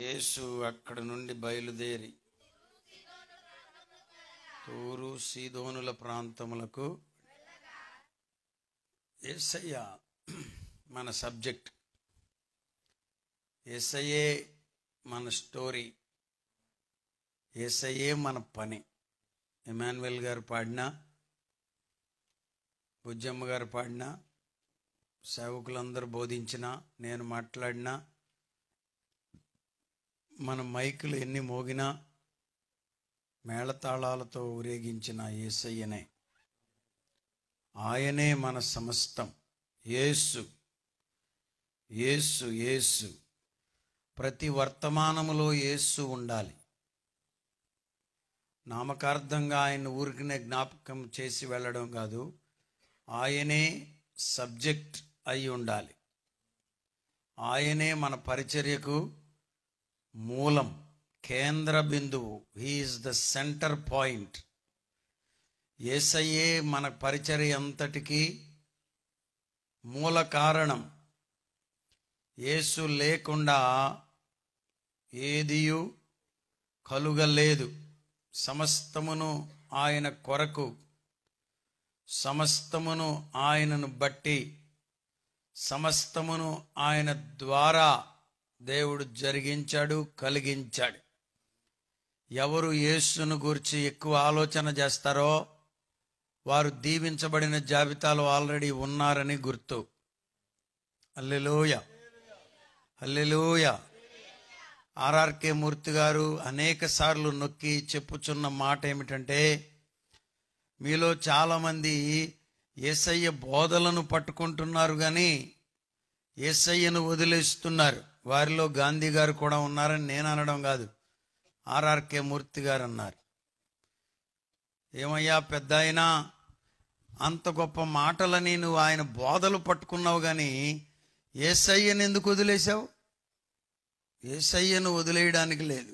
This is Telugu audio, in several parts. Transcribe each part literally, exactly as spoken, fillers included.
యేసు అక్కడ నుండి బయలుదేరి తూరు సీదోనుల ప్రాంతములకు యేసయ్య మన సబ్జెక్ట్, యేసయ్యే మన స్టోరీ, యేసయ్యే మన పని. ఎమాన్యుయల్ గారు పాడినా, బుజ్జమ్మ గారు పాడినా, సేవకులందరూ బోధించినా, నేను మాట్లాడినా, మన మైకులు ఎన్ని మోగినా, మేళతాళాలతో ఊరేగించిన యేసయ్యనే. ఆయనే మన సమస్తం. యేసు యేసు యేసు ప్రతి వర్తమానములో యేసు ఉండాలి. నామకార్థంగా ఆయన ఊరికినే జ్ఞాపకం చేసి వెళ్ళడం కాదు, ఆయనే సబ్జెక్ట్ అయి ఉండాలి. ఆయనే మన పరిచర్యకు మూలం, కేంద్ర బిందువు. He is the centre point. యేసయ్యే మన పరిచర్య అంతటికీ మూల కారణం. యేసు లేకుండా ఏదియు కలుగలేదు. సమస్తమును ఆయన కొరకు, సమస్తమును ఆయనను బట్టి, సమస్తమును ఆయన ద్వారా దేవుడు జరిగించాడు, కలిగించాడు. ఎవరు యేసును గురించి ఎక్కువ ఆలోచన చేస్తారో వారు దీవించబడిన జాబితాలో ఆల్రెడీ ఉన్నారని గుర్తు. హల్లెలూయా, హల్లెలూయా. ఆర్ఆర్కే మూర్తి గారు అనేక సార్లు నొక్కి చెప్పుచున్న మాట ఏమిటంటే, మీలో చాలామంది యేసయ్య బోధలను పట్టుకుంటున్నారు కానీ యేసయ్యను వదిలేస్తున్నారు. వారిలో గాంధీ గారు కూడా ఉన్నారని నేను అనడం కాదు, ఆర్ఆర్కే మూర్తి గారు అన్నారు. ఏమయ్యా పెద్ద అయినా, అంత గొప్ప మాటలని నువ్వు ఆయన బోధలు పట్టుకున్నావు కానీ యేసయ్యను ఎందుకు వదిలేశావు? యేసయ్యను వదిలేయడానికి లేదు.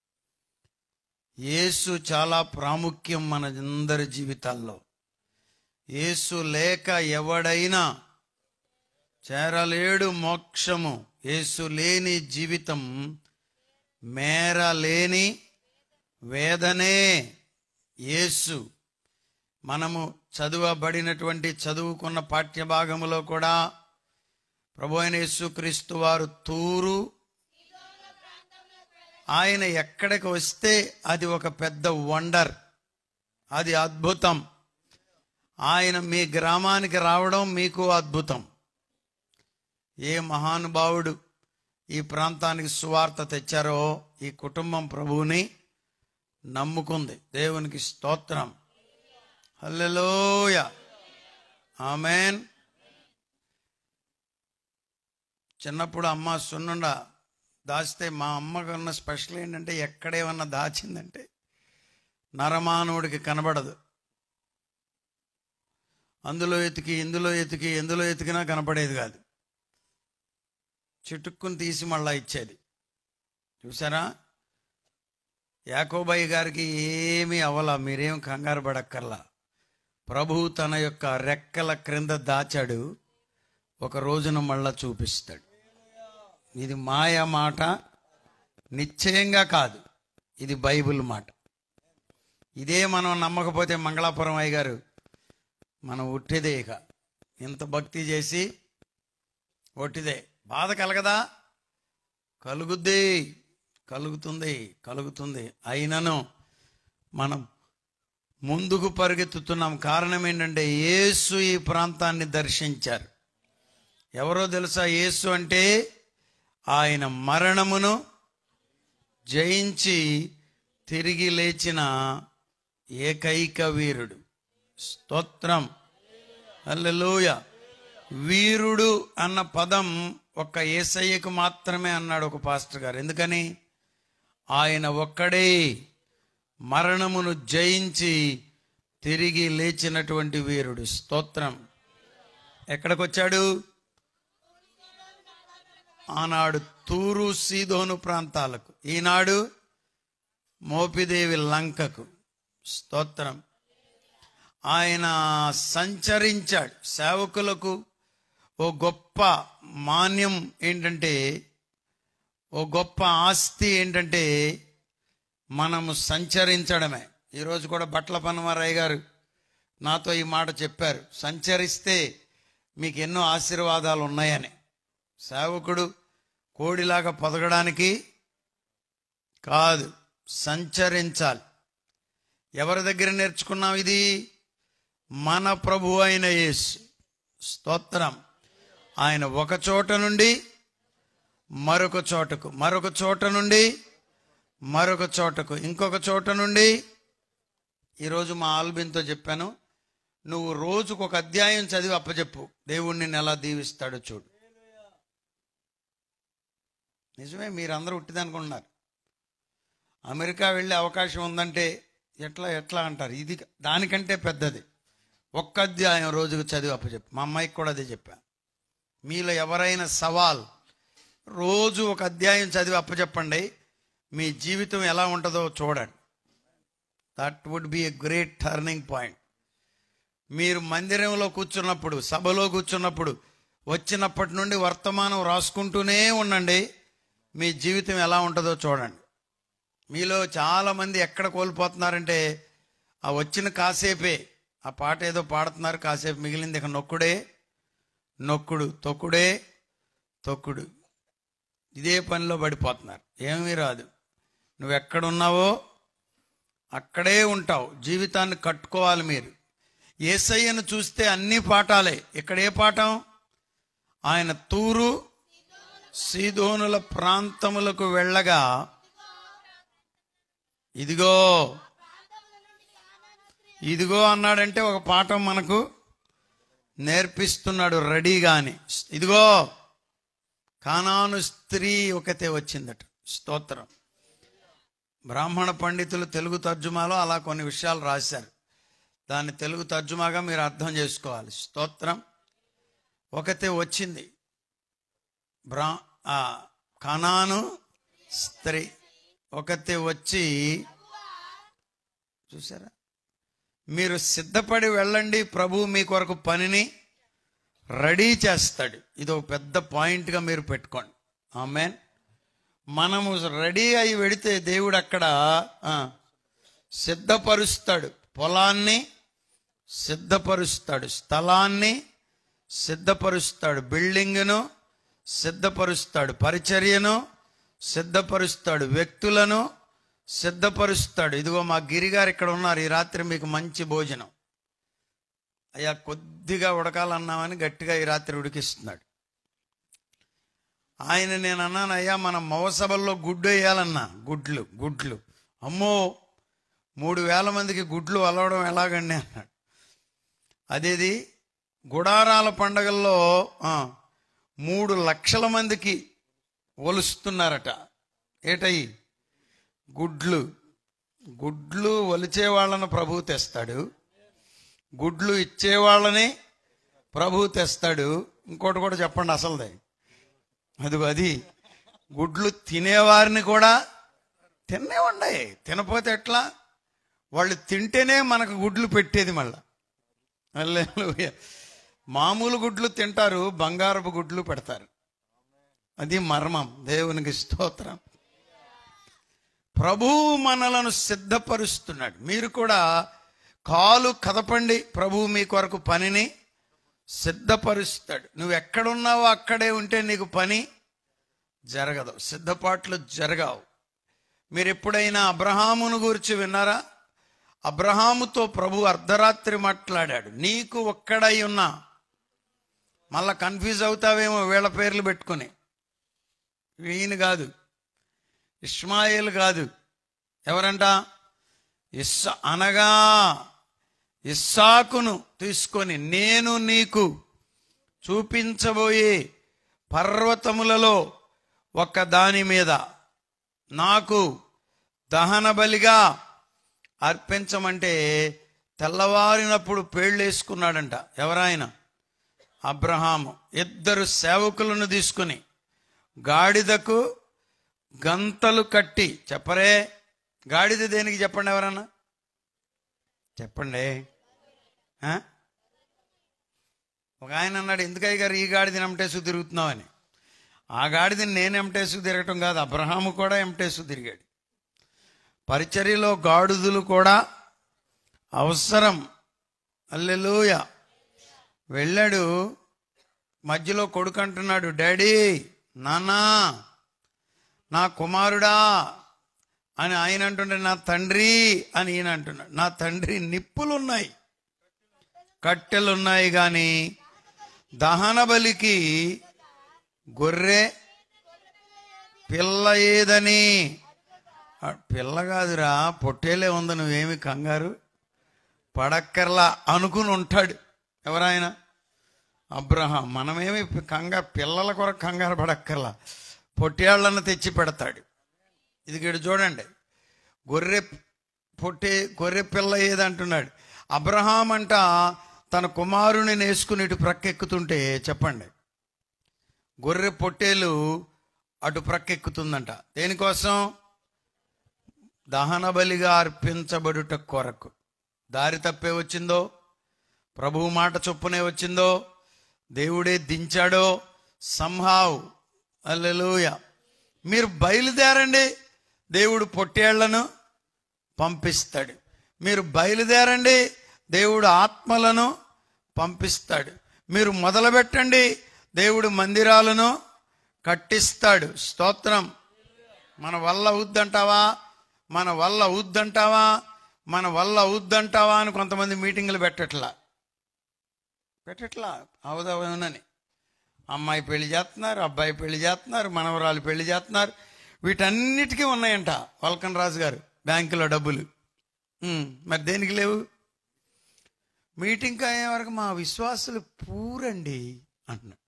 యేసు చాలా ప్రాముఖ్యం మన అందరి జీవితాల్లో. యేసు లేక ఎవడైనా చేరలేడు మోక్షము. యేసు లేని జీవితం మేర లేని వేదనే. యేసు మనము చదువబడినటువంటి చదువుకున్న పాఠ్యభాగములో కూడా ప్రభు అయిన యేసుక్రీస్తు వారు తూరు, ఆయన ఎక్కడికి వస్తే అది ఒక పెద్ద వండర్, అది అద్భుతం. ఆయన మీ గ్రామానికి రావడం మీకు అద్భుతం. ఏ మహానుభావుడు ఈ ప్రాంతానికి సువార్త తెచ్చారో ఈ కుటుంబం ప్రభువుని నమ్ముకుంది. దేవునికి స్తోత్రం. హల్లెలూయా, ఆమేన్. చిన్నప్పుడు అమ్మ సున్నుండ దాచితే మా అమ్మకున్న స్పెషల్ ఏంటంటే, ఎక్కడేమన్నా దాచిందంటే నరమానవుడికి కనబడదు. అందులో ఎతికి ఇందులో ఎతికి ఎందులో ఎతికినా కనపడేది కాదు. చిటుక్కుని తీసి మళ్ళా ఇచ్చేది. చూసారా? యాకోబయ్య గారికి ఏమీ అవలా, మీరేం కంగారు పడక్కర్లా. ప్రభువు తన యొక్క రెక్కల క్రింద దాచాడు, ఒక రోజున మళ్ళా చూపిస్తాడు. ఇది మాయా మాట నిశ్చయంగా కాదు, ఇది బైబిల్ మాట. ఇదే మనం నమ్మకపోతే మంగళాపురం అయ్య గారు మనం ఒట్టిదే. ఇక ఇంత భక్తి చేసి ఒట్టిదే. బాధ కలగదా? కలుగుద్ది, కలుగుతుంది, కలుగుతుంది. అయినను మనం ముందుకు పరిగెత్తుతున్నాం. కారణం ఏంటంటే యేసు ఈ ప్రాంతాన్ని దర్శించారు. ఎవరో తెలుసా? యేసు అంటే ఆయన మరణమును జయించి తిరిగి లేచిన ఏకైక వీరుడు. స్తోత్రం, హల్లెలూయా. వీరుడు అన్న పదం ఒక్క యేసయ్యకు మాత్రమే అన్నాడు ఒక పాస్టర్ గారు. ఎందుకని? ఆయన ఒక్కడే మరణమును జయించి తిరిగి లేచినటువంటి వీరుడు. స్తోత్రం. ఎక్కడికి వచ్చాడు? ఆనాడు తూరు సీదోను ప్రాంతాలకు, ఈనాడు మోపిదేవి లంకకు. స్తోత్రం. ఆయన సంచరించాడు. సేవకులకు ఓ గొప్ప మాన్యం ఏంటంటే, ఓ గొప్ప ఆస్తి ఏంటంటే మనము సంచరించడమే. ఈరోజు కూడా బట్ల పనమరయ్య గారు నాతో ఈ మాట చెప్పారు, సంచరిస్తే మీకు ఎన్నో ఆశీర్వాదాలు ఉన్నాయని. సేవకుడు కోడిలాగా పొదగడానికి కాదు, సంచరించాలి. ఎవరి దగ్గర నేర్చుకున్నాం ఇది? మన ప్రభు అయిన యేసు. స్తోత్రం. ఆయన ఒక చోట నుండి మరొక చోటకు, మరొక చోట నుండి మరొక చోటకు, ఇంకొక చోట నుండి. ఈరోజు మా ఆల్బిన్తో చెప్పాను, నువ్వు రోజుకు ఒక అధ్యాయం చదివి అప్పచెప్పు, దేవుణ్ణి ఎలా దీవిస్తాడో చూడు. నిజమే, మీరందరూ ఉట్టిదనుకుంటున్నారు. అమెరికా వెళ్ళే అవకాశం ఉందంటే ఎట్లా ఎట్లా అంటారు. ఇది దానికంటే పెద్దది. ఒక్క అధ్యాయం రోజుకు చదివి అప్పచెప్పు. మా అమ్మాయికి కూడా అదే చెప్పాను. మీలో ఎవరైనా సవాల్, రోజు ఒక అధ్యాయం చదివి అప్పచెప్పండి, మీ జీవితం ఎలా ఉంటుందో చూడండి. That would be a great turning point. మీరు మందిరంలో కూర్చున్నప్పుడు, సభలో కూర్చున్నప్పుడు, వచ్చినప్పటి నుండి వర్తమానం రాసుకుంటూనే ఉండండి, మీ జీవితం ఎలా ఉంటుందో చూడండి. మీలో చాలామంది ఎక్కడ కోల్పోతున్నారంటే, ఆ వచ్చిన కాసేపే ఆ పాట ఏదో పాడుతున్నారు, కాసేపు మిగిలింది ఇక నొక్కుడే నొక్కుడు, తొక్కుడే తొక్కుడు, ఇదే పనిలో పడిపోతున్నారు. ఏమీ రాదు. నువ్వు ఎక్కడున్నావో అక్కడే ఉంటావు. జీవితాన్ని కట్టుకోవాలి మీరు. యేసయ్యను చూస్తే అన్ని పాఠాలే. ఇక్కడ ఏ పాఠం? ఆయన తూరు సీదోనుల ప్రాంతములకు వెళ్ళగా, ఇదిగో ఇదిగో అన్నాడంటే ఒక పాఠం మనకు నేర్పిస్తున్నాడు రెడీగాని. ఇదిగో కానాను స్త్రీ ఒకతే వచ్చిందట. స్తోత్రం. బ్రాహ్మణ పండితులు తెలుగు తర్జుమాలో అలా కొన్ని విషయాలు రాశారు. దాన్ని తెలుగు తర్జుమాగా మీరు అర్థం చేసుకోవాలి. స్తోత్రం. ఒకతే వచ్చింది, బ్రా కానాను స్త్రీ ఒకతే వచ్చి, చూసారా, మీరు సిద్ధపడి వెళ్ళండి, ప్రభు మీ కొరకు పనిని రెడీ చేస్తాడు. ఇది ఒక పెద్ద పాయింట్గా మీరు పెట్టుకోండి. ఆమేన్. మనము రెడీ అయి వెడితే దేవుడు అక్కడ సిద్ధపరుస్తాడు. పొలాన్ని సిద్ధపరుస్తాడు, స్థలాన్ని సిద్ధపరుస్తాడు, బిల్డింగ్ను సిద్ధపరుస్తాడు, పరిచర్యను సిద్ధపరుస్తాడు, వ్యక్తులను సిద్ధపరుస్తాడు. ఇదిగో మా గిరిగారు ఇక్కడ ఉన్నారు, ఈ రాత్రి మీకు మంచి భోజనం. అయ్యా కొద్దిగా ఉడకాలన్నామని గట్టిగా ఈ రాత్రి ఉడికిస్తున్నాడు. ఆయన నేను అన్నాను, అయ్యా మన మవసభల్లో గుడ్డు వేయాలన్నా, గుడ్లు గుడ్లు అమ్మో మూడు వేల మందికి గుడ్లు అలవడం ఎలాగండి అన్నాడు. అదేది గుడారాల పండగల్లో మూడు లక్షల మందికి ఒలుస్తున్నారట. ఏటయి గుడ్లు. గుడ్లు ఒలిచే వాళ్ళను ప్రభు తెస్తాడు, గుడ్లు ఇచ్చేవాళ్ళని ప్రభు తెస్తాడు. ఇంకోటి కూడా చెప్పండి అసలుదే, అది అది గుడ్లు తినేవారిని కూడా తిన్నే ఉన్నాయి. తినపోతే ఎట్లా? వాళ్ళు తింటేనే మనకు గుడ్లు పెట్టేది. మళ్ళా హల్లెలూయా. మామూలు గుడ్లు తింటారు, బంగారపు గుడ్లు పెడతారు. అది మర్మం. దేవునికి స్తోత్రం. ప్రభువు మనలను సిద్ధపరుస్తున్నాడు. మీరు కూడా కాలు కదపండి, ప్రభువు మీ కొరకు పనిని సిద్ధపరుస్తాడు. నువ్వు ఎక్కడున్నావో అక్కడే ఉంటే నీకు పని జరగదు, సిద్ధపాట్లు జరగవు. మీరు ఎప్పుడైనా అబ్రహామును గురించి విన్నారా? అబ్రహాముతో ప్రభు అర్ధరాత్రి మాట్లాడాడు. నీకు ఒక్కడై ఉన్నా, మళ్ళా కన్ఫ్యూజ్ అవుతావేమో వీళ్ళ పేర్లు పెట్టుకుని, ఈయన కాదు, ఇష్మాయేల్ కాదు, ఎవరంట? ఇస్సా అనగా ఇస్సాకును తీసుకొని, నేను నీకు చూపించబోయే పర్వతములలో ఒక దాని మీద నాకు దహన బలిగా అర్పించమంటే తెల్లవారినప్పుడు పేళ్ళేసుకున్నాడంట. ఎవరాయన? అబ్రహాము. ఇద్దరు సేవకులను తీసుకుని గాడిదకు గంతలు కట్టి, చెప్పరే గాడిద దేనికి చెప్పండి, ఎవరన్నా చెప్పండి. ఒక ఆయన అన్నాడు, ఎందుకయ్య గారు ఈ గాడిద నమ్మటేసు తిరుగుతున్నావు అని. ఆ గాడిదని నేను ఎంటేసుకు తిరగటం కాదు, అబ్రహాము కూడా ఎంటేసుకు తిరిగాడు. పరిచర్యలో గాడిదలు కూడా అవసరం. హల్లెలూయా. వెళ్ళాడు, మధ్యలో కొడుకు అంటున్నాడు, డాడీ, నాన్నా, నా కుమారుడా అని ఆయన అంటుండే, నా తండ్రి అని ఈయన అంటున్నాడు. నా తండ్రి, నిప్పులున్నాయి, కట్టెలున్నాయి, కానీ దహన బలికి గొర్రె పిల్ల ఏదని. పిల్ల కాదురా, పొట్టేలే ఉంది, నువ్వేమి కంగారు పడక్కర్లా అనుకుని ఉంటాడు. ఎవరాయన? అబ్రహాం. మనమేమి కంగారు, పిల్లల కొరకు కంగారు పడక్కర్లా, పొట్టేళ్లను తెచ్చి పెడతాడు. ఇది గడు చూడండి, గొర్రె పొట్టే గొర్రె పిల్ల ఏదంటున్నాడు. అబ్రహాం అంట తన కుమారుని నేసుకుని ఇటు ప్రక్కెక్కుతుంటే, చెప్పండి, గొర్రె పొట్టేలు అటు ప్రక్కెక్కుతుందంట. దేనికోసం? దహన బలిగా అర్పించబడుట కొరకు. దారి తప్పే వచ్చిందో, ప్రభువు మాట చొప్పునే వచ్చిందో, దేవుడే దించాడో, సంహావ్. హల్లెలూయా. మీరు బయలుదేరండి, దేవుడు పొట్టేళ్లను పంపిస్తాడు. మీరు బయలుదేరండి, దేవుడు ఆత్మలను పంపిస్తాడు. మీరు మొదలు పెట్టండి, దేవుడు మందిరాలను కట్టిస్తాడు. స్తోత్రం. మన వల్ల అవుద్దంటావా? మన వల్ల అవుద్దంటావా? మన వల్ల అవుద్దంటావా అని కొంతమంది మీటింగులు పెట్టట్లా పెట్టట్లా అవుదవునని. అమ్మాయి పెళ్లి చేస్తున్నారు, అబ్బాయి పెళ్లి చేస్తున్నారు, మనవరాలు పెళ్లి చేస్తున్నారు. వీటన్నిటికీ ఉన్నాయంట వల్కన్ రాజు గారు బ్యాంకులో డబ్బులు. మరి దేనికి లేవు? మీటింగ్ అయ్యే వరకు మా విశ్వాసులు పూరండి అంటున్నాడు.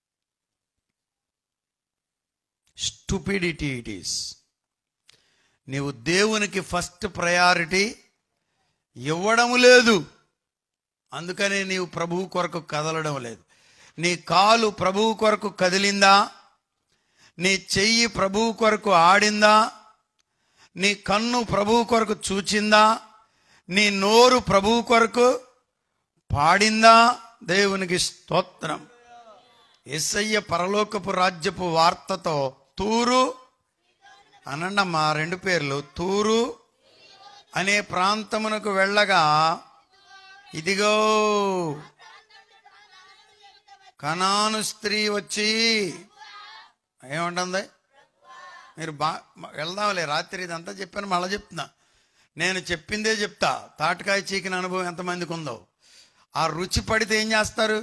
Stupidity it is. నీవు దేవునికి ఫస్ట్ ప్రయారిటీ ఇవ్వడం లేదు, అందుకనే నీవు ప్రభువు కొరకు కదలడం లేదు. నీ కాలు ప్రభువు కొరకు కదిలిందా? నీ చెయ్యి ప్రభువు కొరకు ఆడిందా? నీ కన్ను ప్రభువు కొరకు చూచిందా? నీ నోరు ప్రభువు కొరకు పాడిందా? దేవునికి స్తోత్రం. యేసయ్య పరలోకపు రాజ్యపు వార్తతో తూరు అనండమ్మా, రెండు పేర్లు, తూరు అనే ప్రాంతమునకు వెళ్ళగా, ఇదిగో కనాను స్త్రీ వచ్చి ఏమంటుంది? మీరు బా వెళ్దాంలే, రాత్రి ఇదంతా చెప్పాను, మళ్ళీ చెప్తున్నా. నేను చెప్పిందే చెప్తా. తాటకాయ చీకిన అనుభవం ఎంతమందికి ఉందో. ఆ రుచి పడితే ఏం చేస్తారు?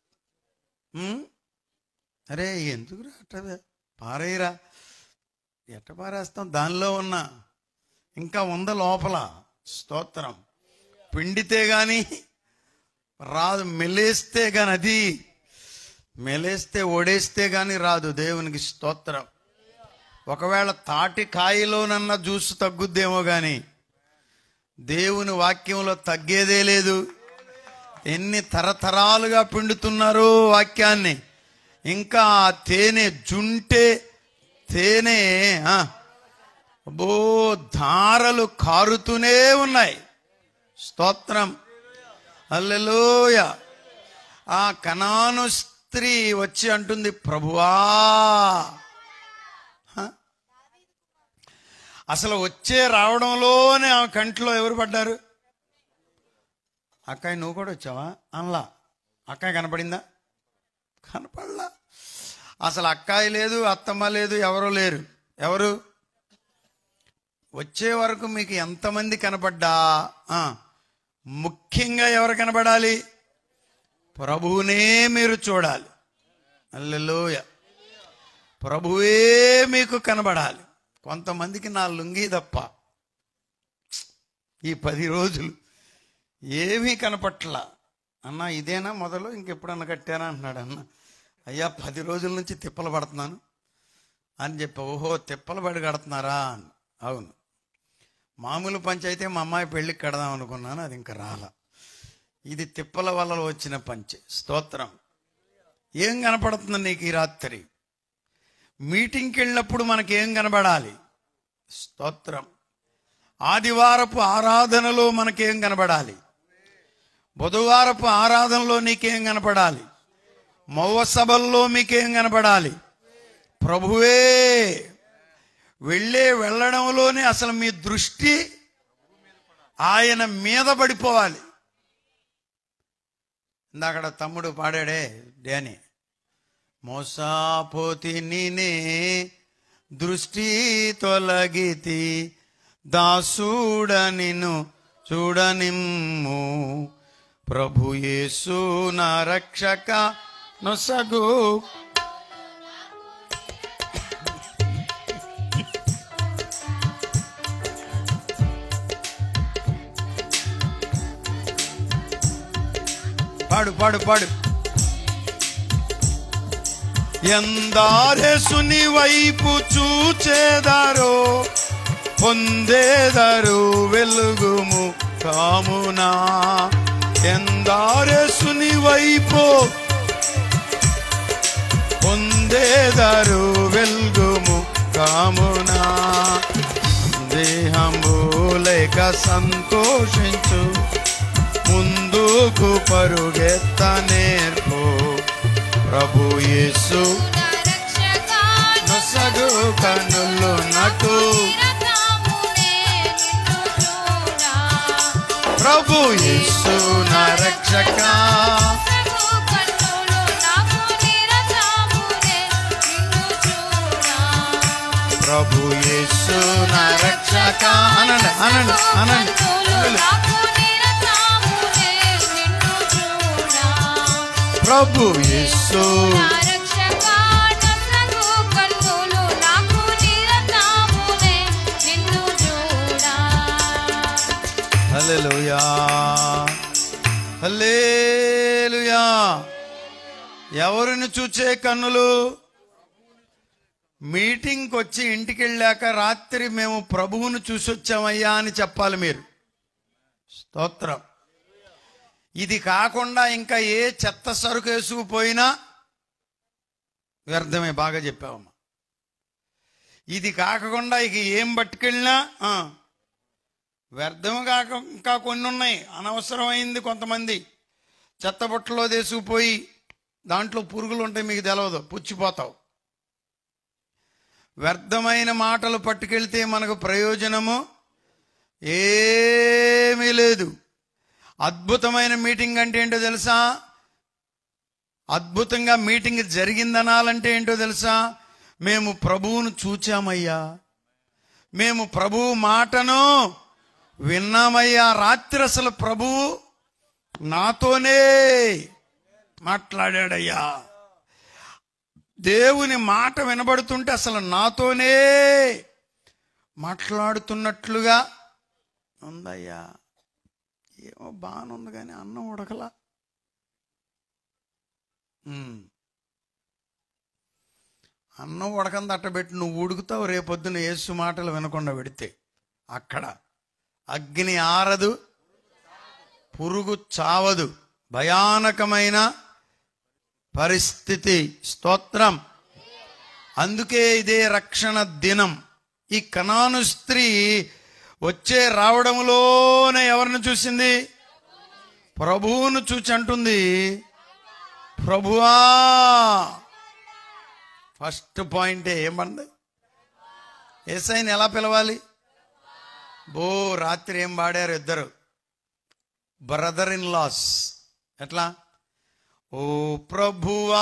అరే ఎందుకురా అట్ట పారేయరా, ఎట్ట పారేస్తాం? దానిలో ఉన్న ఇంకా ఉంద లోపల. స్తోత్రం. పిండితే గాని రాదు, మెలేస్తే గాని, అది మెలేస్తే ఒడేస్తే గాని రాదు. దేవునికి స్తోత్రం. ఒకవేళ తాటి కాయలోనన్న జ్యూస్ తగ్గుద్దేమో కానీ దేవుని వాక్యంలో తగ్గేదే లేదు. ఎన్ని తరతరాలుగా పిండుతున్నారో వాక్యాన్ని, ఇంకా తేనె జుంటే తేనె అబ్బో ధారలు కారుతూనే ఉన్నాయి. స్తోత్రం. హల్లెలూయా. ఆ కనాను స్త్రీ వచ్చి అంటుంది, ప్రభువా. అసలు వచ్చే రావడంలోనే ఆ కంట్లో ఎవరు పడ్డారు? అక్కాయి నువ్వు కూడా వచ్చావా అనలా. అక్కాయి కనపడిందా? కనపడలా. అసలు అక్కాయి లేదు, అత్తమ్మ లేదు, ఎవరూ లేరు. ఎవరు వచ్చే వరకు మీకు ఎంతమంది కనపడ్డా ముఖ్యంగా ఎవరు కనపడాలి? ప్రభువునే మీరు చూడాలి. హల్లెలూయా. ప్రభువే మీకు కనబడాలి. కొంతమందికి నా లుంగీ తప్ప ఈ పది రోజులు ఏమీ కనపట్లా. అన్న ఇదేనా మొదలు, ఇంకెప్పుడన్నా కట్టానా అంటున్నాడు. అన్న అయ్యా పది రోజుల నుంచి తిప్పలు పడుతున్నాను అని చెప్పి. ఓహో తిప్పలు పడి కడుతున్నారా? అవును. మామూలు పంచి అయితే మా అమ్మాయి పెళ్ళికి కడదాం అనుకున్నాను, అది ఇంకా రాలా. ఇది తిప్పల వల్ల వచ్చిన పంచి. స్తోత్రం. ఏం కనపడుతుంది నీకు ఈ రాత్రి? మీటింగ్కి వెళ్ళినప్పుడు మనకేం కనబడాలి? స్తోత్రం. ఆదివారపు ఆరాధనలో మనకేం కనబడాలి? బుధవారపు ఆరాధనలో నీకేం కనపడాలి? మౌవ సభల్లో మీకేం కనపడాలి? ప్రభువే. వెళ్ళే వెళ్ళడంలోనే అసలు మీ దృష్టి ఆయన మీద పడిపోవాలి. ఇందాక తమ్ముడు పాడాడే డాని, మోసాపోతి నేనే దృష్టి తొలగితి దాసుడ నిన్ను చూడనిమ్ము, ప్రభు యేసు నా రక్షక నొసగు. పాడు పాడు పాడు. ఎందారేసుని వైపు చూచేదారో పొందేదారు వెలుగుము కామునా. ఎందారేసుని వైపు పొందేదారు వెలుగుము కామునా. దేహము లేక సంతోషించు, ముందుకు పరుగెత్త నేర్పు, ప్రభు యేసు నొసగు కన్నులు నాకు, ప్రభు యేసు నా రక్షక. ప్రభు యేసు నా రక్షక. అనండి అనండి అనండి. ప్రభు యేసు హల్లెలూయా హల్లెలూయా. ఎవరిని చూచే కన్నులు? మీటింగ్కి వచ్చి ఇంటికి వెళ్ళాక రాత్రి మేము ప్రభువును చూసొచ్చామయ్యా అని చెప్పాలి మీరు. స్తోత్రం. ఇది కాకుండా ఇంకా ఏ చెత్త సరుకు వేసుకుపోయినా వ్యర్థమే. బాగా చెప్పావమ్మా. ఇది కాకుండా ఇక ఏం పట్టుకెళ్ళినా వ్యర్థం. కాక ఇంకా కొన్ని ఉన్నాయి అనవసరమైంది. కొంతమంది చెత్త బుట్టలో తీసుకుపోయి దాంట్లో పురుగులు ఉంటాయి, మీకు తెలవదు, పుచ్చిపోతావు. వ్యర్థమైన మాటలు పట్టుకెళ్తే మనకు ప్రయోజనము ఏమీ లేదు. అద్భుతమైన మీటింగ్ అంటే ఏంటో తెలుసా? అద్భుతంగా మీటింగ్ జరిగిందనాలంటే ఏంటో తెలుసా? మేము ప్రభువును చూచామయ్యా, మేము ప్రభువు మాటను విన్నామయ్యా. రాత్రి అసలు ప్రభువు నాతోనే మాట్లాడాడయ్యా. దేవుని మాట వినబడుతుంటే అసలు నాతోనే మాట్లాడుతున్నట్లుగా ఉందయ్యా. ఏమో బాగానే ఉంది కానీ అన్నం ఉడకలా. అన్నం ఉడకంది అట్టబెట్టి నువ్వు ఉడుకుతావు. రేపొద్దున యేసు మాటలు వినకుండా పెడితే అక్కడ అగ్ని ఆరదు, పురుగు చావదు. భయానకమైన పరిస్థితి. స్తోత్రం. అందుకే ఇదే రక్షణ దినం. ఈ కనాను స్త్రీ వచ్చే రావడంలోనే ఎవరిని చూసింది? ప్రభువును చూచి అంటుంది, ప్రభువా. ఫస్ట్ పాయింటే ఏమంది? యేసయ్యని ఎలా పిలవాలి? బో రాత్రి ఏం పాడారు ఇద్దరు బ్రదర్ ఇన్ లాస్. ఎట్లా? ఓ ప్రభువా.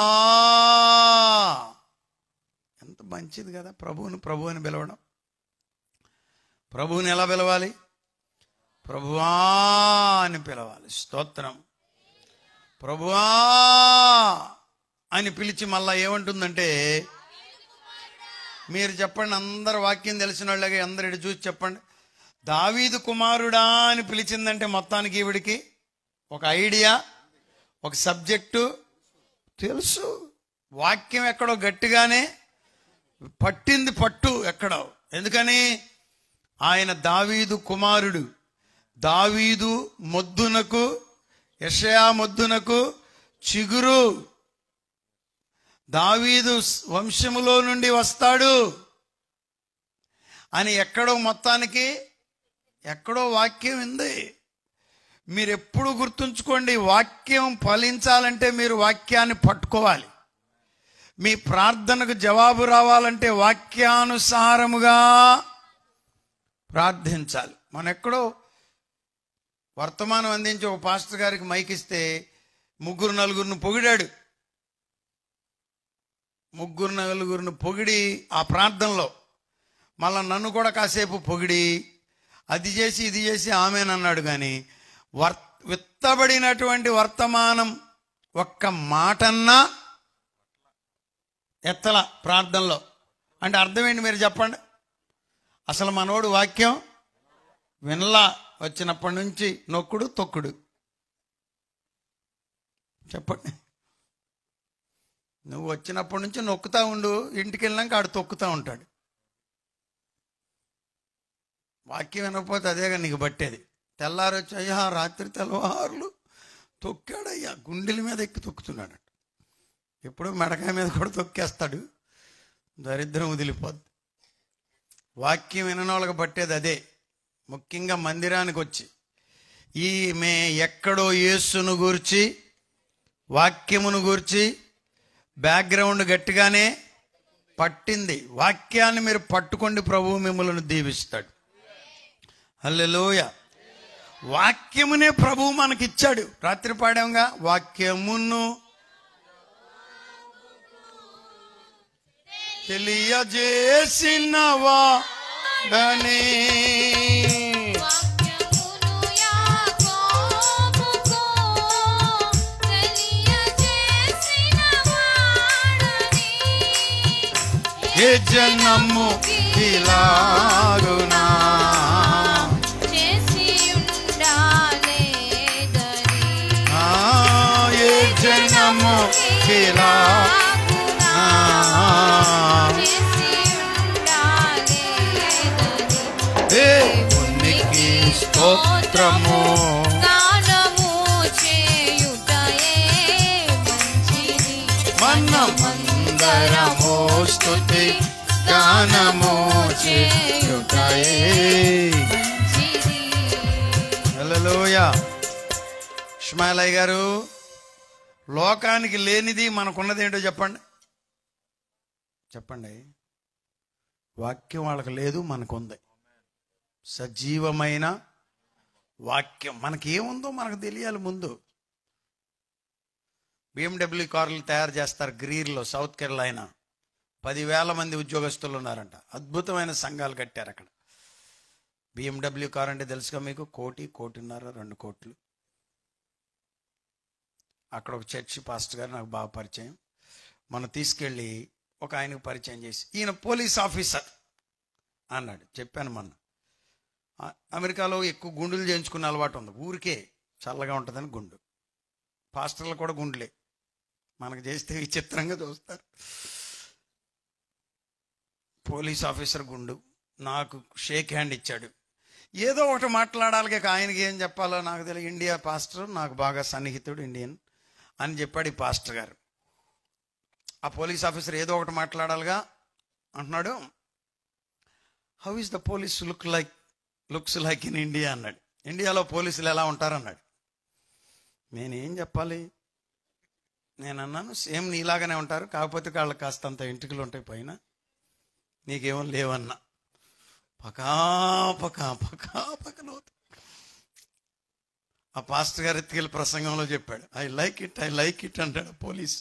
ఎంత మంచిది కదా ప్రభువుని ప్రభు అని పిలవడం. ప్రభువుని ఎలా పిలవాలి? ప్రభువా అని పిలవాలి. స్తోత్రం. ప్రభువా అని పిలిచి మళ్ళా ఏమంటుందంటే, మీరు చెప్పండి, అందరు వాక్యం తెలిసిన వాళ్ళగా అందరు ఇటు చూసి చెప్పండి. దావీదు కుమారుడా అని పిలిచిందంటే మొత్తానికి ఈవిడికి ఒక ఐడియా, ఒక సబ్జెక్టు తెలుసు. వాక్యం ఎక్కడో గట్టిగానే పట్టింది, పట్టు ఎక్కడో. ఎందుకని? ఆయన దావీదు కుమారుడు. దావీదు మొద్దునకు, యెషయా మొద్దునకు చిగురు. దావీదు వంశములో నుండి వస్తాడు అని ఎక్కడో మొత్తానికి ఎక్కడో వాక్యం ఉంది. మీరు ఎప్పుడు గుర్తుంచుకోండి, వాక్యం ఫలించాలంటే మీరు వాక్యాన్ని పట్టుకోవాలి. మీ ప్రార్థనకు జవాబు రావాలంటే వాక్యానుసారముగా ప్రార్థించాలి. మన ఎక్కడో వర్తమానం అందించి ఒక పాస్టర్ గారికి మైక్ ఇస్తే ముగ్గురు నలుగురిని పొగిడాడు. ముగ్గురు నలుగురిని పొగిడి ఆ ప్రార్థనలో మళ్ళీ నన్ను కూడా కాసేపు పొగిడి అది చేసి ఇది చేసి ఆమెనన్నాడు. కానీ వర్ విత్తబడినటువంటి వర్తమానం ఒక్క మాటన్నా ఎత్తల ప్రార్థనలో. అంటే అర్థం ఏంటి మీరు చెప్పండి? అసలు మనోడు వాక్యం వినలా, వచ్చినప్పటి నుంచి నొక్కుడు తొక్కుడు. చెప్పండి, నువ్వు వచ్చినప్పటి నుంచి నొక్కుతా ఉండు, ఇంటికి వెళ్ళినాక ఆడు తొక్కుతూ ఉంటాడు. వాక్యం వినకపోతే అదేగా నీకు బట్టేది. తెల్లారు వచ్చి అయ్యా రాత్రి తెల్లవారులు తొక్కాడయ్యా, గుండెల మీద ఎక్కి తొక్కుతున్నాడు. ఎప్పుడు మెడకాయ మీద కూడా తొక్కేస్తాడు, దరిద్రం వదిలిపోద్ది. వాక్యం వినని వాళ్ళకి పట్టేది అదే. ముఖ్యంగా మందిరానికి వచ్చి ఈమె ఎక్కడో యేసును గూర్చి వాక్యమును గూర్చి బ్యాక్గ్రౌండ్ గట్టిగానే పట్టింది. వాక్యాన్ని మీరు పట్టుకోండి, ప్రభువు మిమ్మల్ని దీవిస్తాడు. హల్లెలూయా. వాక్యమునే ప్రభువు మనకిచ్చాడు. రాత్రి పాడాంగా, వాక్యమును తెలియజేసిన వాడనే ఏ జనము ఇలాగునా చేసి ఉండాలేదని, ఏ జనము ఇలాగునా చేసి ఉండాలేదని, దేవునికి స్తోత్రము గానము చేయుటయే మంచిది. మనమందరము స్తుతి గానము చేయుటయే మంచిది. హల్లెలూయా. ఇస్మాయిల్ గారు, లోకానికి లేనిది మనకున్నది ఏంటో చెప్పండి. చెప్పండి. వాక్యం వాళ్ళకి లేదు, మనకుంది. సజీవమైన వాక్యం. మనకి ఏముందో మనకు తెలియాలి ముందు. బిఎండబ్ల్యూ కార్లు తయారు చేస్తారు గ్రీర్లో, సౌత్ కెరళైనా. పదివేల మంది ఉద్యోగస్తులు ఉన్నారంట. అద్భుతమైన సంఘాలు కట్టారు అక్కడ. బిఎండబ్ల్యూ కార్ అంటే తెలుసుగా మీకు, కోటి కోటిన్నర రెండు కోట్లు. అక్కడ ఒక చర్చి పాస్టర్ గారు నాకు బాగా పరిచయం. మనం తీసుకెళ్ళి ఒక ఆయనకు పరిచయం చేసి, ఈయన పోలీస్ ఆఫీసర్ అన్నాడు. చెప్పాను మొన్న, అమెరికాలో ఎక్కువ గుండులు చేయించుకునే అలవాటు ఉంది. ఊరికే చల్లగా ఉంటుందని గుండు. పాస్టర్లు కూడా గుండులే. మనకు చేస్తే విచిత్రంగా చూస్తారు. పోలీస్ ఆఫీసర్ గుండు నాకు షేక్ హ్యాండ్ ఇచ్చాడు. ఏదో ఒకటి మాట్లాడాలి, ఆయనకి ఏం చెప్పాలో నాకు తెలియదు. ఇండియా పాస్టర్, నాకు బాగా సన్నిహితుడు, ఇండియన్ అని చెప్పాడు ఈ పాస్టర్ గారు. ఆ పోలీస్ ఆఫీసర్ ఏదో ఒకటి మాట్లాడాలిగా అంటున్నాడు. How is the police look like looks like in India అన్నాడు. ఇండియాలో పోలీసులు ఎలా ఉంటారన్నాడు. నేనేం చెప్పాలి? నేను అన్నాను, సేమ్ నీలాగానే ఉంటారు, కాకపోతే వాళ్ళకి కాస్తంత ఎంట్రుకలు ఉంటాయి పైన, నీకేమో లేవన్నా. పకా పకా పకా పక్కనవుతుంది. ఆ పాస్టర్ గారు ఎత్తుకెళ్ళి ప్రసంగంలో చెప్పాడు, I like it I like it అంటాడు పోలీస్.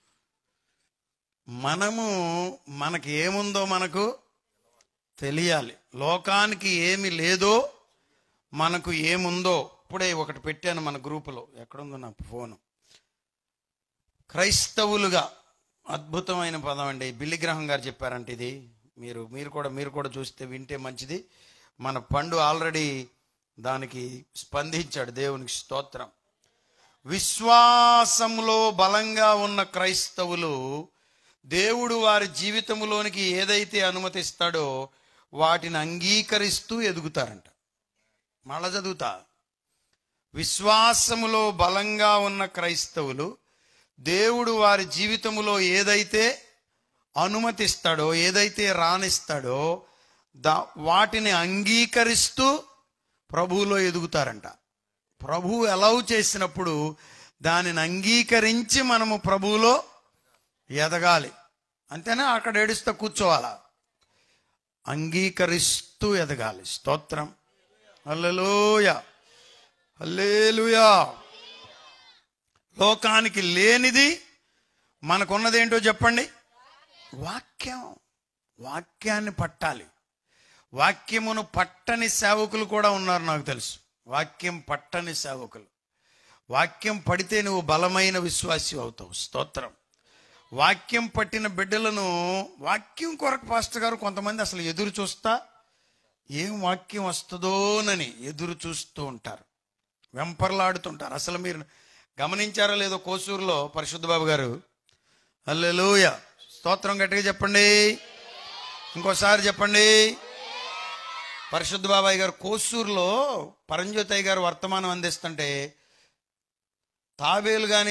మనము మనకి ఏముందో మనకు తెలియాలి. లోకానికి ఏమి లేదో మనకు ఏముందో. ఇప్పుడే ఒకటి పెట్టాను మన గ్రూపులో, ఎక్కడుందో నా ఫోను. క్రైస్తవులుగా, అద్భుతమైన పదం అండి. బిల్లి గ్రహం గారు చెప్పారంటే ఇది. మీరు మీరు కూడా మీరు కూడా చూస్తే వింటే మంచిది. మన పండు ఆల్రెడీ దానికి స్పందించాడు. దేవునికి స్తోత్రం. విశ్వాసంలో బలంగా ఉన్న క్రైస్తవులు దేవుడు వారి జీవితంలోనికి ఏదైతే అనుమతిస్తాడో వాటిని అంగీకరిస్తూ ఎదుగుతారంట. మళ్ళా చదువుతా. విశ్వాసములో బలంగా ఉన్న క్రైస్తవులు దేవుడు వారి జీవితంలో ఏదైతే అనుమతిస్తాడో, ఏదైతే రాణిస్తాడో దా వాటిని అంగీకరిస్తూ ప్రభువులో ఎదుగుతారంట. ప్రభువు అలౌ చేసినప్పుడు దానిని అంగీకరించి మనము ప్రభువులో ఎదగాలి. అంతేనా? అక్కడ ఏడుస్తూ కూర్చోవాలా? అంగీకరిస్తూ ఎదగాలి. స్తోత్రం. హల్లెలూయా, హల్లెలూయా. లోకానికి లేనిది మనకున్నది ఏంటో చెప్పండి? వాక్యం. వాక్యాన్ని పట్టాలి. వాక్యమును పట్టని సేవకులు కూడా ఉన్నారు, నాకు తెలుసు. వాక్యం పట్టని సేవకులు. వాక్యం పడితే నువ్వు బలమైన విశ్వాసి అవుతావు. స్తోత్రం. వాక్యం పట్టిన బిడ్డలను వాక్యం కొరకు పాస్టర్ గారు కొంతమంది అసలు ఎదురు చూస్తా ఏం వాక్యం వస్తుందోనని ఎదురు చూస్తూ ఉంటారు, వెంపర్లాడుతుంటారు. అసలు మీరు గమనించారో లేదో, కోసూరులో పరిశుద్ధ బాబు గారు, హల్లెలూయా, స్తోత్రం, గట్టిగా చెప్పండి, ఇంకోసారి చెప్పండి. పరిశుద్ధ బాబాయ్ గారు కోసూరులో పరంజ్యోతయ్య గారు వర్తమానం అందిస్తుంటే తాబేలు కానీ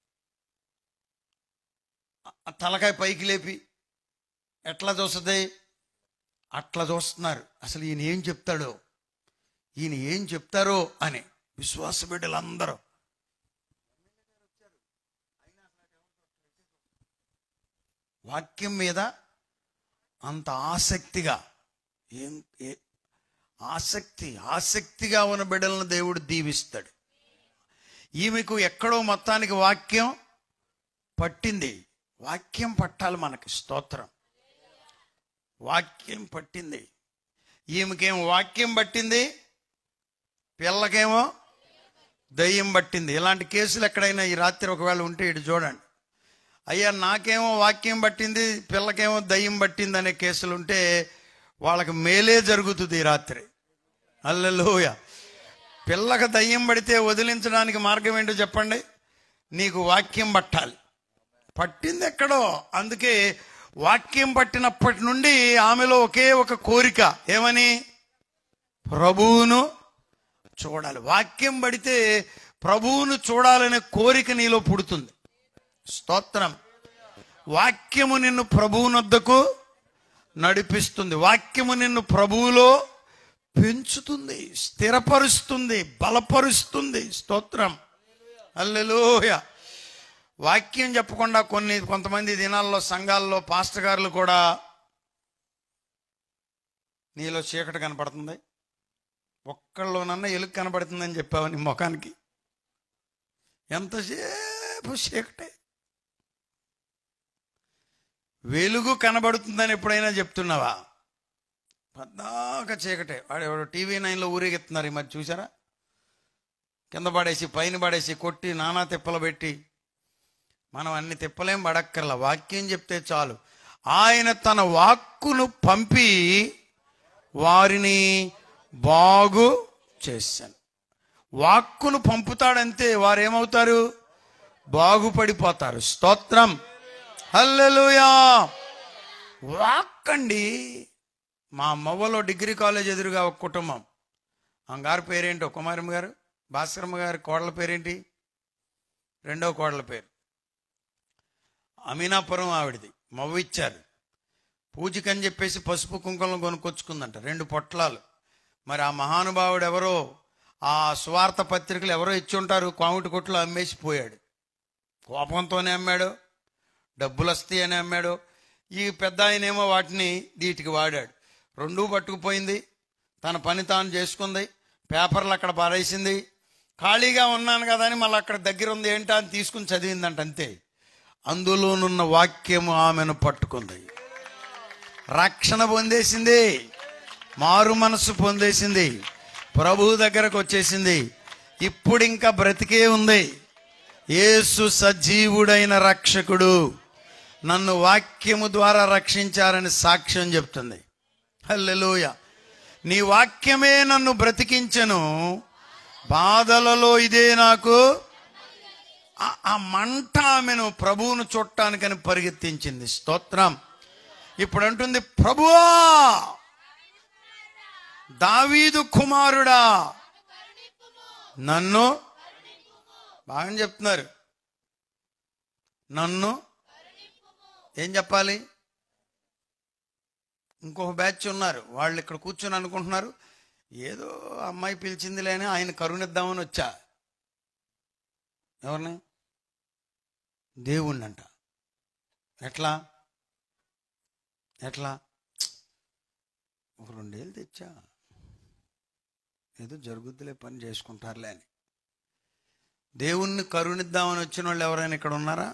తలకాయ పైకి లేపి ఎట్లా చూస్తుంది అట్లా చూస్తున్నారు. అసలు ఈయన ఏం చెప్తాడో, ఈయన ఏం చెప్తారో అని విశ్వాస బిడ్డలందరూ వాక్యం మీద అంత ఆసక్తిగా, ఏం ఆసక్తి ఆసక్తిగా ఉన్న బిడ్డలను దేవుడు దీవిస్తాడు. ఈమెకు ఎక్కడో మొత్తానికి వాక్యం పట్టింది. వాక్యం పట్టాలి మనకి. స్తోత్రం. వాక్యం పట్టింది. ఈమెకేమో వాక్యం పట్టింది, పిల్లకేమో దయ్యం పట్టింది. ఇలాంటి కేసులు ఎక్కడైనా ఈ రాత్రి ఒకవేళ ఉంటే ఇటు చూడండి. అయ్యా నాకేమో వాక్యం పట్టింది, పిల్లకేమో దయ్యం పట్టింది అనే కేసులు ఉంటే వాళ్ళకి మేలే జరుగుతుంది ఈ రాత్రి. హల్లెలూయా. పిల్లకి దయ్యం పడితే వదిలించడానికి మార్గం ఏంటో చెప్పండి? నీకు వాక్యం పట్టాలి. పట్టింది ఎక్కడో. అందుకే వాక్యం పట్టినప్పటి నుండి ఆమెలో ఒకే ఒక కోరిక, ఏమని? ప్రభువును చూడాలి. వాక్యం పడితే ప్రభువును చూడాలనే కోరిక నీలో పుడుతుంది. స్తోత్రం. వాక్యము నిన్ను ప్రభువునొద్దకు నడిపిస్తుంది. వాక్యము నిన్ను ప్రభువులో పెంచుతుంది, స్థిరపరుస్తుంది, బలపరుస్తుంది. స్తోత్రం. హల్లెలూయా. వాక్యం చెప్పకుండా కొన్ని కొంతమంది దినాల్లో సంఘాల్లో పాస్టర్ గారులు కూడా, నీలో చీకటి కనపడుతుంది, ఒక్కళ్ళలోనన్నా ఎలుగు కనపడుతుందని చెప్పావు నీ ముఖానికి. ఎంతసేపు చీకటే. వెలుగు కనబడుతుందని ఎప్పుడైనా చెప్తున్నావా? పద్దాక చీకటే. వాడు ఎవడో టీవీ నైన్లో ఊరేగెత్తున్నారు ఈ మరి, చూసారా? కింద పడేసి పైన పడేసి కొట్టి నానా తిప్పలు పెట్టి, మనం అన్ని తిప్పలేం పడక్కర్లా. వాక్యం చెప్తే చాలు. ఆయన తన వాక్కును పంపి వారిని బాగు చేశాను. వాక్కును పంపుతాడంతే, వారేమవుతారు? బాగుపడిపోతారు. స్తోత్రం. హల్లెలూయా. వాక్కండి. మా మవ్వలో డిగ్రీ కాలేజ్ ఎదురుగా ఒక కుటుంబం, ఆమె గారి పేరేంటో, కుమారమ్మ గారు, భాస్కరమ్మ గారి కోడల పేరేంటి? రెండో కోడల పేరు అమీనాపురం. ఆవిడది మవ్వ ఇచ్చారు. పూజకని చెప్పేసి పసుపు కుంకుమలు కొనుక్కొచ్చుకుందంట, రెండు పొట్లాలు. మరి ఆ మహానుభావుడు ఎవరో, ఆ స్వార్థ పత్రికలు ఎవరో ఇచ్చి ఉంటారు, కామిటి కొట్లు అమ్మేసి పోయాడు. కోపంతోనే అమ్మాడు, డబ్బులు వస్తాయని అమ్మాడు. ఈ పెద్ద ఆయనేమో వాటిని వీటికి వాడాడు. రెండూ పట్టుకుపోయింది. తన పని తాను చేసుకుంది. పేపర్లు అక్కడ పారేసింది. ఖాళీగా ఉన్నాను కదా అని మళ్ళీ అక్కడ దగ్గర ఉంది ఏంటా అని తీసుకుని చదివిందంట. అంతే. అందులోనున్న వాక్యము ఆమెను పట్టుకుంది. రక్షణ పొందేసింది, మారు మనసు పొందేసింది, ప్రభు దగ్గరకు వచ్చేసింది. ఇప్పుడు ఇంకా బ్రతికే ఉంది. యేసు సజీవుడైన రక్షకుడు, నన్ను వాక్యము ద్వారా రక్షించారని సాక్ష్యం చెప్తుంది. హల్లెలూయా. నీ వాక్యమే నన్ను బ్రతికించెను, బాధలలో ఇదే నాకు. ఆ మంట ఆమెను ప్రభువును చూడటానికని పరిగెత్తించింది. స్తోత్రం. ఇప్పుడు అంటుంది, ప్రభువా, దావీదు కుమారుడా, నన్ను, బాగా చెప్తున్నారు, నన్ను ఏం చెప్పాలి? ఇంకొక బ్యాచ్ ఉన్నారు, వాళ్ళు ఇక్కడ కూర్చొని అనుకుంటున్నారు, ఏదో అమ్మాయి పిలిచిందిలే అని ఆయన కరుణిద్దామని వచ్చా. ఎవరిని? దేవుణ్ణి అంట. ఎట్లా? ఎట్లా? ఒక రెండేళ్ళు తెచ్చా, ఏదో జరుగుద్దులే, పని చేసుకుంటారులే అని. దేవుణ్ణి కరుణిద్దామని వచ్చిన వాళ్ళు ఎవరైనా ఇక్కడ ఉన్నారా?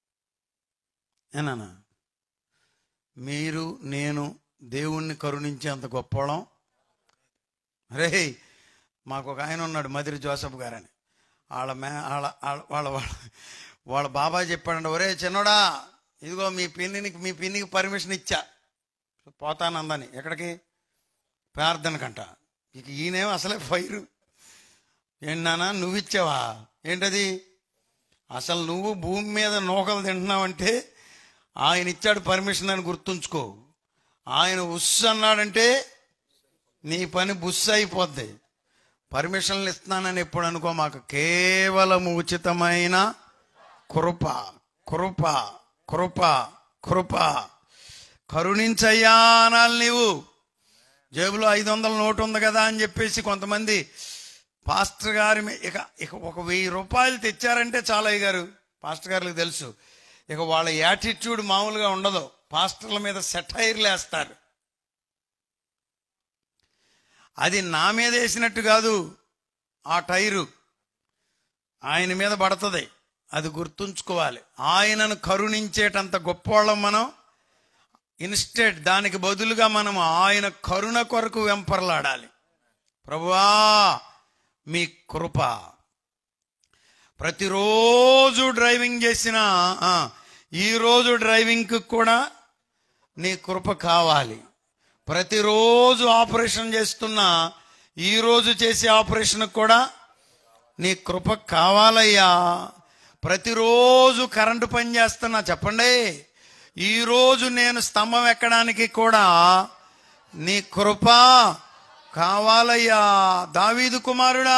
ఏనా? మీరు నేను దేవుణ్ణి కరుణించే అంత గొప్పవాళ్ళం? రే, మాకు ఒక ఆయన ఉన్నాడు, మదిరి జోసఫ్ గారని. వాళ్ళ మే వాళ్ళ వాళ్ళ వాళ్ళ వాళ్ళ బాబా చెప్పాడంట, ఒరే చిన్నోడా, ఇదిగో మీ పిన్నికి మీ పిన్నికి పర్మిషన్ ఇచ్చా, పోతానందని. ఎక్కడికి? ప్రార్థనకంట. ఇక ఈయనేమో అసలే ఫైరు. ఏంటన్నా నువ్వు ఇచ్చావా? ఏంటది? అసలు నువ్వు భూమి మీద నూకలు తింటున్నావంటే ఆయన ఇచ్చాడు పర్మిషన్ అని గుర్తుంచుకో. ఆయన ఉస్ అన్నాడంటే నీ పని బుస్ అయిపోద్ది. పర్మిషన్లు ఇస్తున్నానని ఎప్పుడు అనుకో. మాకు కేవలం ఉచితమైన కృప కృప కృప కృప. కరుణించయ్యా అనాలి నీవు. జేబులో ఐదు వందల నోటు ఉంది కదా అని చెప్పేసి కొంతమంది పాస్టర్ గారి ఇక ఇక ఒక వెయ్యి రూపాయలు తెచ్చారంటే చాలా. అయ్యారు పాస్టర్ గారికి తెలుసు, ఇక వాళ్ళ యాటిట్యూడ్ మామూలుగా ఉండదు. పాస్టర్ల మీద సెటైర్లు వేస్తారు. అది నా మీద వేసినట్టు కాదు, ఆ టైరు ఆయన మీద పడుతుంది. అది గుర్తుంచుకోవాలి. ఆయనను కరుణించేటంత గొప్పవాళ్ళం మనం. ఇన్స్టెడ్ దానికి బదులుగా మనం ఆయన కరుణ కొరకు వెంపర్లాడాలి. ప్రభువా మీ కృప. ప్రతిరోజు డ్రైవింగ్ చేసిన ఈరోజు డ్రైవింగ్కి కూడా నీ కృప కావాలి. ప్రతిరోజు ఆపరేషన్ చేస్తున్నా ఈరోజు చేసే ఆపరేషన్కి కూడా నీ కృప కావాలయ్యా. ప్రతిరోజు కరెంటు పని చేస్తున్నా, చెప్పండి, ఈరోజు నేను స్తంభం ఎక్కడానికి కూడా నీ కృప కావాలయ్యా. దావీదు కుమారుడా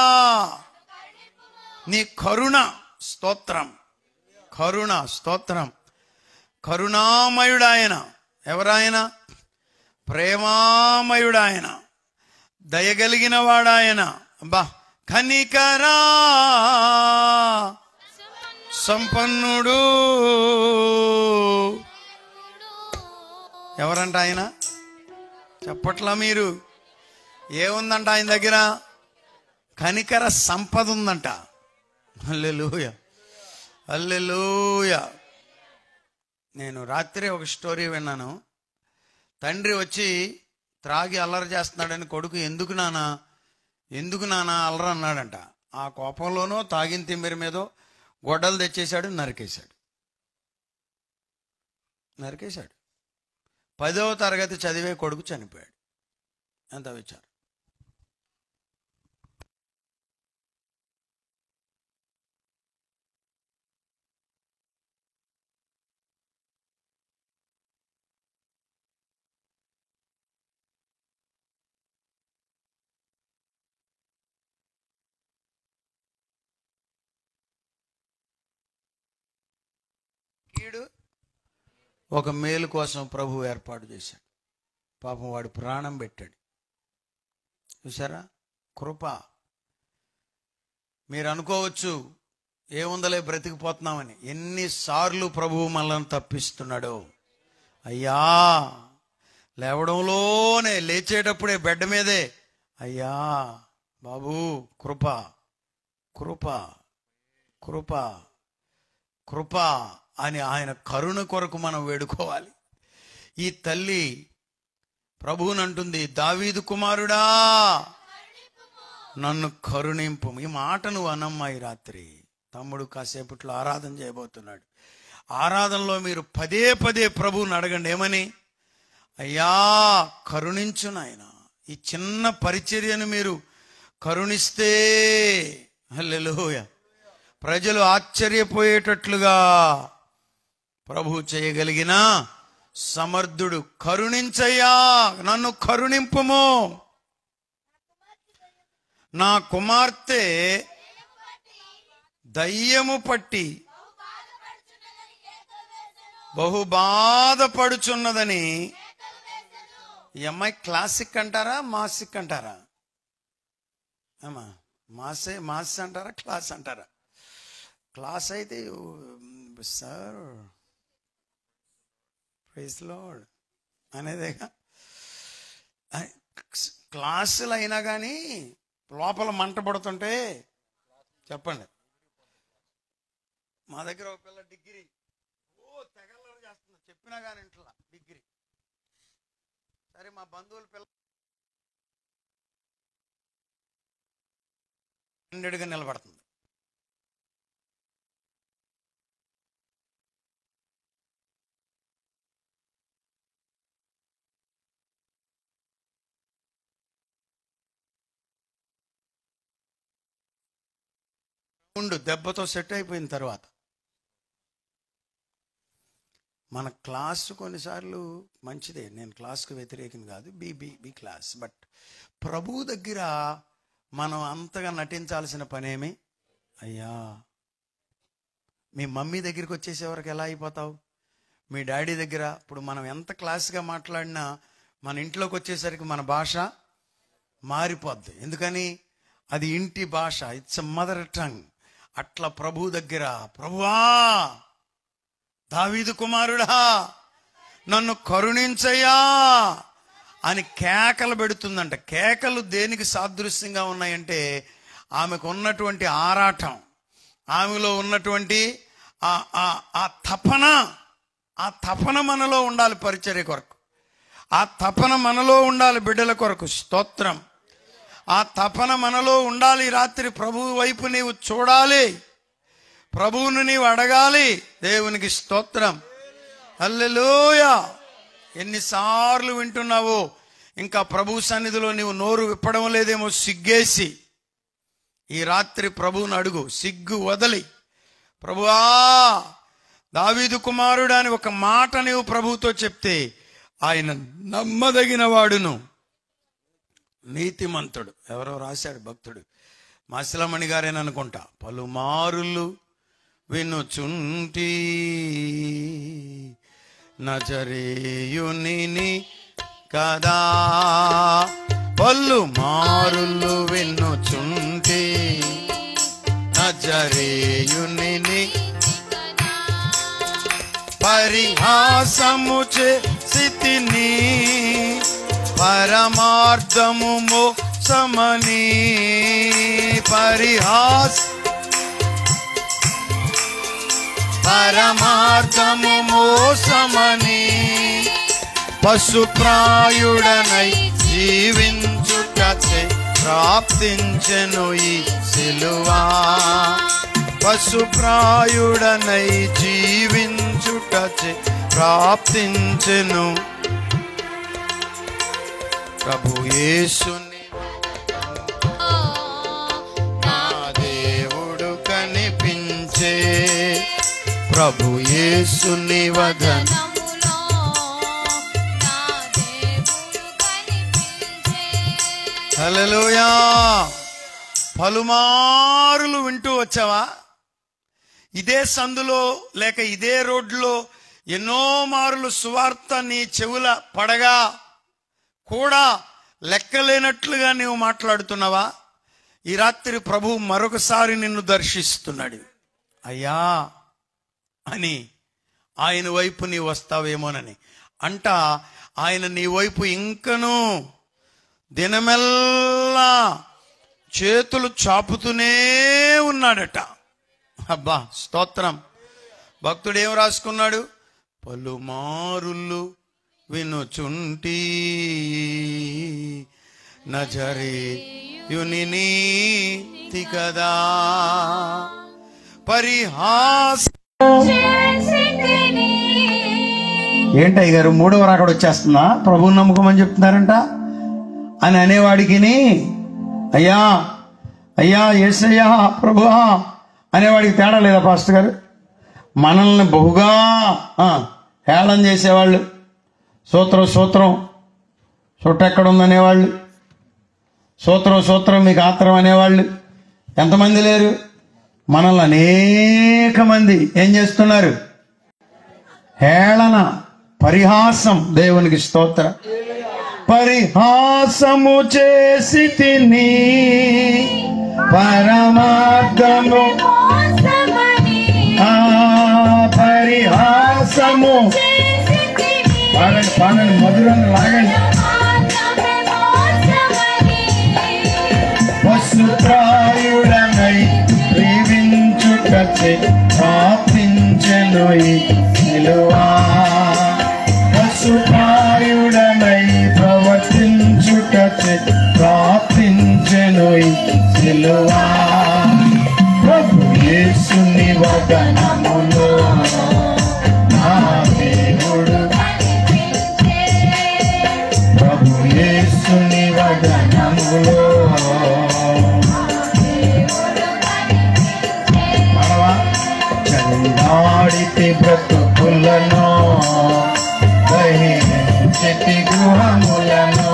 నీ కరుణ స్తోత్రం, కరుణ స్తోత్రం. కరుణామయుడాయన. ఎవరాయన? ప్రేమామయుడాయన, దయగలిగిన వాడాయన. అబ్బా, కనికరా సంపన్నుడు. ఎవరంట ఆయన? చెప్పట్లా మీరు? ఏముందంట ఆయన దగ్గర? కనికర సంపద ఉందంట. హల్లెలూయా హల్లెలూయా. నేను రాత్రి ఒక స్టోరీ విన్నాను. తండ్రి వచ్చి త్రాగి అల్లరి చేస్తున్నాడని కొడుకు ఎందుకు నానా ఎందుకు నానా అల్లరి అన్నాడంట. ఆ కోపంలోనో తాగిన తిమ్మిరి మీదో గొడ్డలు తెచ్చేశాడు, నరికేశాడు నరికేశాడు పదవ తరగతి చదివే కొడుకు చనిపోయాడు. ఎంత విచారం. కీడు ఒక మేలు కోసం ప్రభు ఏర్పాటు చేశాడు. పాపం వాడు ప్రాణం పెట్టాడు. చూసారా కృప. మీరు అనుకోవచ్చు ఏముందలే బ్రతికిపోతున్నామని. ఎన్నిసార్లు ప్రభువు మనల్ని తప్పిస్తున్నాడో. అయ్యా లేవడంలోనే, లేచేటప్పుడే బెడ్ మీదే, అయ్యా బాబు కృప కృప కృప కృప అని ఆయన కరుణ కొరకు మనం వేడుకోవాలి. ఈ తల్లి ప్రభువుని అంటుంది, దావీదు కుమారుడా నన్ను కరుణింపు. ఈ మాట నువ్వు అనమ్మా. ఈ రాత్రి తమ్ముడు కాసేపట్లో ఆరాధన చేయబోతున్నాడు. ఆరాధనలో మీరు పదే పదే ప్రభువుని అడగండి. ఏమని? అయ్యా కరుణించు నాయనా. ఈ చిన్న పరిచర్యను మీరు కరుణిస్తే హల్లెలూయా ప్రజలు ఆశ్చర్యపోయేటట్లుగా ప్రభు చేయగలిగిన సమర్థుడు. కరుణించయ్యా, నన్ను కరుణింపుము. నా కుమార్తె దయ్యము పట్టి బహు బాధపడుచున్నదని. ఈ అమ్మాయి క్లాసిక్ అంటారా మాసిక్ అంటారా? అమ్మా మాసే మాస్ అంటారా క్లాస్ అంటారా? క్లాస్ అయితే సార్ ప్రైజ్ లార్డ్ అనేదేగా. క్లాసులు అయినా కానీ లోపల మంట పడుతుంటే చెప్పండి. మా దగ్గర ఒక పిల్ల డిగ్రీ ఓ తెగల్లరు చేస్తుంది, చెప్పినా కానీ ఇంట్లో డిగ్రీ. సరే మా బంధువుల పిల్ల హండ్రెడ్గా నిలబడుతుంది. ఉండు దెబ్బతో సెట్ అయిపోయిన తర్వాత మన క్లాస్ కొన్నిసార్లు మంచిదే, నేను క్లాస్కు వ్యతిరేకం కాదు, B B B class. But ప్రభు దగ్గర మనం అంతగా నటించాల్సిన పనేమి. అయ్యా మీ మమ్మీ దగ్గరికి వచ్చేసే వరకు ఎలా అయిపోతావు, మీ డాడీ దగ్గర. ఇప్పుడు మనం ఎంత క్లాస్గా మాట్లాడినా మన ఇంట్లోకి వచ్చేసరికి మన భాష మారిపోద్ది. ఎందుకని అది ఇంటి భాష, ఇట్స్ ఎ మదర్ టంగ్. అట్లా ప్రభు దగ్గర, ప్రభువా దావీదు కుమారుడా నన్ను కరుణించయ్యా అని కేకలు పెడుతుందంట. కేకలు దేనికి సాదృశ్యంగా ఉన్నాయంటే ఆమెకు ఉన్నటువంటి ఆరాటం, ఆమెలో ఉన్నటువంటి ఆ తపన. ఆ తపన మనలో ఉండాలి పరిచర్య కొరకు, ఆ తపన మనలో ఉండాలి బిడ్డల కొరకు. స్తోత్రం. ఆ తపన మనలో ఉండాలి. రాత్రి ప్రభువు వైపు నీవు చూడాలి, ప్రభువును నీవు అడగాలి. దేవునికి స్తోత్రం. హల్లెలూయా. ఎన్నిసార్లు వింటున్నావో ఇంకా ప్రభు సన్నిధిలో నీవు నోరు విప్పడం లేదేమో సిగ్గేసి. ఈ రాత్రి ప్రభువును అడుగు, సిగ్గు వదలి. ప్రభువా దావీదు కుమారుడు అని ఒక మాట నీవు ప్రభువుతో చెప్తే ఆయన నమ్మదగిన వాడును, నీతిమంతుడు. ఎవరో రాశాడు భక్తుడు, మాసిలమణి గారేననుకుంటా. పలుమారులు వినుచుంటి నజరేయుని కదా, పలుమారులు వినుచుంటి నజరేయుని పరిహాసము చేసితిని, పరమార్థము మోసమని. పరిహాస పరమార్థము మోసమని, పశుప్రాయుడనై జీవించుటచే ప్రాప్తించెను ఈ సిలువా. పశుప్రాయుడనై జీవించుటచే ప్రాప్తించెను ప్రభు యేసుని. నా దేవుడు కనిపించే ప్రభు యేసుని వదనములో, నా దేవుడు కనిపించే. హల్లెలూయా. పలుమారులు వింటూ వచ్చావా? ఇదే సందులో లేక ఇదే రోడ్లో ఎన్నో మారులు సువార్త నీ చెవుల పడగా కూడా లెక్కలేనట్లుగా నీవు మాట్లాడుతున్నావా? ఈ రాత్రి ప్రభు మరొకసారి నిన్ను దర్శిస్తున్నాడు. అయ్యా అని ఆయన వైపు నీ వస్తావేమోనని అంట. ఆయన నీ వైపు ఇంకనూ దినమెల్లా చేతులు చాపుతూనే ఉన్నాడట. అబ్బా స్తోత్రం. భక్తుడు ఏం రాసుకున్నాడు? పలుమారులు వినుచుంటి నజరేయుని నీతి కదా, పరిహాస. ఏంటయ్య గారు మూడవ రాకడ వచ్చేస్తుందా, ప్రభువుని నమ్ముకోమని చెప్తున్నారంట అని అనేవాడికి అయ్యా అయ్యా యేసయ్యా ప్రభువా అనేవాడికి తేడా లేదా పాస్టర్ గారు? మనల్ని బహుగా హేళన చేసేవాళ్ళు, సూత్రం సూత్రం చుట్టెక్కడుందనేవాళ్ళు, సూత్రం సూత్రం మీకు ఆత్రం అనేవాళ్ళు ఎంతమంది లేరు? మనల్ని అనేక మంది ఏం చేస్తున్నారు? హేళన, పరిహాసం. దేవునికి స్తోత్రం. పరిహాసము చేసి తిని పరమార్థము, ఆ పరిహాసము పాడండి, మధురాన్ని లాగండి. పశుప్రాయుడనై ప్రేమించుటచే ప్రార్థించెను ఈ సిలువా. పశుప్రాయుడనై ప్రవర్తించుటచే ప్రార్థించెను ఈ సిలువా. ప్రభు యేసుని వదనములో నా దేవుడు, ప్రభు యేసుని వదనములో చందాడితి బ్రతుకులను దహించితి గృహములను,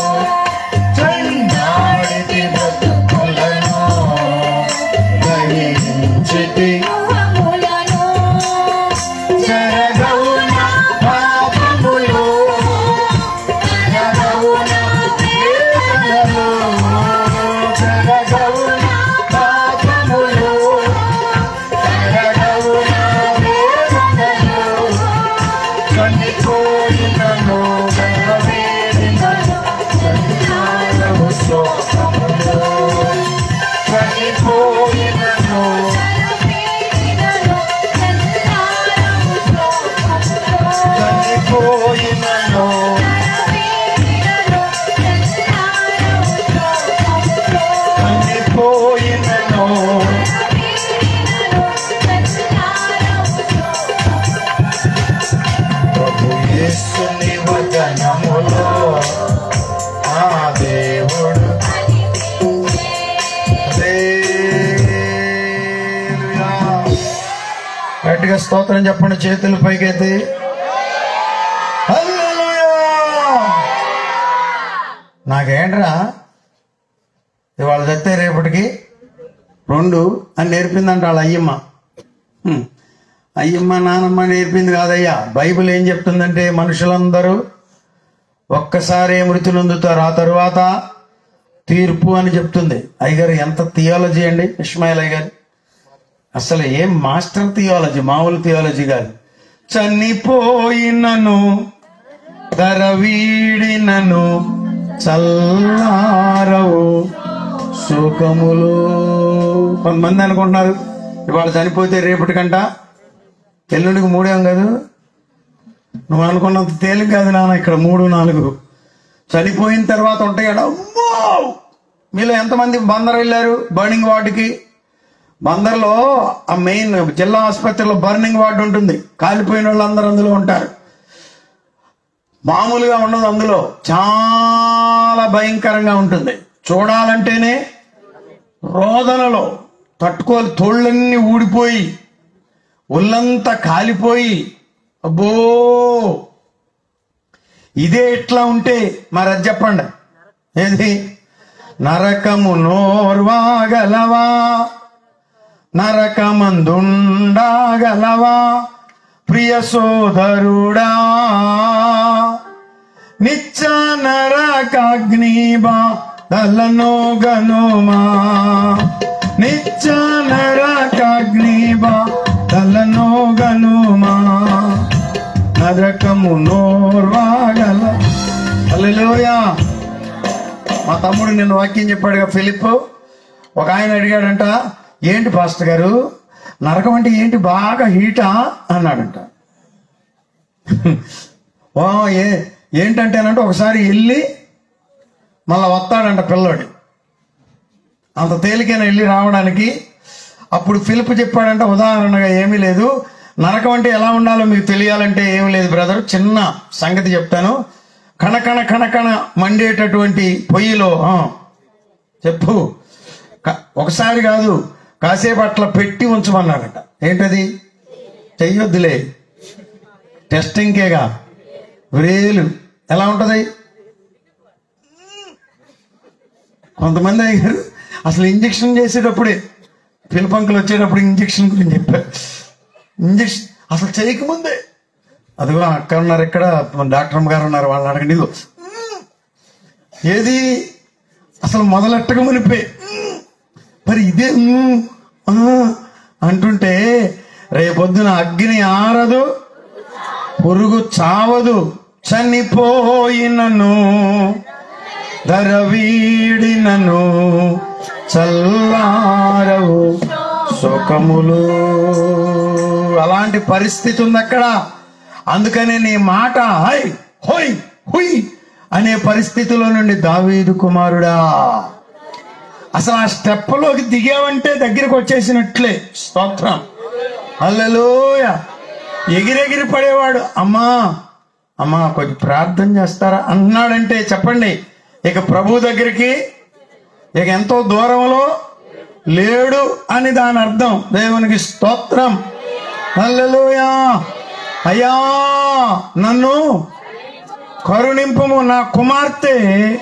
చందాడితి బ్రతుకులను దహించితి జరగవున పాపములు, జరగవున వేదనలు, జరగవున పాపములు, జరగవున వేదనలు, చనిపోయినను గర్వవేదనలు, చనిపోయినను శోకములు, చనిపోయినను చనిపోయినను చనిపోయినను ప్రభు యేసుని వదనములో ఆ దేవుడు. హల్లెలూయా. గట్టిగా స్తోత్రం చెప్పండి, చేతులు పైకెత్తి. హల్లెలూయా. నాకేంట్రా ఇవాళ చస్తే రేపటికి రెండు అని నేర్పిందంట వాళ్ళ అయ్యమ్మ. హ్మ్. అయ్యమ్మ నానమ్మ నేర్పింది కాదయ్యా. బైబిల్ ఏం చెప్తుందంటే మనుషులందరూ ఒక్కసారే మృతి నొందుతారు, ఆ తరువాత తీర్పు అని చెప్తుంది. అయ్యగారు ఎంత థియాలజీ అండి ఇస్మాయిల్ అయ్యగారు, అసలు ఏం మాస్టర్ థియాలజీ, మామూలు థియాలజీ కాదు. చనిపోయినను ధర వీడినను చల్లారవు సుఖములు. కొంతమంది అనుకుంటున్నారు ఇవాళ చనిపోతే రేపటికంట ఎల్లుండికి మూడేం కాదు. నువ్వు అనుకున్నంత తేలిక కాదు నాన్న, ఇక్కడ మూడు నాలుగు చనిపోయిన తర్వాత ఉంటాయి. అమ్మో, మీలో ఎంతమంది బందర్ వెళ్ళారు బర్నింగ్ వార్డుకి? బందర్లో ఆ మెయిన్ జిల్లా ఆసుపత్రిలో బర్నింగ్ వార్డు ఉంటుంది. కాలిపోయిన వాళ్ళు అందరూ అందులో ఉంటారు. మామూలుగా ఉండదు, అందులో చాలా భయంకరంగా ఉంటుంది. చూడాలంటేనే రోదనలో తట్టుకోలు, తోళ్ళన్నీ ఊడిపోయి ఒళ్ళంతా కాలిపోయి, అబ్బో ఇదే ఇట్లా ఉంటే మరి అది చెప్పండి ఏది? నరకము నోర్వాగలవా, నరకమందుండగలవా ప్రియ సోదరుడా, నిత్య నరకాగ్ని బాధలను గనుమా, నిత్య నరకాగ్ని బాధలను గనుమా, నరకము నోర్వాగల. హల్లెలూయా. మా తమ్ముడు నిన్న వాక్యం చెప్పాడుగా ఫిలిప్. ఒక ఆయన అడిగాడంట, ఏంటి పాస్టర్ గారు నరకం అంటే ఏంటి, బాగా హీటా అన్నాడంట. ఓ ఏ ఏంటంటేనంటే ఒకసారి వెళ్ళి మళ్ళా వస్తాడంట పిల్లోడు. అంత తేలికైనా వెళ్ళి రావడానికి. అప్పుడు ఫిలిప్ చెప్పాడంట, ఉదాహరణగా ఏమీ లేదు, నరకం అంటే ఎలా ఉండాలో మీకు తెలియాలంటే ఏమీ లేదు బ్రదర్, చిన్న సంగతి చెప్తాను. కణకణ కణకణ మండేటటువంటి పొయ్యిలో చెప్పు, ఒకసారి కాదు కాసేపు అట్లా పెట్టి ఉంచమన్నాడట. ఏంటది? చెయ్యొద్దులే, టెస్టింగ్కేగా. వ్రేలు ఎలా ఉంటుంది? కొంతమంది అయ్యారు అసలు ఇంజక్షన్ చేసేటప్పుడే, పిల్లపంకులు వచ్చేటప్పుడు ఇంజక్షన్ గురించి చెప్పారు. ఇంజక్షన్ అసలు చేయకముందే, అదిగో అక్కడ ఉన్నారు, ఇక్కడ డాక్టర్ గారు ఉన్నారు, వాళ్ళు అడగండి. ఇదిగో ఏది అసలు మొదలెట్టక మునిపే మరి ఇదే అంటుంటే రేపొద్దున అగ్ని ఆరదు, పురుగు చావదు, చనిపోయినను ధరవీడినను చల్లారవు సుఖములు. అలాంటి పరిస్థితి ఉంది అక్కడ. అందుకనే నీ మాట హై హోయ్ హుయ్ అనే పరిస్థితిలో నుండి దావీదు కుమారుడా అసలు ఆ స్టెప్లోకి దిగావంటే దగ్గరికి వచ్చేసినట్లే. స్తోత్రం, హల్లెలూయా. ఎగిరెగిరి పడేవాడు. అమ్మా అమ్మా కొంచెం ప్రార్థన చేస్తారా అన్నాడంటే చెప్పండి, ఇక ప్రభు దగ్గరికి ఇక ఎంతో దూరంలో లేడు అని దాని అర్థం. దేవునికి స్తోత్రం, హల్లెలూయా. అయ్యా నన్ను కరుణింపుము, నా కుమార్తె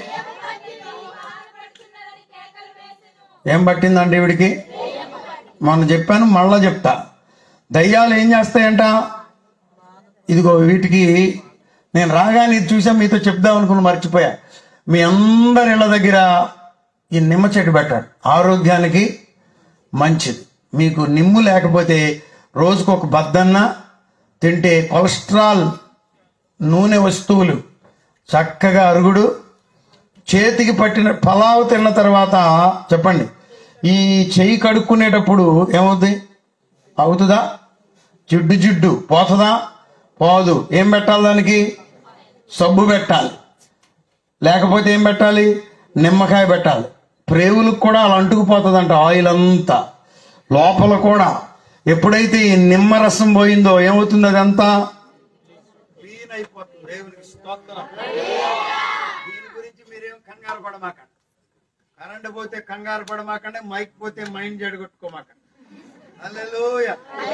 ఏం పట్టిందంటే వీడికి. మొన్న చెప్పాను, మళ్ళా చెప్తా. దయ్యాలు ఏం చేస్తాయంట, ఇదిగో వీటికి నేను రాగానే ఇది చూసా, మీతో చెప్దాం అనుకుని మర్చిపోయా. మీ అందరి ఇళ్ళ దగ్గర ఈ నిమ్మ చెట్టు పెట్టాడు, ఆరోగ్యానికి మంచిది. మీకు నిమ్ము లేకపోతే రోజుకు ఒక బద్దన్న తింటే కొలెస్ట్రాల్ నూనె వస్తువులు చక్కగా అరుగుడు. చేతికి పట్టిన పలావు తిన్న తర్వాత చెప్పండి, ఈ చెయ్యి కడుక్కునేటప్పుడు ఏమవుతుంది? అవుతుందా? జిడ్డు జిడ్డు పోతుందా? పోదు. ఏం పెట్టాలి దానికి? సబ్బు పెట్టాలి. లేకపోతే ఏం పెట్టాలి? నిమ్మకాయ పెట్టాలి. ప్రేవులకు కూడా అలా అంటుకుపోతుందంట ఆయిల్ అంతా లోపల కూడా. ఎప్పుడైతే ఈ నిమ్మరసం పోయిందో ఏమవుతుంది? అదంతా క్లీన్ అయిపోతుంది. దేవునికి స్తోత్రం. దీని గురించి మీరేం కంగారు పడమాకండి. కరెంట్ పోతే కంగారు పడమాకండి, మైక్ పోతే మైండ్ జడగొట్టుకోమాకండి. హల్లెలూయా.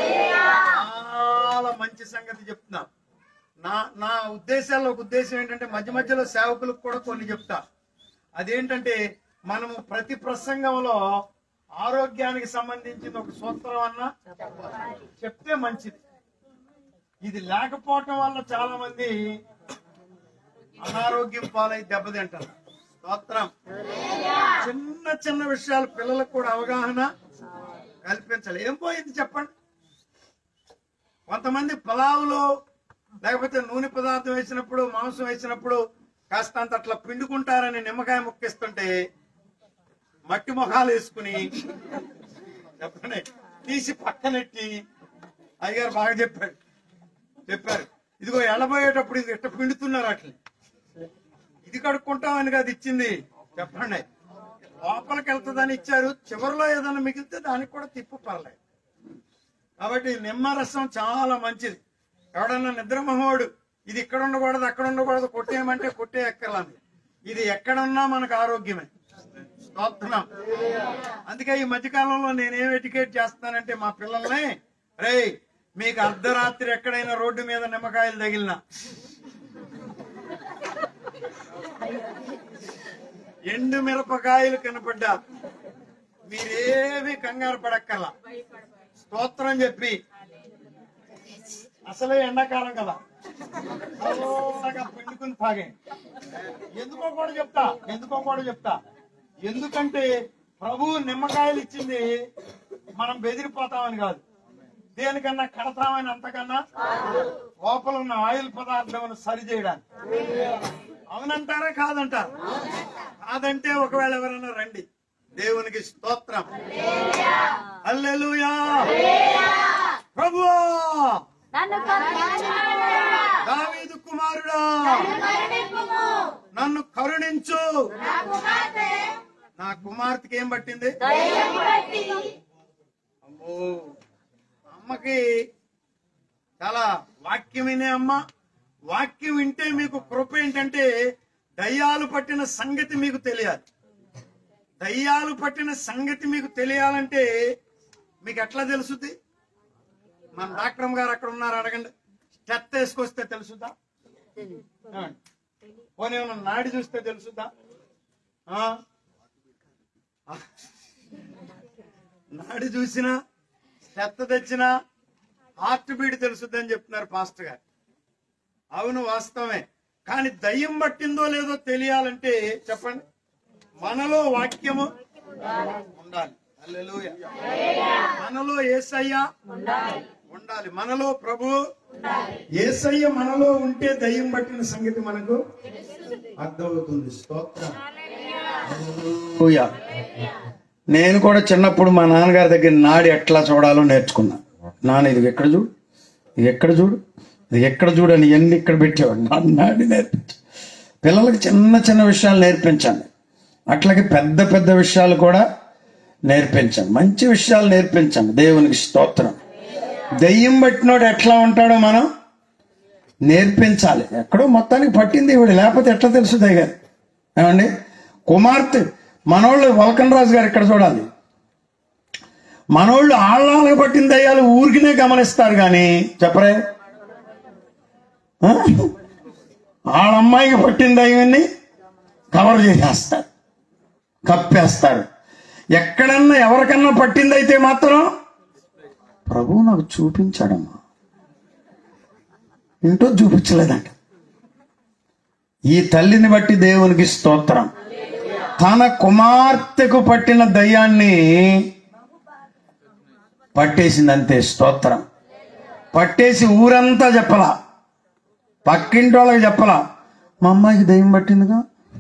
చాలా మంచి సంగతి చెప్తున్నా. నా నా ఉద్దేశాల్లో ఒక ఉద్దేశం ఏంటంటే మధ్య మధ్యలో సేవకులకు కూడా కొన్ని చెప్తా. అదేంటంటే మనము ప్రతి ప్రసంగంలో ఆరోగ్యానికి సంబంధించిన ఒక సూత్రం అన్నా చెప్తే మంచిది. ఇది లేకపోవటం వల్ల చాలా మంది అనారోగ్యం పాలై దెబ్బతింటారు. స్తోత్రం. చిన్న చిన్న విషయాలు పిల్లలకు కూడా అవగాహన కల్పించాలి. ఏం పోయింది చెప్పండి? కొంతమంది పలావులో లేకపోతే నూనె పదార్థం వేసినప్పుడు, మాంసం వేసినప్పుడు కాస్త అంత అట్లా పిండుకుంటారని నిమ్మకాయ ముక్కిస్తుంటే మట్టి మొహాలు వేసుకుని చెప్పండి తీసి పక్కనెట్టి అయ్యగారు బాగా చెప్పాడు చెప్పారు ఇదిగో ఎడబోయేటప్పుడు ఇది ఎట్ట పిండుతున్నారు అట్లా. ఇది కడుక్కుంటామని కాదు ఇచ్చింది, చెప్పండి లోపలికి వెళ్తుందని ఇచ్చారు. చివరిలో ఏదైనా మిగిలితే దానికి కూడా తిప్పు పర్లేదు. కాబట్టి నిమ్మరసం చాలా మంచిది. ఎవడన్నా నిద్రమోహోడు ఇది ఇక్కడ ఉండకూడదు అక్కడ ఉండకూడదు కొట్టేయమంటే కొట్టే ఎక్కర్లాంది. ఇది ఎక్కడున్నా మనకు ఆరోగ్యమే. స్తోత్రం. అందుకే ఈ మధ్యకాలంలో నేనేం ఎటికేట్ చేస్తానంటే మా పిల్లల్ని, రే మీకు అర్ధరాత్రి ఎక్కడైనా రోడ్డు మీద నిమ్మకాయలు తగిలినా, ఎండు మిరపకాయలు కనపడ్డా మీరేమి కంగారు పడక్కర్లా. స్తోత్రం చెప్పి, అసలే ఎండాకాలం కదా పిండుకుని తాగే. ఎందుకో కూడా చెప్తా ఎందుకో కూడా చెప్తా ఎందుకంటే ప్రభు నిమ్మకాయలు ఇచ్చింది మనం బెదిరిపోతామని కాదు, దేనికన్నా కడతామని, అంతకన్నా లోపల ఉన్న ఆయిల్ పదార్థం సరి చేయడానికి. అవునంటారా కాదంటారా? కాదంటే ఒకవేళ ఎవరైనా రండి. దేవునికి స్తోత్రం. హల్లెలూయా. ప్రభువా దావీదు కుమారుడా నన్ను కరుణించు. నా కుమార్తెకి ఏం పట్టింది? అమ్మో, అమ్మకి చాలా వాక్యం వినే అమ్మ. వాక్యం వింటే మీకు కృప ఏంటంటే దయ్యాలు పట్టిన సంగతి మీకు తెలియాలి. దయ్యాలు పట్టిన సంగతి మీకు తెలియాలంటే మీకు ఎట్లా తెలుసుద్ది? మన డాక్టర్ గారు అక్కడ ఉన్నారు, అడగండి. స్టెత్ వేసుకొస్తే తెలుసుద్దా? పోనీ ఏమన్నా నాడి చూస్తే తెలుసుద్దా? నాడి చూసినా స్టెత్ తెచ్చినా హార్ట్ బీట్ తెలుసుద్దని చెప్తున్నారు పాస్టర్ గారు. అవును, వాస్తవమే. కానీ దయ్యం పట్టిందో లేదో తెలియాలంటే చెప్పండి, మనలో వాక్యము ఉండాలి. హల్లెలూయా. మనలో యేసయ్య ఉండాలి. మనలో ప్రభు యేసయ్య మనలో ఉంటే దయ్యం పట్టిన సంగతి మనకు అర్థమవుతుంది. స్తోత్రం. హల్లెలూయా. నేను కూడా చిన్నప్పుడు మా నాన్నగారి దగ్గర నాడి ఎట్లా చూడాలో నేర్చుకున్నా. నాన్న ఇది ఎక్కడ చూడు, ఇది ఎక్కడ చూడు, ఇది ఎక్కడ చూడు అని ఎన్ని ఇక్కడ పెట్టేవాడు. నా నాడి నేర్పించు. పిల్లలకి చిన్న చిన్న విషయాలు నేర్పించండి, అట్లాగే పెద్ద పెద్ద విషయాలు కూడా నేర్పించండి. మంచి విషయాలు నేర్పించండి. దేవునికి స్తోత్రం. దెయ్యం పట్టినోడు ఎట్లా ఉంటాడో మనం నేర్పించాలి. ఎక్కడో మొత్తానికి పట్టింది ఇవిడ, లేకపోతే ఎట్లా తెలుసు దయ్యారు ఏమండి? కుమార్తె మనోళ్ళు వల్కన్ రాజు గారు ఇక్కడ చూడాలి. మనోళ్ళు ఆళ్ళకి పట్టిన దయ్యాలు ఊరికినే గమనిస్తారు కానీ చెప్పరే. వాళ్ళ అమ్మాయికి పట్టిన దయ్యాన్ని కవర్ చేసేస్తారు, కప్పేస్తారు. ఎక్కడన్నా ఎవరికన్నా పట్టిందైతే మాత్రం ప్రభువు నాకు చూపించాడమ్మా, ఇంటో చూపించలేదంట. ఈ తల్లిని బట్టి దేవునికి స్తోత్రం. తన కుమార్తెకు పట్టిన దయ్యాన్ని పట్టేసింది అంతే. స్తోత్రం. పట్టేసి ఊరంతా చెప్పలా, పక్కింటి వాళ్ళకి చెప్పలా, మా అమ్మాయికి దయ్యం పట్టిందిగా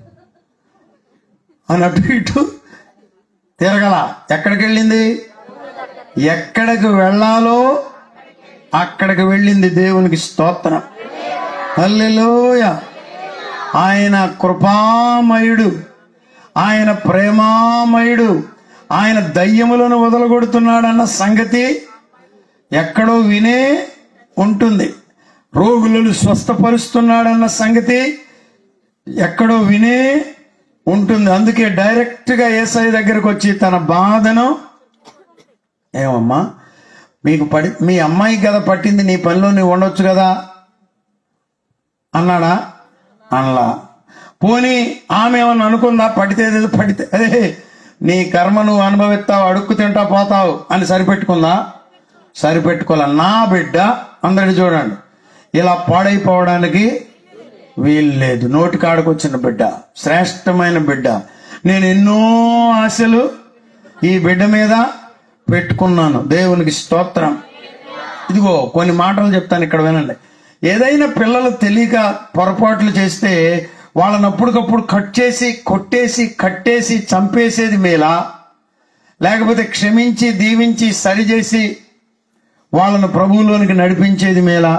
అని అటు ఇటు తిరగల. ఎక్కడికి వెళ్ళింది? ఎక్కడికి వెళ్ళాలో అక్కడికి వెళ్ళింది. దేవునికి స్తోత్రం. హల్లెలూయా. ఆయన కృపామయుడు, ఆయన ప్రేమామయుడు, ఆయన దయ్యములను వదలగొడుతున్నాడన్న సంగతి ఎక్కడో వినే ఉంటుంది. రోగులను స్వస్థపరుస్తున్నాడన్న సంగతి ఎక్కడో వినే ఉంటుంది. అందుకే డైరెక్ట్ గా యేసయ్య దగ్గరకు వచ్చి తన బాధను, ఏమమ్మా మీకు పడి మీ అమ్మాయికి కదా పట్టింది, నీ పనిలో నువ్వు ఉండొచ్చు కదా అన్నాడా? అనలా. పోనీ ఆమె ఏమన్నా అనుకుందా, పడితే పడితే అదే నీ కర్మ నువ్వు అనుభవిస్తావు, అడుక్కు తింటా పోతావు అని సరిపెట్టుకుందా? సరిపెట్టుకోలే. నా బిడ్డ అందరిని చూడండి, ఇలా పాడైపోవడానికి వీలు లేదు. నోటి కాడకు వచ్చిన బిడ్డ, శ్రేష్టమైన బిడ్డ. నేను ఎన్నో ఆశలు ఈ బిడ్డ మీద పెట్టుకున్నాను. దేవునికి స్తోత్రం. ఇదిగో కొన్ని మాటలు చెప్తాను, ఇక్కడ వినండి. ఏదైనా పిల్లలు తెలియక పొరపాట్లు చేస్తే వాళ్ళని అప్పటికప్పుడు కట్ చేసి కొట్టేసి కట్టేసి చంపేసేది మేలా, లేకపోతే క్షమించి దీవించి సరిచేసి వాళ్ళను ప్రభువులోనికి నడిపించేది మేలా?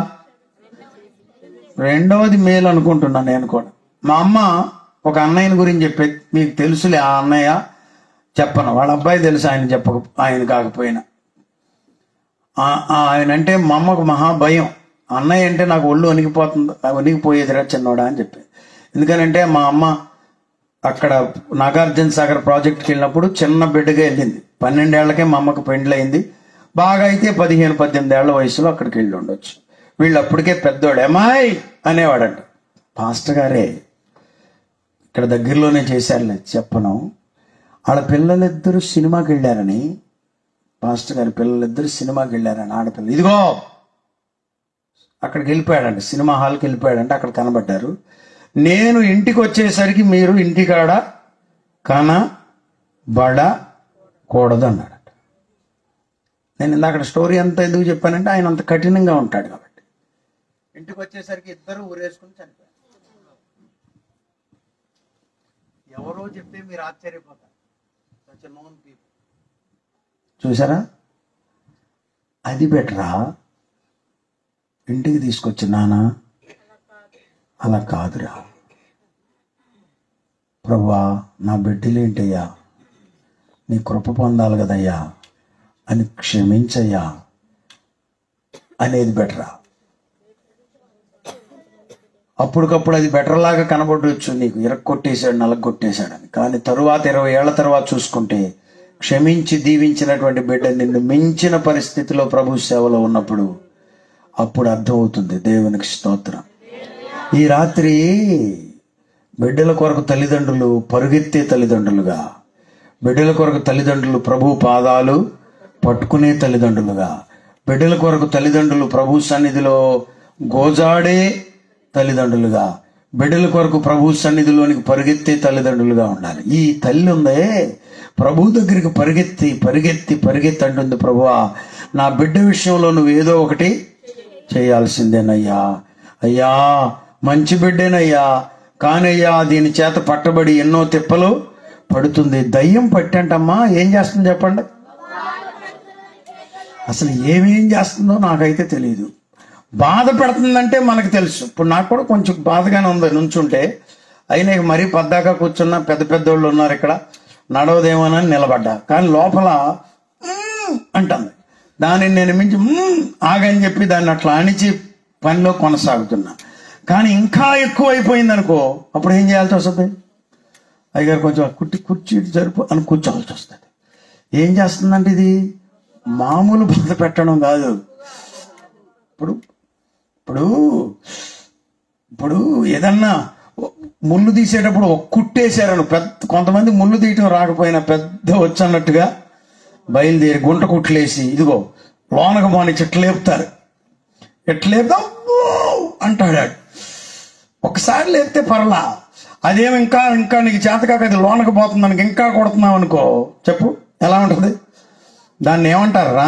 రెండవది మేలు అనుకుంటున్నాను నేను కూడా. మా అమ్మ ఒక అన్నయ్యని గురించి చెప్పే, మీకు తెలుసులే ఆ అన్నయ్య, చెప్పను, వాళ్ళ అబ్బాయి తెలుసు, ఆయన చెప్పక ఆయన కాకపోయినా. ఆయన అంటే మా అమ్మకు మహా భయం. అన్నయ్య అంటే నాకు ఒళ్ళు వణికిపోతుంది, వణికిపోయేదిరా చిన్నోడా అని చెప్పి. ఎందుకనంటే మా అమ్మ అక్కడ నాగార్జున సాగర్ ప్రాజెక్ట్కి వెళ్ళినప్పుడు చిన్న బిడ్డగా వెళ్ళింది. పన్నెండేళ్లకే మా అమ్మకు పెండ్లయింది. బాగా అయితే పదిహేను పద్దెనిమిది ఏళ్ల వయసులో అక్కడికి వెళ్ళి ఉండొచ్చు. వీళ్ళు అప్పటికే పెద్దోడు, ఏమాయ్ అనేవాడంట. పాస్టర్ గారే ఇక్కడ దగ్గరలోనే చేశారులే, చెప్పను. వాళ్ళ పిల్లలిద్దరూ సినిమాకి వెళ్ళారని, పాస్టర్ గారి పిల్లలిద్దరు సినిమాకి వెళ్ళారని, ఆడపిల్ల ఇదిగో అక్కడికి వెళ్ళిపోయాడంట, సినిమా హాల్కి వెళ్ళిపోయాడంటే అక్కడ కనబడ్డారు. నేను ఇంటికి వచ్చేసరికి మీరు ఇంటికాడ కనబడకూడదు అన్నాడట. నేను ఇందాక స్టోరీ అంతా ఎందుకు చెప్పానంటే ఆయన అంత కఠినంగా ఉంటాడు కాబట్టి. ఇంటికి వచ్చేసరికి ఇద్దరు ఊరేసుకుని చనిపోయారు. ఎవరో చెప్తే మీరు ఆశ్చర్యపోతారు. చూసారా? అది బెటరా? ఇంటికి తీసుకొచ్చి నానా అలా కాదురా ప్రభువా, నా బిడ్డలేంటయ్యా, నీ కృప పొందాలి కదయ్యా అని క్షమించయ్యా అనేది బెటరా? అప్పటికప్పుడు అది బెటర్ లాగా కనబడవచ్చు నీకు, ఇరక్కొట్టేశాడు నలగొట్టేశాడని. కానీ తరువాత ఇరవై ఏళ్ల తర్వాత చూసుకుంటే క్షమించి దీవించినటువంటి బిడ్డ నిన్ను మించిన పరిస్థితిలో ప్రభు సేవలో ఉన్నప్పుడు అప్పుడు అర్థమవుతుంది. దేవునికి స్తోత్రం. ఈ రాత్రి బిడ్డల కొరకు తల్లిదండ్రులు పరుగెత్తే తల్లిదండ్రులుగా, బిడ్డల కొరకు తల్లిదండ్రులు ప్రభు పాదాలు పట్టుకునే తల్లిదండ్రులుగా, బిడ్డల కొరకు తల్లిదండ్రులు ప్రభు సన్నిధిలో గోజాడే తల్లిదండ్రులుగా, బిడ్డల కొరకు ప్రభు సన్నిధిలోనికి పరిగెత్తే తల్లిదండ్రులుగా ఉండాలి. ఈ తల్లి ఉందే ప్రభు దగ్గరికి పరిగెత్తి పరిగెత్తి పరిగెత్తి అంటుంది, ప్రభువా నా బిడ్డ విషయంలో నువ్వు ఏదో ఒకటి చేయాల్సిందేనయ్యా. అయ్యా మంచి బిడ్డేనయ్యా, కానయ్యా దీని చేత పట్టబడి ఎన్నో తిప్పలు పడుతుంది. దయ్యం పట్టంటమ్మా ఏం చేస్తుంది చెప్పండి? అసలు ఏమేం చేస్తుందో నాకైతే తెలియదు. బాధ పెడుతుందంటే మనకు తెలుసు. ఇప్పుడు నాకు కూడా కొంచెం బాధగానే ఉంది నుంచుంటే, అయినా ఇక మరీ పద్దాకా కూర్చున్నా, పెద్ద పెద్దోళ్ళు ఉన్నారు ఇక్కడ, నడవదేమోనని నిలబడ్డా. కానీ లోపల అంటుంది. దానిని నేను మించి ఆగని చెప్పి దాన్ని అట్లా అణిచి పనిలో కొనసాగుతున్నా. కానీ ఇంకా ఎక్కువ అయిపోయింది అనుకో, అప్పుడు ఏం చేయాల్సి వస్తుంది? అయ్యగారు కొంచెం కుట్టి కుర్చీ జరుపు అని కూర్చోవాల్సి వస్తుంది. ఏం చేస్తుందంటే ఇది మామూలు బాధ పెట్టడం కాదు. ఇప్పుడు ఇప్పుడు ఇప్పుడు ఏదన్నా ముళ్ళు తీసేటప్పుడు ఒక కుట్టేశారను, పెద్ద కొంతమంది ముళ్ళు తీయటం రాకపోయినా పెద్ద వచ్చన్నట్టుగా బయలుదేరి గుంట కుట్లేసి ఇదిగో లోనకు బాని చెట్లు లేపుతారు. ఎట్లు లేపుతా అంటాడు. ఒకసారి లేపితే పర్లా, అదేమి ఇంకా ఇంకా నీకు చేతకాక అది లోనకు పోతుందానికి ఇంకా కొడుతున్నావు అనుకో, చెప్పు ఎలా ఉంటుంది? దాన్ని ఏమంటారా?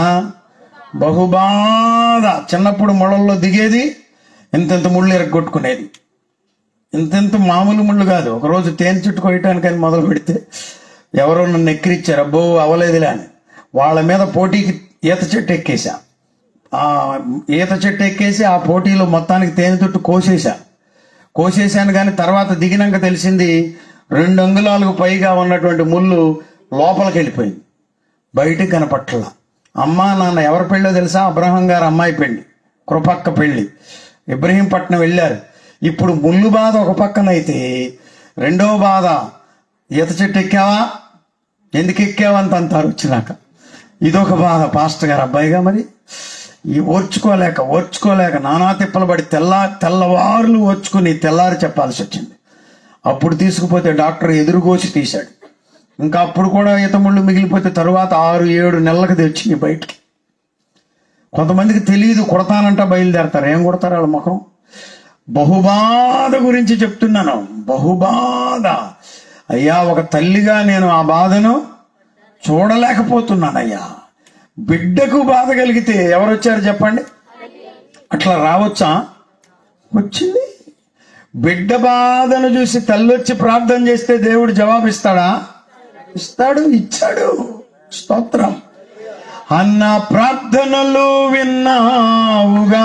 బహుబాధ. చిన్నప్పుడు ముళ్ళల్లో దిగేది, ఇంతెంత ముళ్ళు ఎరగొట్టుకునేది. ఇంతెంత మామూలు ముళ్ళు కాదు. ఒకరోజు తేనె చుట్టు కొయ్యటానికని మొదలు పెడితే ఎవరో నన్ను ఎక్కిరిచ్చారు, అబ్బో అవలేదులే అని. వాళ్ళ మీద పోటీకి ఈత చెట్టు ఎక్కేసా. ఆ ఈత చెట్టు ఎక్కేసి ఆ పోటీలో మొత్తానికి తేనె చుట్టు కోసేసా కోసేసాను కానీ తర్వాత దిగినాక తెలిసింది రెండు అంగుళాలకు పైగా ఉన్నటువంటి ముళ్ళు లోపలికి వెళ్ళిపోయింది, బయటికి కనపట్ల. అమ్మా నాన్న ఎవరి పెళ్ళో తెలుసా? అబ్రహం గారు అమ్మాయి పెళ్ళి, కృపక్క పెళ్ళి. ఇబ్రహీంపట్నం వెళ్ళారు. ఇప్పుడు ముళ్ళు బాధ ఒక పక్కనైతే, రెండో బాధ ఈత చెట్టు ఎక్కావా, ఎందుకు ఎక్కావా అంత అంటారు వచ్చినాక. ఇదొక బాధ. పాస్టర్ గారు అబ్బాయిగా మరి ఈ ఓర్చుకోలేక ఓర్చుకోలేక నానా తిప్పలు పడి తెల్లా తెల్లవారులు ఓర్చుకుని తెల్లారి చెప్పాల్సి వచ్చింది. అప్పుడు తీసుకుపోతే డాక్టర్ ఎదురుగోసి తీశాడు. ఇంకా అప్పుడు కూడా ఈత ముళ్ళు మిగిలిపోతే తరువాత ఆరు ఏడు నెలలకు తెచ్చింది బయటికి. కొంతమందికి తెలియదు, కొడతానంట బయలుదేరతారు. ఏం కొడతారు వాళ్ళ ముఖం? బహుబాధ గురించి చెప్తున్నాను, బహుబాధ. అయ్యా ఒక తల్లిగా నేను ఆ బాధను చూడలేకపోతున్నానయ్యా. బిడ్డకు బాధ కలిగితే ఎవరు వచ్చారు చెప్పండి? అట్లా రావచ్చా? వచ్చింది. బిడ్డ బాధను చూసి తల్లి వచ్చి ప్రార్థన చేస్తే దేవుడు జవాబిస్తాడా? ఇస్తాడు, ఇచ్చాడు. స్తోత్రం. అన్న ప్రార్థనలు విన్నావుగా,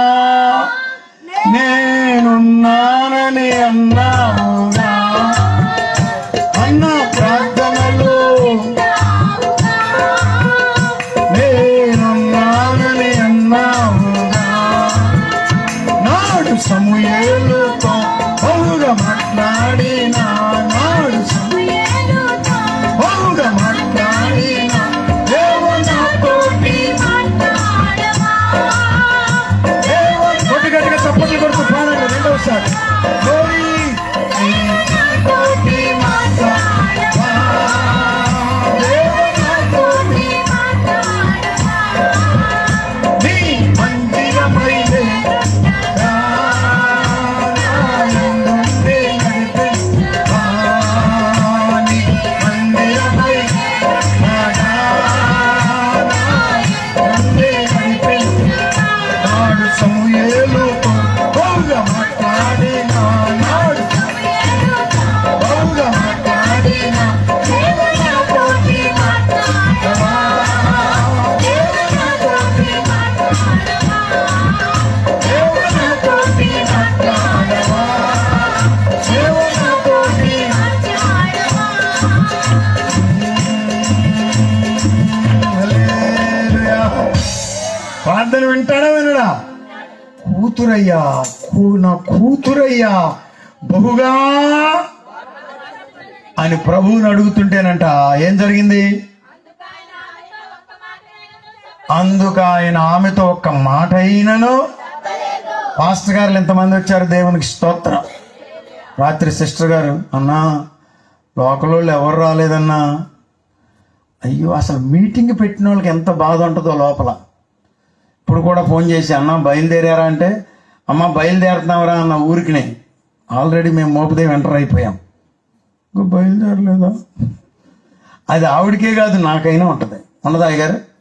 నేనున్నానని అన్నావుగా. అన్న ప్రార్థనలు నేనున్నానని అన్నావుగా. నాడు సమూయేలుతో బహుగా మాట్లాడిన, నాడు బహుగా మాట్లాడిన దేవునితోటి కొట్టి గట్టిగా చప్పట్లు కొడుతూ పాడండి రెండవసారి. ప్రార్థన వింటాడా వినడా? కూతురయ్యా, నా కూతురయ్యా బహుగా అని ప్రభువుని అడుగుతుంటేనంట ఏం జరిగింది? అందుకు ఆయన ఆమెతో ఒక్క మాట అయినను. పాస్టర్ గారు ఎంతమంది వచ్చారు? దేవునికి స్తోత్రం. రాత్రి సిస్టర్ గారు, అన్నా లోకల్లో ఎవరు రాలేదన్నా. అయ్యో, అసలు మీటింగ్ పెట్టిన వాళ్ళకి ఎంత బాధ ఉంటుందో లోపల. ఇప్పుడు కూడా ఫోన్ చేసి, అన్న బయలుదేరారా అంటే, అమ్మ బయలుదేరుతున్నావురా అన్న ఊరికినే. ఆల్రెడీ మేము మోపుదేవి ఎంటర్ అయిపోయాం. ఇంకా బయలుదేరలేదా? అది ఆవిడకే కాదు నాకైనా ఉంటుంది. ఉండదా అయ్యగారు?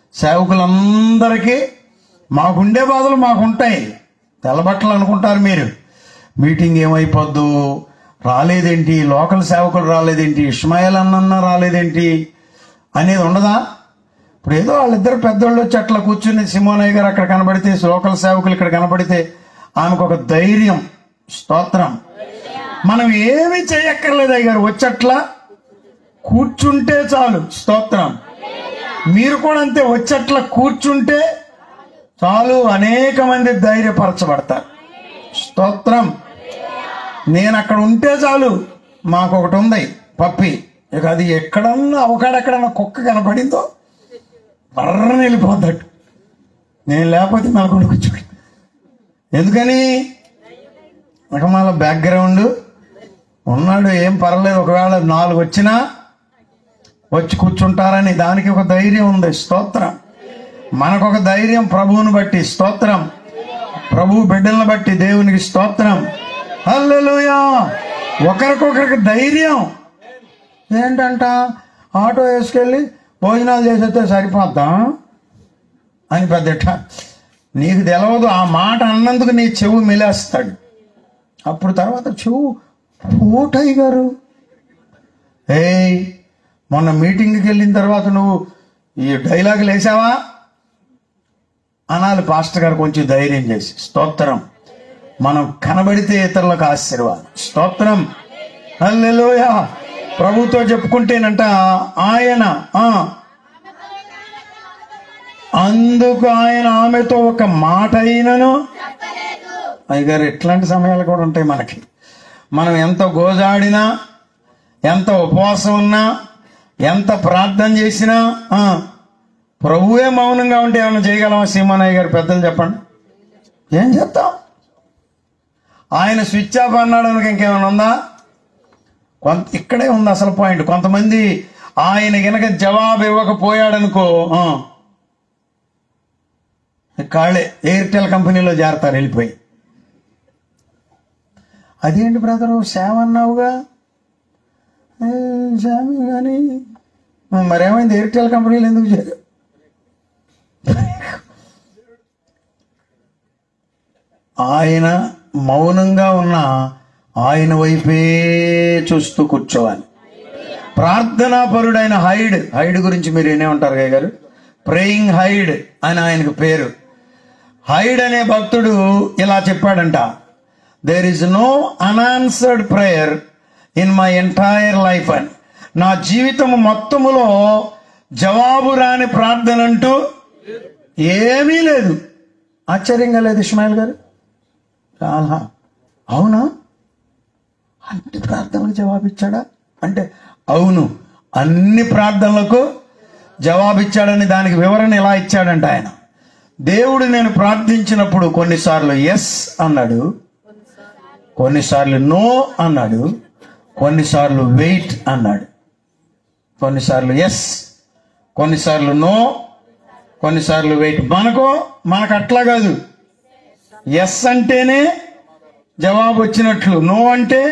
సేవకులందరికీ మాకుండే బాధలు మాకుంటాయి. తెల్లబట్టలు అనుకుంటారు మీరు. మీటింగ్ ఏమైపోద్దు, రాలేదేంటి, లోకల్ సేవకులు రాలేదేంటి, ఇస్మాయిల్ అన్న రాలేదేంటి అనేది ఉండదా? ఇప్పుడు ఏదో వాళ్ళిద్దరు పెద్దోళ్ళు వచ్చి అట్లా కూర్చుని సిమోనయ్య గారు అక్కడ కనబడితే, లోకల్ సేవకులు ఇక్కడ కనబడితే ఆమెకు ఒక ధైర్యం. స్తోత్రం. మనం ఏమీ చేయక్కర్లేదు అయ్య గారు, వచ్చట్లా కూర్చుంటే చాలు. స్తోత్రం. మీరు కూడా అంతే, వచ్చట్లా కూర్చుంటే చాలు. అనేక మంది ధైర్యపరచబడతారు. స్తోత్రం. నేను అక్కడ ఉంటే చాలు. మాకు ఒకటి ఉంది పప్పి, ఇక అది ఎక్కడన్నా ఒకడెక్కడన్నా కుక్క కనపడిందో బర్రని వెళ్ళిపోతాడు. నేను లేకపోతే మనకు కూర్చో. ఎందుకని? ఇక మళ్ళీ బ్యాక్గ్రౌండ్ ఉన్నాడు, ఏం పర్లేదు, ఒకవేళ నాలుగు వచ్చినా వచ్చి కూర్చుంటారని దానికి ఒక ధైర్యం ఉంది. స్తోత్రం. మనకొక ధైర్యం ప్రభువుని బట్టి. స్తోత్రం. ప్రభు బిడ్డలను బట్టి దేవునికి స్తోత్రం. హల్లెలూయా. ఒకరికొకరికి ధైర్యం. ఏంటంట, ఆటో వేసుకెళ్ళి భోజనాలు చేసేస్తే సరిపోద్దా అని పెద్దట. నీకు తెలవదు, ఆ మాట అన్నందుకు నీ చెవు మెలేస్తాడు. అప్పుడు తర్వాత చెవు ఓటయ్య గారు, ఏయ్ మొన్న మీటింగ్కి వెళ్ళిన తర్వాత నువ్వు ఈ డైలాగులు వేసావా అనాలి పాస్టర్ గారు కొంచెం ధైర్యం చేసి. స్తోత్రం. మనం కనబడితే ఇతరులకు ఆశీర్వాదం. స్తోత్రం. హల్లెలూయా. ప్రభుతో చెప్పుకుంటేనంట ఆయన ఆ అందుకు ఆయన ఆమెతో ఒక మాట అయినను. అయ్యగారు ఇట్లాంటి సమయాలు కూడా ఉంటాయి మనకి. మనం ఎంత గోజాడినా, ఎంత ఉపవాసం ఉన్నా, ఎంత ప్రార్థన చేసినా ప్రభువే మౌనంగా ఉంటే ఏమైనా చేయగలమా? సీమానయ్య గారు పెద్దలు చెప్పండి, ఏం చెప్తాం? ఆయన స్విచ్ ఆఫ్ అన్నాడు అనుక ఇంకేమైనా ఉందా? కొంత ఇక్కడే ఉంది అసలు పాయింట్. కొంతమంది ఆయన గనక జవాబు ఇవ్వకపోయాడనుకో కాళ్ళే ఎయిర్టెల్ కంపెనీలో చేరతారు వెళ్ళిపోయి. అదేంటి బ్రదరు సేవ అన్నావుగా? సేవ కానీ మరేమైంది, ఎయిర్టెల్ కంపెనీలు ఎందుకు చేరు? ఆయన మౌనంగా ఉన్న ఆయన వైపే చూస్తూ కూర్చోవాలి. ప్రార్థనా పరుడైన హైడ్. హైడ్ గురించి మీరు ఏనే ఉంటారు గారు గారు ప్రేయింగ్ హైడ్ అని ఆయనకు పేరు. హైడ్ అనే భక్తుడు ఇలా చెప్పాడంట, there is no unanswered prayer in my entire life అని. నా జీవితం మొత్తములో జవాబు రాని ప్రార్థన అంటూ ఏమీ లేదు. ఆశ్చర్యంగా లేదు ఇస్మాయిల్ గారు? చాలా. అవునా? అన్ని ప్రార్థనలకు జవాబిచ్చాడా అంటే అవును, అన్ని ప్రార్థనలకు జవాబిచ్చాడని దానికి వివరణ ఇలా ఇచ్చాడంట ఆయన. దేవుడు నేను ప్రార్థించినప్పుడు కొన్నిసార్లు ఎస్ అన్నాడు, కొన్నిసార్లు నో అన్నాడు, కొన్నిసార్లు వెయిట్ అన్నాడు. కొన్నిసార్లు ఎస్, కొన్నిసార్లు నో, కొన్నిసార్లు వెయిట్. మనకు మనకు అట్లా కాదు. ఎస్ అంటేనే జవాబు వచ్చినట్లు, నో అంటే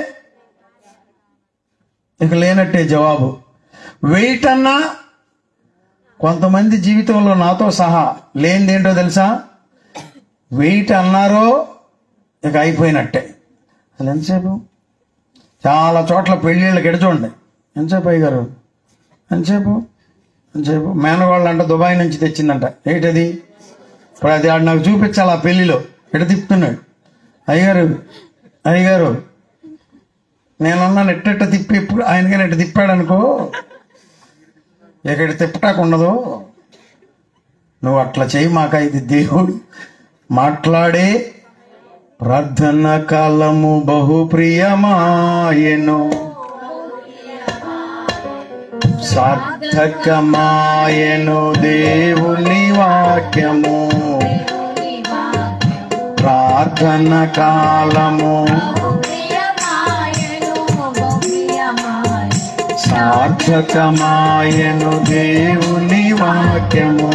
ఇక లేనట్టే జవాబు. వెయిట్ అన్నా కొంతమంది జీవితంలో నాతో సహా లేనిదేంటో తెలుసా? వెయిట్ అన్నారో ఇక అయిపోయినట్టే. అసలు ఎంతసేపు? చాలా చోట్ల పెళ్ళిళ్ళకి ఎడచూడండి, ఎంతసేపు అయ్యారు? ఎంతసేపు ఎంతసేపు మేనవాళ్ళు అంట దుబాయ్ నుంచి తెచ్చిందంట. ఏంటది? ఇప్పుడు అది ఆడు నాకు చూపించాలి. ఆ పెళ్లిలో ఎడ తిప్పుతున్నాడు. అయ్యగారు అయ్యగారు నేనన్నాను ఎట్టెట్ట తిప్పి, ఇప్పుడు ఆయనగానే ఎట్ట తిప్పాడు అనుకో, ఎక్కడ తిప్పటాకు ఉండదు. నువ్వు అట్లా చేయి మాక. ఇది దేవుడు మాట్లాడే ప్రార్థన కాలము బహుప్రియమాయెను, సార్థకమాయెను దేవుని వాక్యము. ప్రార్థన కాలము సార్థకమాయెను దేవుని వాక్యము.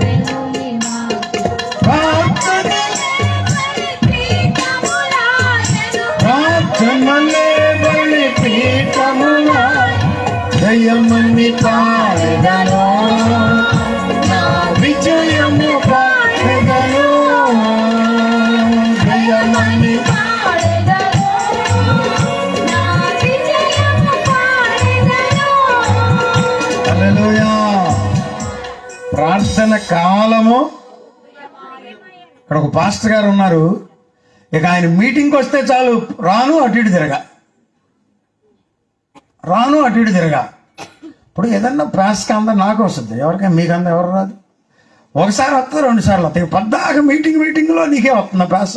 ప్రార్థనలే బలి పీఠములా జయమని పాడెదను, నా కాలము. ఇక్కడ ఒక పాస్టర్ గారు ఉన్నారు, ఇక ఆయన మీటింగ్కి వస్తే చాలు రాను అటు ఇటు తిరగా రాను అటు ఇటు తిరగా ఇప్పుడు ఏదన్నా ప్యాస్కి అందరు నాకు వస్తుంది, ఎవరికైనా మీకు అందరూ ఎవరు రాదు. ఒకసారి వస్తుంది, రెండు సార్లు వస్తాయి. పద్దాక మీటింగ్ మీటింగ్లో నీకే వస్తుందా ప్యాస్?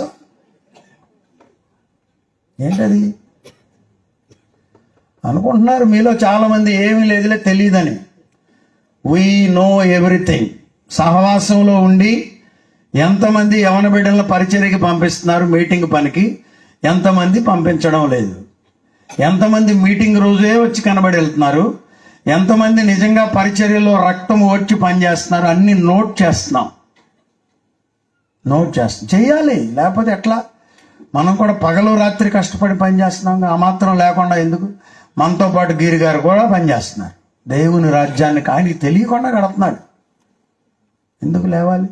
ఏంటది అనుకుంటున్నారు మీలో చాలామంది, ఏమీ లేదులే తెలియదని. We know everything. సహవాసంలో ఉండి ఎంతమంది యవన బిడ్డలను పరిచర్యకి పంపిస్తున్నారు మీటింగ్ పనికి, ఎంతమంది పంపించడం లేదు. ఎంతమంది మీటింగ్ రోజే వచ్చి కనబడి వెళ్తున్నారు, ఎంతమంది నిజంగా పరిచర్యలో రక్తం ఓడ్చి పనిచేస్తున్నారు, అన్ని నోట్ చేస్తున్నాం. నోట్ చేస్తాం, చెయ్యాలి, లేకపోతే ఎట్లా? మనం కూడా పగలు రాత్రి కష్టపడి పనిచేస్తున్నాం, ఆ మాత్రం లేకుండా ఎందుకు? మనతో పాటు గిరి గారు కూడా పనిచేస్తున్నారు. దేవుని రాజ్యానికి ఆయనకి తెలియకుండా గడుపుతున్నాడు, ఎందుకు లేవాలి?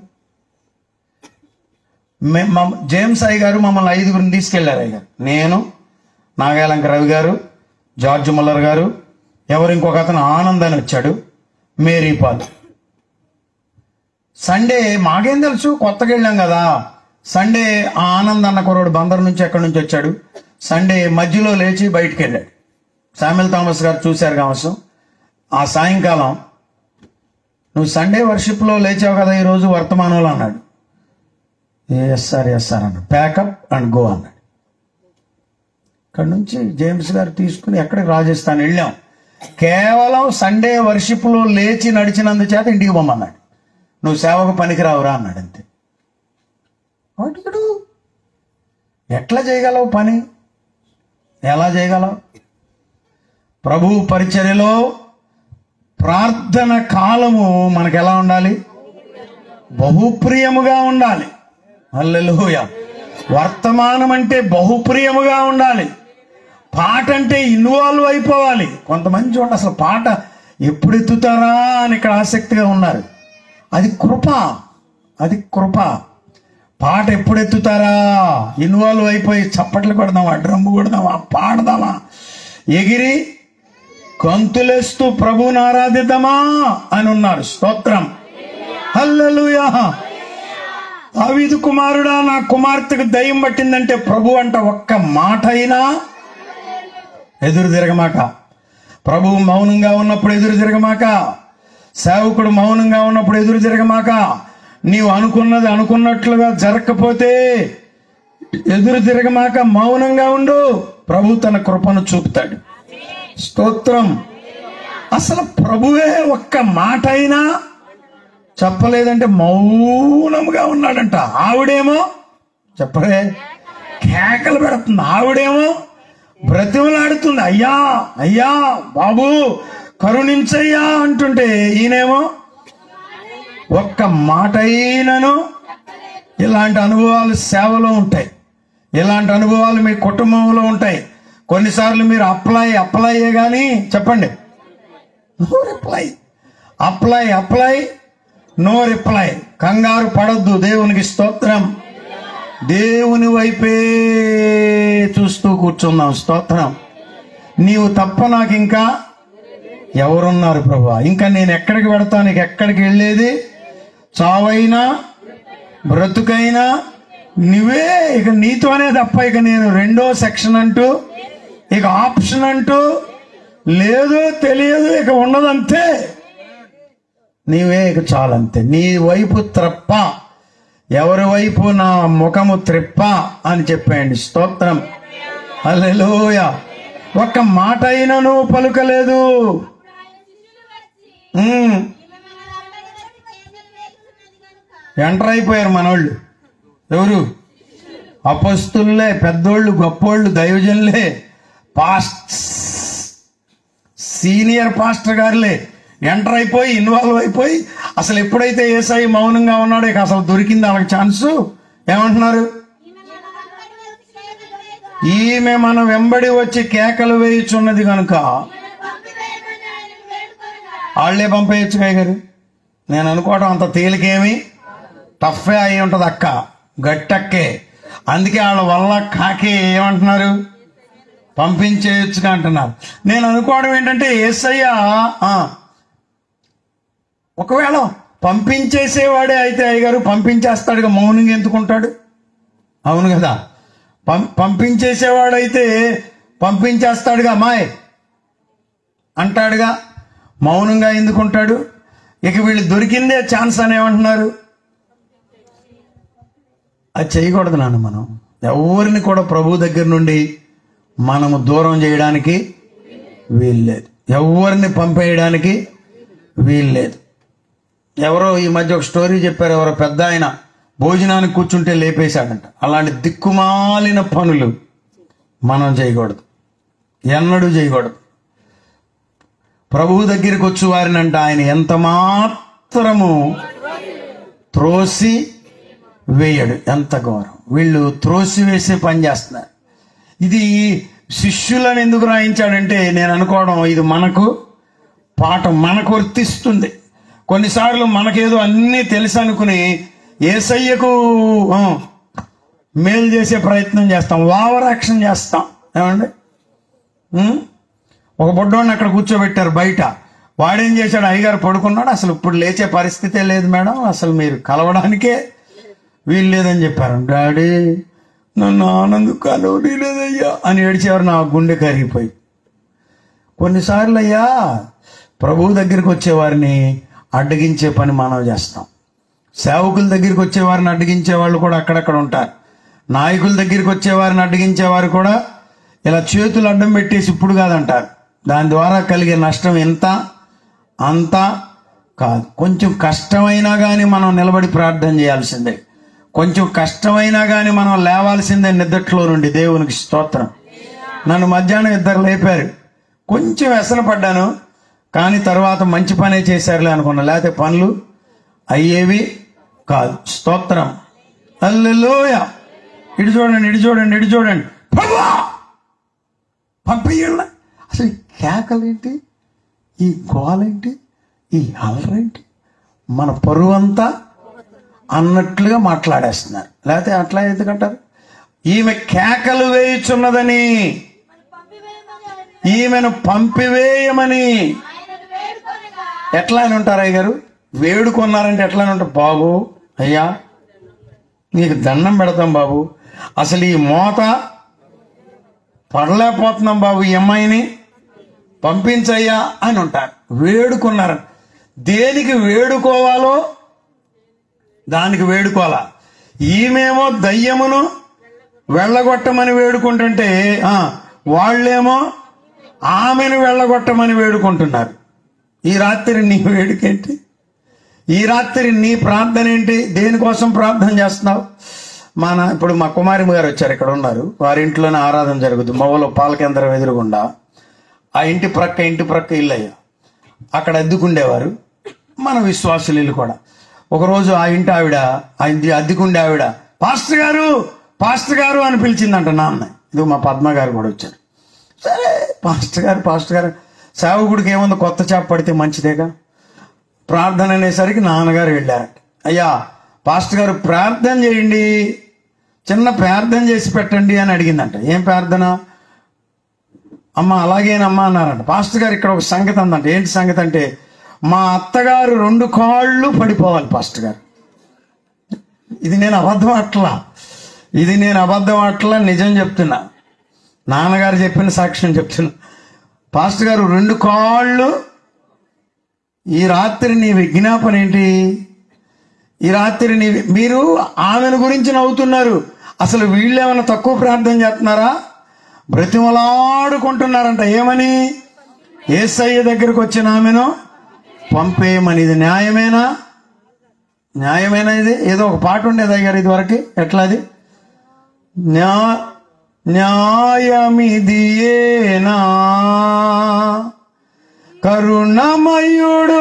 జేమ్స్ అయ్య గారు మమ్మల్ని ఐదుగురిని తీసుకెళ్లారు. అయ్య గారు, నేను, నాగాలంక రవి గారు, జార్జ్ ముల్లర్ గారు, ఎవరు ఇంకొక అతను ఆనంద్ అని వచ్చాడు, మేరీ పాల్. సండే మాకేం తెలుసు, కొత్తగా వెళ్ళాం కదా. సండే ఆ ఆనంద్ అన్న కుర్రోడు బందర్ నుంచి ఎక్కడి నుంచి వచ్చాడు. సండే మధ్యలో లేచి బయటికి వెళ్ళాడు. శామ్యుల్ థామస్ గారు చూశారు కావచ్చు. ఆ సాయంకాలం, నువ్వు సండే వర్షిప్లో లేచావు కదా ఈరోజు వర్తమానంలో అన్నాడు. ఎస్ సార్ ఎస్ సార్ అన్నాడు. ప్యాకప్ అండ్ గో అన్నాడు. ఇక్కడ నుంచి జేమ్స్ గారు తీసుకుని ఎక్కడికి రాజస్థాన్ వెళ్ళాం. కేవలం సండే వర్షిప్లో లేచి నడిచినందుచేత ఇంటికి పొమ్మన్నాడు. నువ్వు సేవకు పనికిరావురా అన్నాడు. అంతే. వాటికుడు ఎట్లా చేయగలవు పని? ఎలా చేయగలవు? ప్రభు పరిచర్యలో ప్రార్థన కాలము మనకు ఎలా ఉండాలి? బహుప్రియముగా ఉండాలి. హల్లెలూయా. వర్తమానం అంటే బహుప్రియముగా ఉండాలి. పాట అంటే ఇన్వాల్వ్ అయిపోవాలి. కొంతమంది చూడండి, అసలు పాట ఎప్పుడు ఎత్తుతారా అని ఇక్కడ ఆసక్తిగా ఉన్నారు. అది కృప, అది కృప. పాట ఎప్పుడు ఎత్తుతారా, ఇన్వాల్వ్ అయిపోయి చప్పట్లు కొడదామా, డ్రమ్ము కొడదామా, పాడదామా, ఎగిరి గంతులేస్తూ ప్రభువుని ఆరాధిద్దామా అని ఉన్నారు. స్తోత్రం, హల్లెలూయా. దావీదు కుమారుడా, నా కుమార్తెకు దయ్యం పట్టిందంటే ప్రభు అంట ఒక్క మాట అయినా ఎదురు తిరగమాక. ప్రభువు మౌనంగా ఉన్నప్పుడు ఎదురు తిరగమాక. సేవకుడు మౌనంగా ఉన్నప్పుడు ఎదురు తిరగమాక. నీవు అనుకున్నది అనుకున్నట్లుగా జరగకపోతే ఎదురు తిరగమాక, మౌనంగా ఉండు. ప్రభు తన కృపను చూపుతాడు. స్తోత్రం. అసలు ప్రభువే ఒక్క మాట అయినా చెప్పలేదంటే మౌనంగా ఉన్నాడంట. ఆవిడేమో చెప్పరే కేకలు పెడుతుంది, ఆవిడేమో బ్రతిమలాడుతుంది, అయ్యా అయ్యా బాబు కరుణించయ్యా అంటుంటే ఈయనేమో ఒక్క మాట అయినను. ఇలాంటి అనుభవాలు సేవలో ఉంటాయి, ఇలాంటి అనుభవాలు మీ కుటుంబంలో ఉంటాయి. కొన్నిసార్లు మీరు అప్లై అప్లైయే కానీ చెప్పండి, no reply. Apply apply no reply. కంగారు పడొద్దు. దేవునికి స్తోత్రం. దేవుని వైపే చూస్తూ కూర్చుందాం. స్తోత్రం. నీవు తప్ప నాకు ఇంకా ఎవరున్నారు ప్రభువా? ఇంకా నేను ఎక్కడికి పెడతాను? నీకు ఎక్కడికి వెళ్ళేది? చావైనా బ్రతుకైనా నువ్వే. ఇక నీతోనే తప్ప ఇక నేను రెండో సెక్షన్ అంటూ, ఇక ఆప్షన్ అంటూ లేదు, తెలియదు, ఇక ఉన్నదంతే. నీవే ఇక చాలంతే. నీ వైపు త్రప్ప, ఎవరి వైపు నా ముఖము త్రిప్ప అని చెప్పేయండి. స్తోత్రం, హల్లెలూయా. ఒక్క మాట అయినా నువ్వు పలుకలేదు. ఎంటర్ అయిపోయారు మనోళ్ళు. ఎవరు? అపస్తుల్లే, పెద్దోళ్ళు, గొప్పోళ్ళు, దైవజనులే, పాస్ట్ సీనియర్ పాస్టర్ గారులే ఎంటర్ అయిపోయి ఇన్వాల్వ్ అయిపోయి, అసలు ఎప్పుడైతే యేసై మౌనంగా ఉన్నాడో ఇక అసలు దొరికింది వాళ్ళకి ఛాన్సు. ఏమంటున్నారు? ఈమె మన వెంబడి వచ్చి కేకలు వేయుచున్నది కనుక వాళ్లే పంపేయచ్చు. కాయ గారు, నేను అనుకోవడం అంత తేలికేమి టఫే అయి ఉంటుంది అక్క, గట్టక్కే. అందుకే వాళ్ళ వల్ల కాకే ఏమంటున్నారు? పంపించేయచ్చుగా అంటున్నారు. నేను అనుకోవడం ఏంటంటే యేసయ్య ఒకవేళ పంపించేసేవాడే అయితే అయ్యగారు పంపించేస్తాడుగా, మౌనంగా ఎందుకుంటాడు? అవును కదా, పం పంపించేసేవాడైతే పంపించేస్తాడుగా, మాయ్ అంటాడుగా, మౌనంగా ఎందుకుంటాడు? ఇక వీళ్ళు దొరికిందే ఛాన్స్ అని ఏమంటున్నారు? అది చేయకూడదు నాన్న. మనం ఎవరిని కూడా ప్రభు దగ్గర నుండి మనము దూరం చేయడానికి వీల్లేదు, ఎవరిని పంపేయడానికి వీల్లేదు. ఎవరో ఈ మధ్య ఒక స్టోరీ చెప్పారు, ఎవరో పెద్ద ఆయన భోజనానికి కూర్చుంటే లేపేశాడంట. అలాంటి దిక్కుమాలిన పనులు మనం చేయకూడదు, ఎన్నడూ చేయకూడదు. ప్రభువు దగ్గరికి వచ్చి వారిని అంట ఆయన ఎంత మాత్రము త్రోసి వేయడు. ఎంత ఘోరం! వీళ్ళు త్రోసి వేసే పని చేస్తున్నారు. ఇది శిష్యులను ఎందుకు రాయించాడంటే నేను అనుకోవడం ఇది మనకు పాఠం, మనకు వర్తిస్తుంది. కొన్నిసార్లు మనకేదో అన్నీ తెలుసు అనుకుని యేసయ్యకు మేలు చేసే ప్రయత్నం చేస్తాం, ఓవర్ యాక్షన్ చేస్తాం. ఏమండి, ఒక బొడ్డోడిని అక్కడ కూర్చోబెట్టారు బయట. వాడేం చేశాడు? అయ్యగారు పడుకున్నాడు, అసలు ఇప్పుడు లేచే పరిస్థితే లేదు మేడం, అసలు మీరు కలవడానికే వీలు లేదని చెప్పారు. డాడీ నన్ను ఆనందం కలవడి లేదయ్యా అని ఏడిచేవారు. నా గుండె కరిగిపోయి. కొన్నిసార్లు అయ్యా ప్రభువు దగ్గరికి వచ్చేవారిని అడ్డగించే పని మనం చేస్తాం. సేవకుల దగ్గరికి వచ్చేవారిని అడ్డగించే వాళ్ళు కూడా అక్కడక్కడ ఉంటారు. నాయకుల దగ్గరికి వచ్చేవారిని అడ్డగించేవారు కూడా ఇలా చేతులు అడ్డం పెట్టేసి ఇప్పుడు కాదంటారు. దాని ద్వారా కలిగే నష్టం ఎంత అంత కాదు. కొంచెం కష్టమైనా కానీ మనం నిలబడి ప్రార్థన చేయాల్సిందే, కొంచెం కష్టమైనా కానీ మనం లేవాల్సిందే నిద్రలో నుండి. దేవునికి స్తోత్రం. నన్ను మధ్యాహ్నం ఇద్దరు లేపారు, కొంచెం వ్యసన పడ్డాను, కానీ తర్వాత మంచి పనే చేశారులే అనుకున్నా, లేకపోతే పనులు అయ్యేవి కాదు. స్తోత్రం. హల్లెలూయా. ఇటు చూడండి, ఇటు చూడండి, ఇటు చూడండి. పంపించండి. అసలు ఈ కేకలేంటి, ఈ గోలేంటి, ఈ అలరేంటి, మన పరువంతా అన్నట్లుగా మాట్లాడేస్తున్నారు. లేకపోతే అట్లా ఎందుకంటారు? ఈమె కేకలు వేయుచున్నదని, ఈమెను పంపివేయమని ఎట్లా అని ఉంటారు అయ్యగారు? వేడుకున్నారంటే ఎట్లా అని ఉంటారు? బాబు అయ్యా నీకు దండం పెడతాం బాబు, అసలు ఈ మోత పడలేకపోతున్నాం బాబు, ఈ అమ్మాయిని పంపించయ్యా అని ఉంటారు. వేడుకున్నారు. దేనికి వేడుకోవాలో దానికి వేడుకోవాలా. ఈమెమో దయ్యమును వెళ్ళగొట్టమని వేడుకుంటుంటే వాళ్ళేమో ఆమెను వెళ్ళగొట్టమని వేడుకుంటున్నారు. ఈ రాత్రి నీ వేడుకేంటి? ఈ రాత్రి నీ ప్రార్థన ఏంటి? దేనికోసం ప్రార్థన చేస్తున్నావు? మన ఇప్పుడు మా కుమారి గారు వచ్చారు, ఇక్కడ ఉన్నారు. వారి ఇంట్లోనే ఆరాధన జరుగుతుంది. మొగలో పాల కేంద్రం ఎదురుగుండా. ఆ ఇంటి ప్రక్క ఇంటి ప్రక్క ఇల్లయ్య, అక్కడ అద్దెకుండేవారు మన విశ్వాసులు ఇల్లు కూడా. ఒకరోజు ఆ ఇంటి ఆవిడ, ఆ ఇంటి అద్దెకుండే ఆవిడ పాస్టర్ గారు పాస్టర్ గారు అని పిలిచిందంట నాన్న. ఇది మా పద్మ గారు కూడా వచ్చారు. సరే పాస్టర్ గారు పాస్టర్ గారు సేవకుడికి ఏముంది, కొత్త చేప పడితే మంచిదేగా. ప్రార్థన అనేసరికి నాన్నగారు వెళ్ళారట. అయ్యా పాస్టర్ గారు ప్రార్థన చేయండి, చిన్న ప్రార్థన చేసి పెట్టండి అని అడిగిందంట. ఏం ప్రార్థన? అమ్మ అలాగేనమ్మా అన్నారంట. పాస్టర్ గారు ఇక్కడ ఒక సంగతి అందంట. ఏంటి సంగతి అంటే, మా అత్తగారు రెండు కాళ్ళు పడిపోవాలి పాస్టర్ గారు. ఇది నేను అబద్ధం అట్లా ఇది నేను అబద్ధం అట్లా నిజం చెప్తున్నా, నాన్నగారు చెప్పిన సాక్ష్యం చెప్తున్నా. పాస్టర్ గారు రెండు కాళ్ళు, ఈ రాత్రి నీ విజ్ఞాపన ఏంటి? ఈ రాత్రి నీ మీరు ఆమెను గురించి నవ్వుతున్నారు, అసలు వీళ్ళేమైనా తక్కువ ప్రార్థన చేస్తున్నారా? బ్రతిమలాడుకుంటున్నారంట. ఏమని? యేసయ్య దగ్గరకు వచ్చిన ఆమెను పంపేయమని. ఇది న్యాయమేనా? న్యాయమేనా? ఇది ఏదో ఒక పాట ఉండేది అయ్యారు ఇది వరకు. ఎట్లా అది? న్యా న్యాయమిదియేనా కరుణమయుడు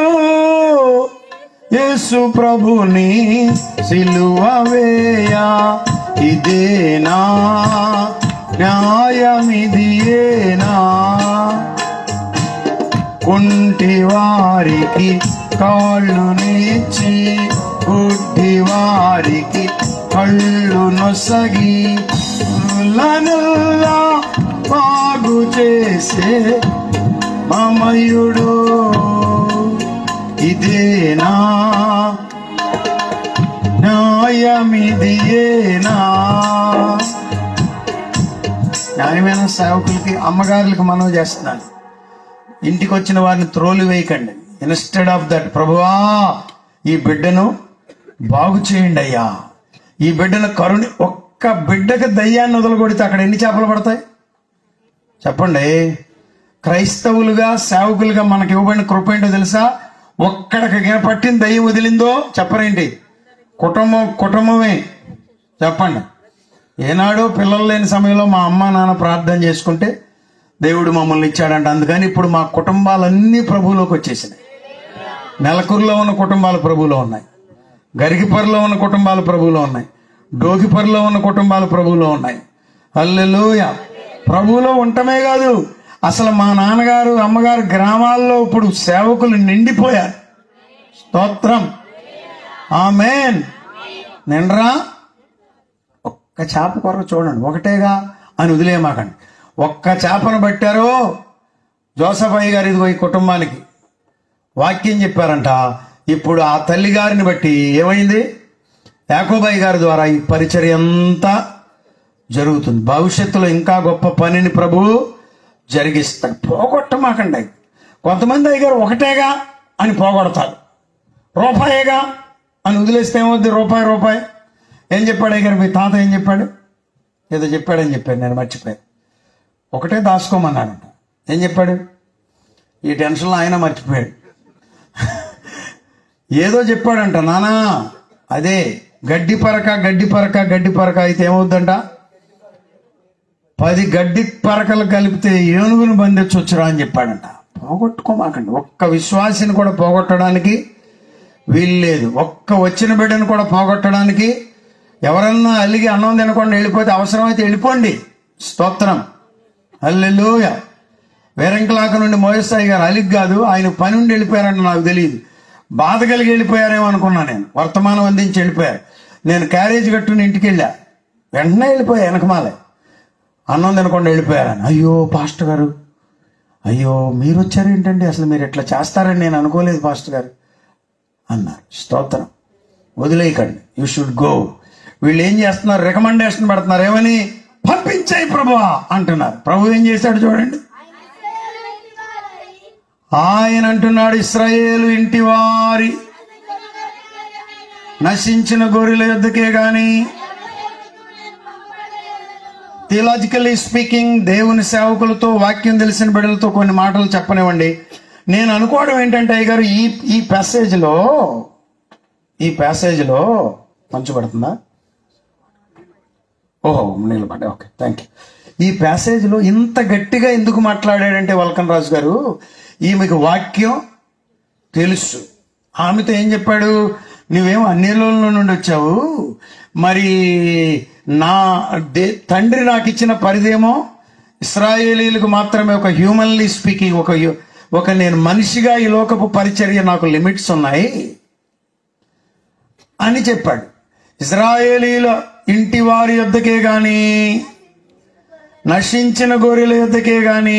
యేసు ప్రభుని సిలువ వేయ, ఇదేనా న్యాయమిదియేనా? కుంటి వారికి కాళ్ళు నిచ్చి, గుడ్డి వారికి కళ్ళు నొసగి, నల్లా బాగు చేసే మమయుడు, ఇదేనా విజయమిదియేనా. న్యాయమైన సేవకులకి అమ్మగారులకు మనం చేస్తున్నాను, ఇంటికి వచ్చిన వారిని త్రోలు వేయకండి. ఇన్స్టెడ్ ఆఫ్ దట్, ప్రభువా ఈ బిడ్డను బాగు చేయండి అయ్యా, ఈ బిడ్డను కరుణి. ఒక్క బిడ్డకు దయ్యాన్ని వదలగొడితే అక్కడ ఎన్ని చేపలు పడతాయి చెప్పండి. క్రైస్తవులుగా సేవకులుగా మనకి ఇవ్వబడిన కృప ఏంటో తెలుసా? ఒక్కడికి పట్టిన దయ్యం వదిలిందో చెప్పరేంటి? కుటుంబం కుటుంబమే. చెప్పండి. ఏనాడో పిల్లలు లేని సమయంలో మా అమ్మ నాన్న ప్రార్థన చేసుకుంటే దేవుడు మమ్మల్ని ఇచ్చాడంట. అందుకని ఇప్పుడు మా కుటుంబాలన్నీ ప్రభువులోకి వచ్చేసినాయి. నెలకూరులో ఉన్న కుటుంబాలు ప్రభువులో ఉన్నాయి, గరికిపర్లో ఉన్న కుటుంబాలు ప్రభువులో ఉన్నాయి, డోకిపర్లో ఉన్న కుటుంబాలు ప్రభువులో ఉన్నాయి. హల్లెలూయా. ప్రభువులో ఉండటమే కాదు, అసలు మా నాన్నగారు అమ్మగారు గ్రామాల్లో ఇప్పుడు సేవకులు నిండిపోయారు. స్తోత్రం. ఆమేన్. నిండ్రా. ఒక్క చేప కొరకు చూడండి, ఒకటేగా అని వదిలేమాకండి. ఒక్క చేపను పట్టారో జోసఫ్ అయ్య గారి ఇదిగో ఈ కుటుంబానికి వాక్యం చెప్పారంట. ఇప్పుడు ఆ తల్లి గారిని బట్టి ఏమైంది? యాకోబయ్య గారి ద్వారా ఈ పరిచర్య అంతా జరుగుతుంది. భవిష్యత్తులో ఇంకా గొప్ప పనిని ప్రభువు జరిగిస్తాడు. పోగొట్టమాకండి. కొంతమంది అయ్యగారు ఒకటేగా అని పోగొడతారు, రూపాయేగా అని వదిలేస్తే ఏమవుద్ది? రూపాయి రూపాయి. ఏం చెప్పాడు అయ్యగారు? మీ తాత ఏం చెప్పాడు? ఏదో చెప్పాడని చెప్పాడు, నేను మర్చిపోయాను. ఒకటే దాచుకోమన్నాడంట. ఏం చెప్పాడు? ఈ టెన్షన్లో ఆయన మర్చిపోయాడు. ఏదో చెప్పాడంట. నానా అదే గడ్డి పరక గడ్డి పరక గడ్డి పరక అయితే ఏమవుద్దంట? పది గడ్డి పరకలు కలిపితే ఏనుగును బంధించొచ్చురా అని చెప్పాడంట. పోగొట్టుకోమాకండి. ఒక్క విశ్వాసిని కూడా పోగొట్టడానికి వీల్లేదు. ఒక్క వచ్చిన బిడ్డను కూడా పోగొట్టడానికి. ఎవరన్నా అలిగి అన్నం తినకుండా వెళ్ళిపోతే అవసరమైతే వెళ్ళిపోండి. స్తోత్రం. హల్లెలూయా. వేరంకలాక నుండి మోయసాయి గారు అలిగి కాదు, ఆయన పని ఉండి వెళ్ళిపోయారంట. నాకు తెలియదు, బాధ కలిగి వెళ్ళిపోయారేమో అనుకున్నా. నేను వర్తమానం అందించి వెళ్ళిపోయారు. నేను క్యారేజ్ కట్టుకుని ఇంటికి వెళ్ళా, వెంటనే వెళ్ళిపోయా. వెనకమాలే అన్నం తినకుండా వెళ్ళిపోయారని. అయ్యో పాస్టర్ గారు, అయ్యో మీరు వచ్చారు ఏంటండి, అసలు మీరు ఇట్లా చేస్తారని నేను అనుకోలేదు పాస్టర్ గారు అన్నారు. స్తోత్రం. వదిలేయకండి. You should go. వీళ్ళు ఏం చేస్తున్నారు? రికమెండేషన్ పెడుతున్నారు. ఏమని? పంపించాయి ప్రభువా అంటున్నారు. ప్రభు ఏం చేశాడు చూడండి. ఆయన అంటున్నాడు, ఇశ్రాయేలు ఇంటి వారి నశించిన గొర్రెల యొద్దకే గాని. థియలాజికల్లీ స్పీకింగ్, దేవుని సేవకులతో వాక్యం తెలిసిన బిడ్డలతో కొన్ని మాటలు చెప్పనివ్వండి. నేను అనుకోవడం ఏంటంటే అయ్యగారు, ఈ ఈ ప్యాసేజ్లో ఈ ప్యాసేజ్లో మంచు పడుతుందా? ఓహో నిలబడ్డా. Okay, thank you. ఈ ప్యాసేజ్లో ఇంత గట్టిగా ఎందుకు మాట్లాడాడంటే వల్కన్ రాజు గారు, ఈమెకు వాక్యం తెలుసు. ఆమెతో ఏం చెప్పాడు? నువ్వేమో అన్యలోల నుండి వచ్చావు, మరి నా దే తండ్రి నాకు ఇచ్చిన పరిదేమో ఇశ్రాయేలీలకు మాత్రమే. ఒక హ్యూమన్లీ స్పీకింగ్, ఒక ఒక నేను మనిషిగా ఈ లోకపు పరిచర్య నాకు లిమిట్స్ ఉన్నాయి అని చెప్పాడు. ఇశ్రాయేలీల ఇంటి వారి యొద్దకే గాని, నశించిన గొర్రెల యొద్దకే గాని,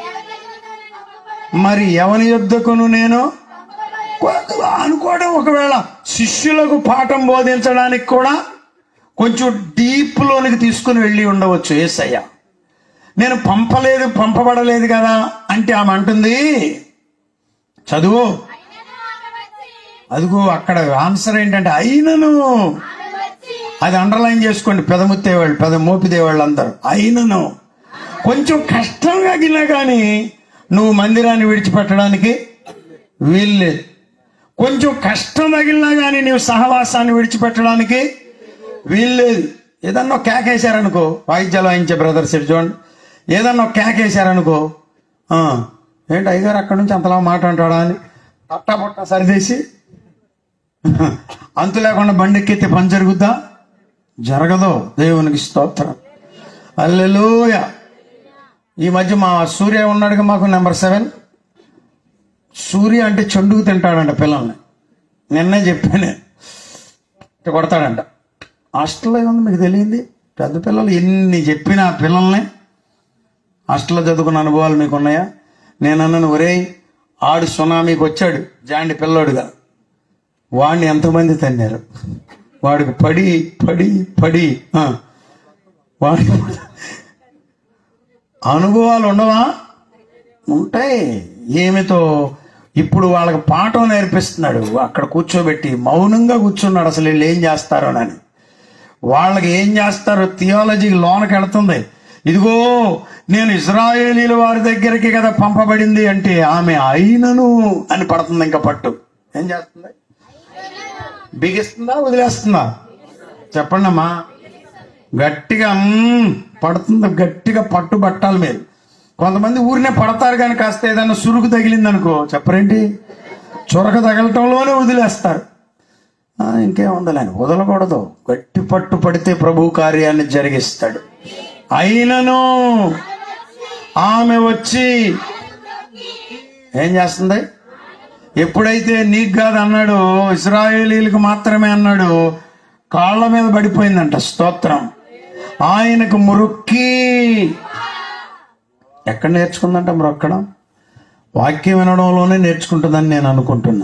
మరి ఎవని యొద్దకును నేను అనుకోవడం. ఒకవేళ శిష్యులకు పాఠం బోధించడానికి కూడా కొంచెం డీప్ లోనికి తీసుకుని వెళ్ళి ఉండవచ్చు యేసయ్య. నేను పంపలేదు, పంపబడలేదు కదా అంటే ఆమె అంటుంది, చదువు. అదిగో అక్కడ ఆన్సర్ ఏంటంటే అయినను. అది అండర్లైన్ చేసుకోండి, పెదముత్తేవాళ్ళు, పెద మోపిదేవాళ్ళు అందరూ. అయినను కొంచెం కష్టంగా గినా కానీ నువ్వు మందిరాన్ని విడిచిపెట్టడానికి వీల్లేదు. కొంచెం కష్టం తగిలినా కానీ నువ్వు సహవాసాన్ని విడిచిపెట్టడానికి వీల్లేదు. ఏదన్నా కేకేశారనుకో, వాయిద్యాలు వాయించే బ్రదర్స్ చూడండి, ఏదన్నా కేకేశారనుకో, ఏంటి అయ్యగారు అక్కడి నుంచి అంతలా మాట అంటాడా అని పట్టా పట్టా సరిదేసి అంతు లేకుండా బండెక్కితే పని జరుగుద్దా? జరగదు. దేవునికి స్తోత్రం. హల్లెలూయా. ఈ మధ్య మా సూర్య ఉన్నాడుగా మాకు నెంబర్ సెవెన్. సూర్య అంటే చెండుకు తింటాడంట పిల్లల్ని. నిన్నే చెప్పాను, కొడతాడంట. హాస్టల్లో ఏముంది మీకు తెలియంది? పెద్ద పిల్లలు ఎన్ని చెప్పినా పిల్లల్ని. హాస్టల్లో చదువుకున్న అనుభవాలు మీకు ఉన్నాయా? నేను అన్నాను, ఒరేయ్ ఆడు సునామీకి వచ్చాడు జాండి పిల్లోడుగా, వాడిని ఎంతమంది తన్నారు? వాడికి పడి పడి పడి ఆ, వాడి అనుభవాలు ఉండవా? ఉంటాయి. ఏమితో ఇప్పుడు వాళ్ళకి పాఠం నేర్పిస్తున్నాడు. అక్కడ కూర్చోబెట్టి మౌనంగా కూర్చున్నాడు. అసలు వీళ్ళు ఏం చేస్తారోనని, వాళ్ళకి ఏం చేస్తారో థియాలజీకి లోనకి వెళుతుంది. ఇదిగో నేను ఇశ్రాయేలీల వారి దగ్గరికి కదా పంపబడింది అంటే ఆమె అయినను అని పడుతుంది. ఇంకా పట్టు ఏం చేస్తుంది? బిగిస్తుందా వదిలేస్తుందా? చెప్పండి అమ్మా. గట్టిగా మ్మ్ పడుతుంది. గట్టిగా పట్టు పట్టాలి మీరు. కొంతమంది ఊరినే పడతారు కానీ కాస్త ఏదైనా సురుకు తగిలింది అనుకో చెప్పరేంటి, చురక తగలటంలోనే వదిలేస్తారు. ఆ, ఇంకేముందలేని వదలకూడదు. గట్టి పట్టు పడితే ప్రభు కార్యాన్ని జరిగిస్తాడు. అయినను ఆమె వచ్చి ఏం చేస్తుంది? ఎప్పుడైతే నీకు కాదు అన్నాడు, ఇశ్రాయేలీలకు మాత్రమే అన్నాడు, కాళ్ళ మీద పడిపోయిందంట. స్తోత్రం. ఆయనకు మురుక్కి ఎక్కడ నేర్చుకుందంట మొక్కడం? వాక్యం వినడంలోనే నేర్చుకుంటుందని నేను అనుకుంటున్నా.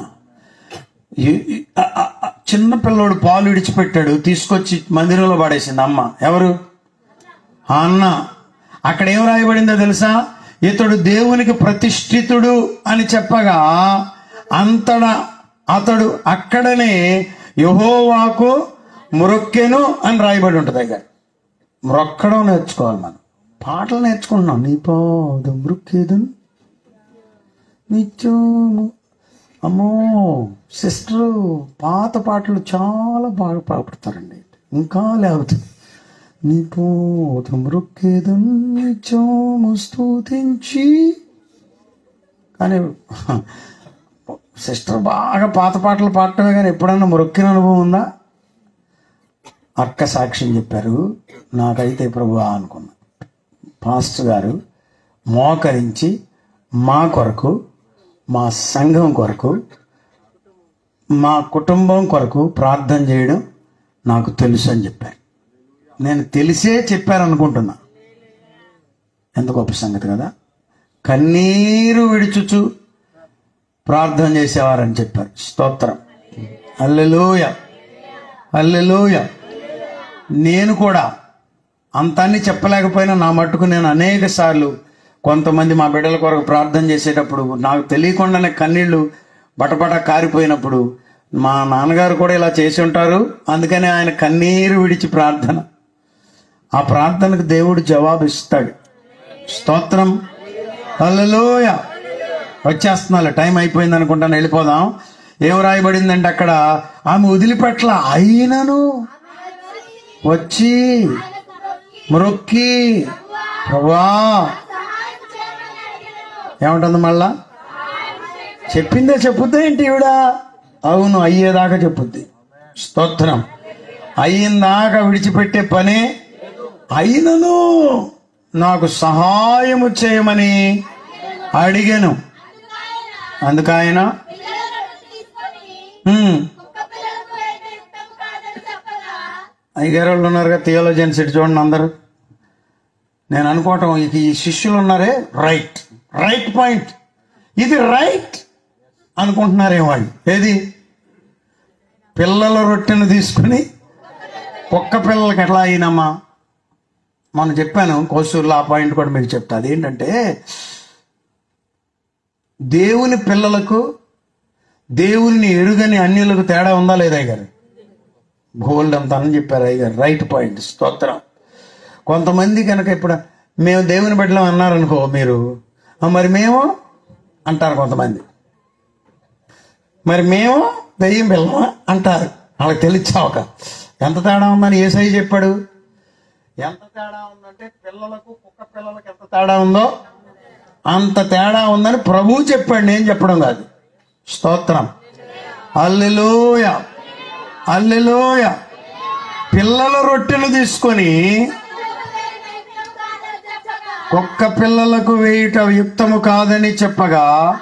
చిన్న పిల్లోడు పాలు విడిచిపెట్టాడు, తీసుకొచ్చి మందిరంలో పడేసింది అమ్మ. ఎవరు? ఆ అన్న. అక్కడ ఏం రాయబడిందో తెలుసా? ఇతడు దేవునికి ప్రతిష్ఠితుడు అని చెప్పగా అంతటా అతడు అక్కడనే యెహోవాకు మొరొక్కెను అని రాయబడి ఉంటుంది. దగ్గర మొరొక్కడం నేర్చుకోవాలి మనం. పాటలు నేర్చుకుంటున్నాం. నీ పాదం మృక్కేదం నిత్యము. అమ్మో సిస్టరు పాత పాటలు చాలా బాగా పాడుతారండి. ఇంకా లేవుతుంది. నీ పాదం మృక్కేదం నిత్యము స్తుతించి. కానీ సిస్టర్ బాగా పాత పాటలు పాడటమే కానీ ఎప్పుడన్నా మొక్కిన అనుభవం ఉందా? అక్క సాక్ష్యం చెప్పారు. నాకైతే ప్రభువా అనుకున్నా. పాస్టర్ గారు మోకరించి మా కొరకు, మా సంఘం కొరకు, మా కుటుంబం కొరకు ప్రార్థన చేయడం నాకు తెలుసు అని చెప్పారు. నేను తెలిసే చెప్పారనుకుంటున్నా. ఎంత గొప్ప సంగతి కదా. కన్నీరు విడిచుచు ప్రార్థన చేసేవారని చెప్పారు. స్తోత్రం. హల్లెలూయ, హల్లెలూయ. నేను కూడా అంతాన్ని చెప్పలేకపోయినా నా మట్టుకు నేను అనేక సార్లు కొంతమంది మా బిడ్డల కొరకు ప్రార్థన చేసేటప్పుడు నాకు తెలియకుండానే కన్నీళ్లు బటబట కారిపోయినప్పుడు మా నాన్నగారు కూడా ఇలా చేసి ఉంటారు. అందుకని ఆయన కన్నీరు విడిచి ప్రార్థన, ఆ ప్రార్థనకు దేవుడు జవాబు ఇస్తాడు. స్తోత్రం. హల్లెలూయ. వచ్చేస్తున్నా, టైం అయిపోయింది అనుకుంటాను, వెళ్ళిపోదాం. ఏం రాయబడిందంటే అక్కడ ఆమె వదిలిపెట్ల, అయినను వచ్చి మొక్కి ప్రభువా ఏమంటుంది? మళ్ళా చెప్పిందే చెప్పుద్దా ఏంటి ఈవిడ? అవును, అయ్యేదాకా చెప్పుద్ది. స్తోత్రం. అయ్యిందాకా విడిచిపెట్టే పనే. అయినను నాకు సహాయము చేయమని అడిగాను. అందుకైనా అయ్యగారు వాళ్ళు ఉన్నారుగా థియాలజియన్స్, ఇటు చూడండి అందరు. నేను అనుకోవటం ఇక ఈ శిష్యులు ఉన్నారే, రైట్ రైట్ పాయింట్, ఇది రైట్ అనుకుంటున్నారే వాళ్ళు. ఏది? పిల్లల రొట్టెను తీసుకుని కుక్క పిల్లలకి ఎట్లా అయినమ్మా. మనం చెప్పాను కోసూరులో, ఆ పాయింట్ కూడా మీకు చెప్తా. అదేంటంటే దేవుని పిల్లలకు దేవుని ఎరుగని అన్యులకు తేడా ఉందా లేదా అయ్యగారు? గోల్డ్ అంత అని చెప్పారు అయ్యగారు. Right point. స్తోత్రం. కొంతమంది కనుక ఇప్పుడు మేము దేవుని బిడ్డలం అన్నారనుకో, మీరు మరి మేము అంటారు. కొంతమంది మరి మేము దెయ్యం పిల్లమా అంటారు. వాళ్ళకి తెలిచాక ఎంత తేడా ఉందని యేసయ్య చెప్పాడు. ఎంత తేడా ఉందంటే పిల్లలకు కుక్క పిల్లలకు ఎంత తేడా ఉందో అంత తేడా ఉందని ప్రభువు చెప్పాడు, నేను చెప్పడం కాదు. స్తోత్రం. హల్లెలూయ, హల్లెలూయ. పిల్లల రొట్టెను తీసుకొని కుక్క పిల్లలకు వేయుట యుక్తము కాదని చెప్పగా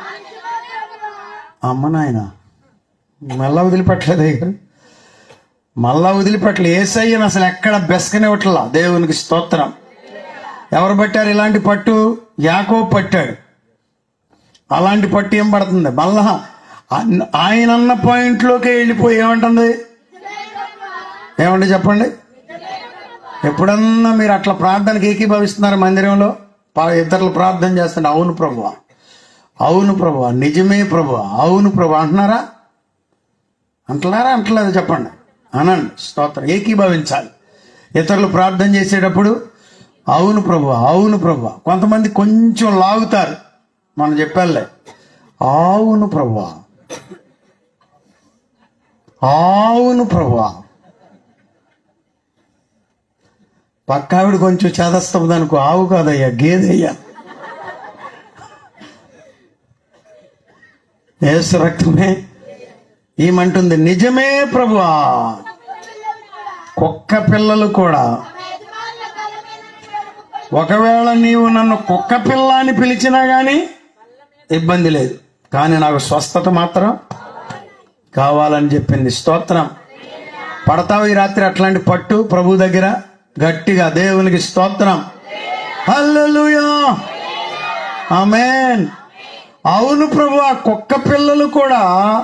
అమ్మ నాయన మళ్ళా వదిలిపెట్టలేదు అయ్యారు. మళ్ళా వదిలిపెట్టలే. యేసయ్యను అసలు ఎక్కడ బెసకనివ్వట్లా. దేవునికి స్తోత్రం. ఎవరు పట్టారు ఇలాంటి పట్టు? యాకోబు పట్టాడు. అలాంటి పట్టు ఏం పడుతుంది? మళ్ళా ఆయన అన్న పాయింట్లోకి వెళ్ళిపోయి ఏమంటుంది? ఏమండి చెప్పండి? ఎప్పుడన్నా మీరు అట్లా ప్రార్థనకి ఏకీభవిస్తున్నారు మందిరంలో? ఇతరులు ప్రార్థన చేస్తుంటే అవును ప్రభువా, అవును ప్రభువా, నిజమే ప్రభువా, అవును ప్రభు అంటున్నారా? అంటున్నారా? అంటలేదు? చెప్పండి, అనండి. స్తోత్రం. ఏకీభవించాలి. ఇతరులు ప్రార్థన చేసేటప్పుడు అవును ప్రభువా, అవును ప్రభువా. కొంతమంది కొంచెం లాగుతారు, మనం చెప్పాలే అవును ప్రభువా, అవును ప్రభువా. పక్కావిడ కొంచెం చేదస్తాం అనుకో, ఆవు కాదయ్యా గేదయ్యా. యేసు రక్తమే ఏమంటుంది? నిజమే ప్రభువా. కుక్క పిల్లలు కూడా ఒకవేళ నీవు నన్ను కుక్క పిల్ల అని పిలిచినా గానీ ఇబ్బంది లేదు, కానీ నాకు స్వస్థత మాత్రం కావాలని చెప్పింది. స్తోత్రం. పడతావు ఈ రాత్రి అట్లాంటి పట్టు ప్రభు దగ్గర గట్టిగా? దేవునికి స్తోత్రం. హల్లెలూయా, ఆమేన్. అవును ప్రభు. ఆ కుక్క పిల్లలు కూడా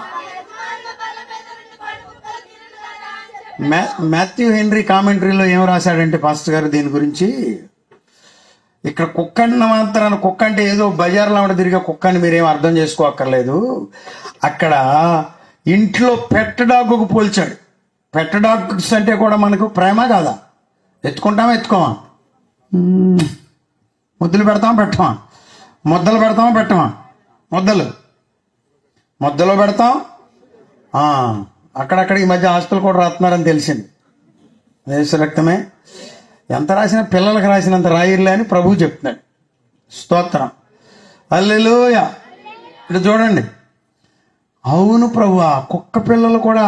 మాథ్యూ హెన్రీ కామెంటరీలో ఏం రాశాడంటే పాస్టర్ గారు దీని గురించి, ఇక్కడ కుక్క అన్న మాత్రాన, కుక్క అంటే ఏదో బజార్లో ఉండి తిరిగే కుక్క అని మీరేం అర్థం చేసుకోక్కర్లేదు. అక్కడ ఇంట్లో పెట్ డాగ్కు పోల్చాడు. పెట్ డాగ్స్ అంటే కూడా మనకు ప్రేమ కాదా? ఎత్తుకుంటామా ఎత్తుకోమా? ముద్దులు పెడతామా పెట్టమా? ముద్దలు పెడతామా పెట్టమా? ముద్దలు ముద్దలో పెడతాం. అక్కడక్కడ ఈ మధ్య హాస్పిటల్ కూడా రాస్తున్నారని తెలిసింది. యేసు రక్తమే. ఎంత రాసినా పిల్లలకు రాసినంత రాయిర్లే అని ప్రభువు చెప్తున్నాడు. స్తోత్రం. హల్లెలూయా. ఇటు చూడండి. అవును ప్రభువా. కుక్క పిల్లలు కూడా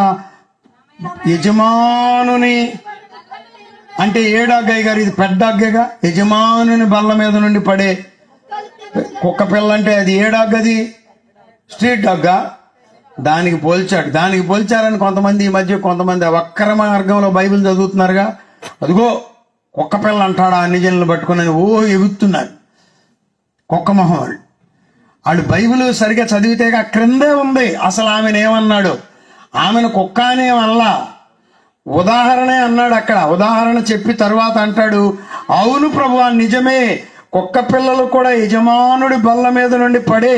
యజమానుని, అంటే ఏ డాగ్గయ్య గారు? ఇది పెద్ద డాగ్గేగా. యజమానుని బల్ల మీద నుండి పడే కుక్క పిల్ల అంటే అది ఏ డాగ్? అది స్ట్రీట్ డాగ్గా? దానికి పోల్చాడు. దానికి పోల్చారని కొంతమంది ఈ మధ్య కొంతమంది వక్ర మార్గంలో బైబిల్ చదువుతున్నారుగా. అదిగో కుక్క పిల్ల అంటాడా అన్ని జనులు పట్టుకుని ఓ ఎగుతున్నారు కుక్క మొహం వాళ్ళు. వాళ్ళు బైబిల్ సరిగా చదివితే క్రిందే ఉంది అసలు ఆమెను ఏమన్నాడు. ఆమెను కుక్క అనేమల్లా, ఉదాహరణే అన్నాడు అక్కడ. ఉదాహరణ చెప్పి తరువాత అంటాడు అవును ప్రభువా నిజమే, కుక్క పిల్లలు కూడా యజమానుడి బల్ల మీద నుండి పడే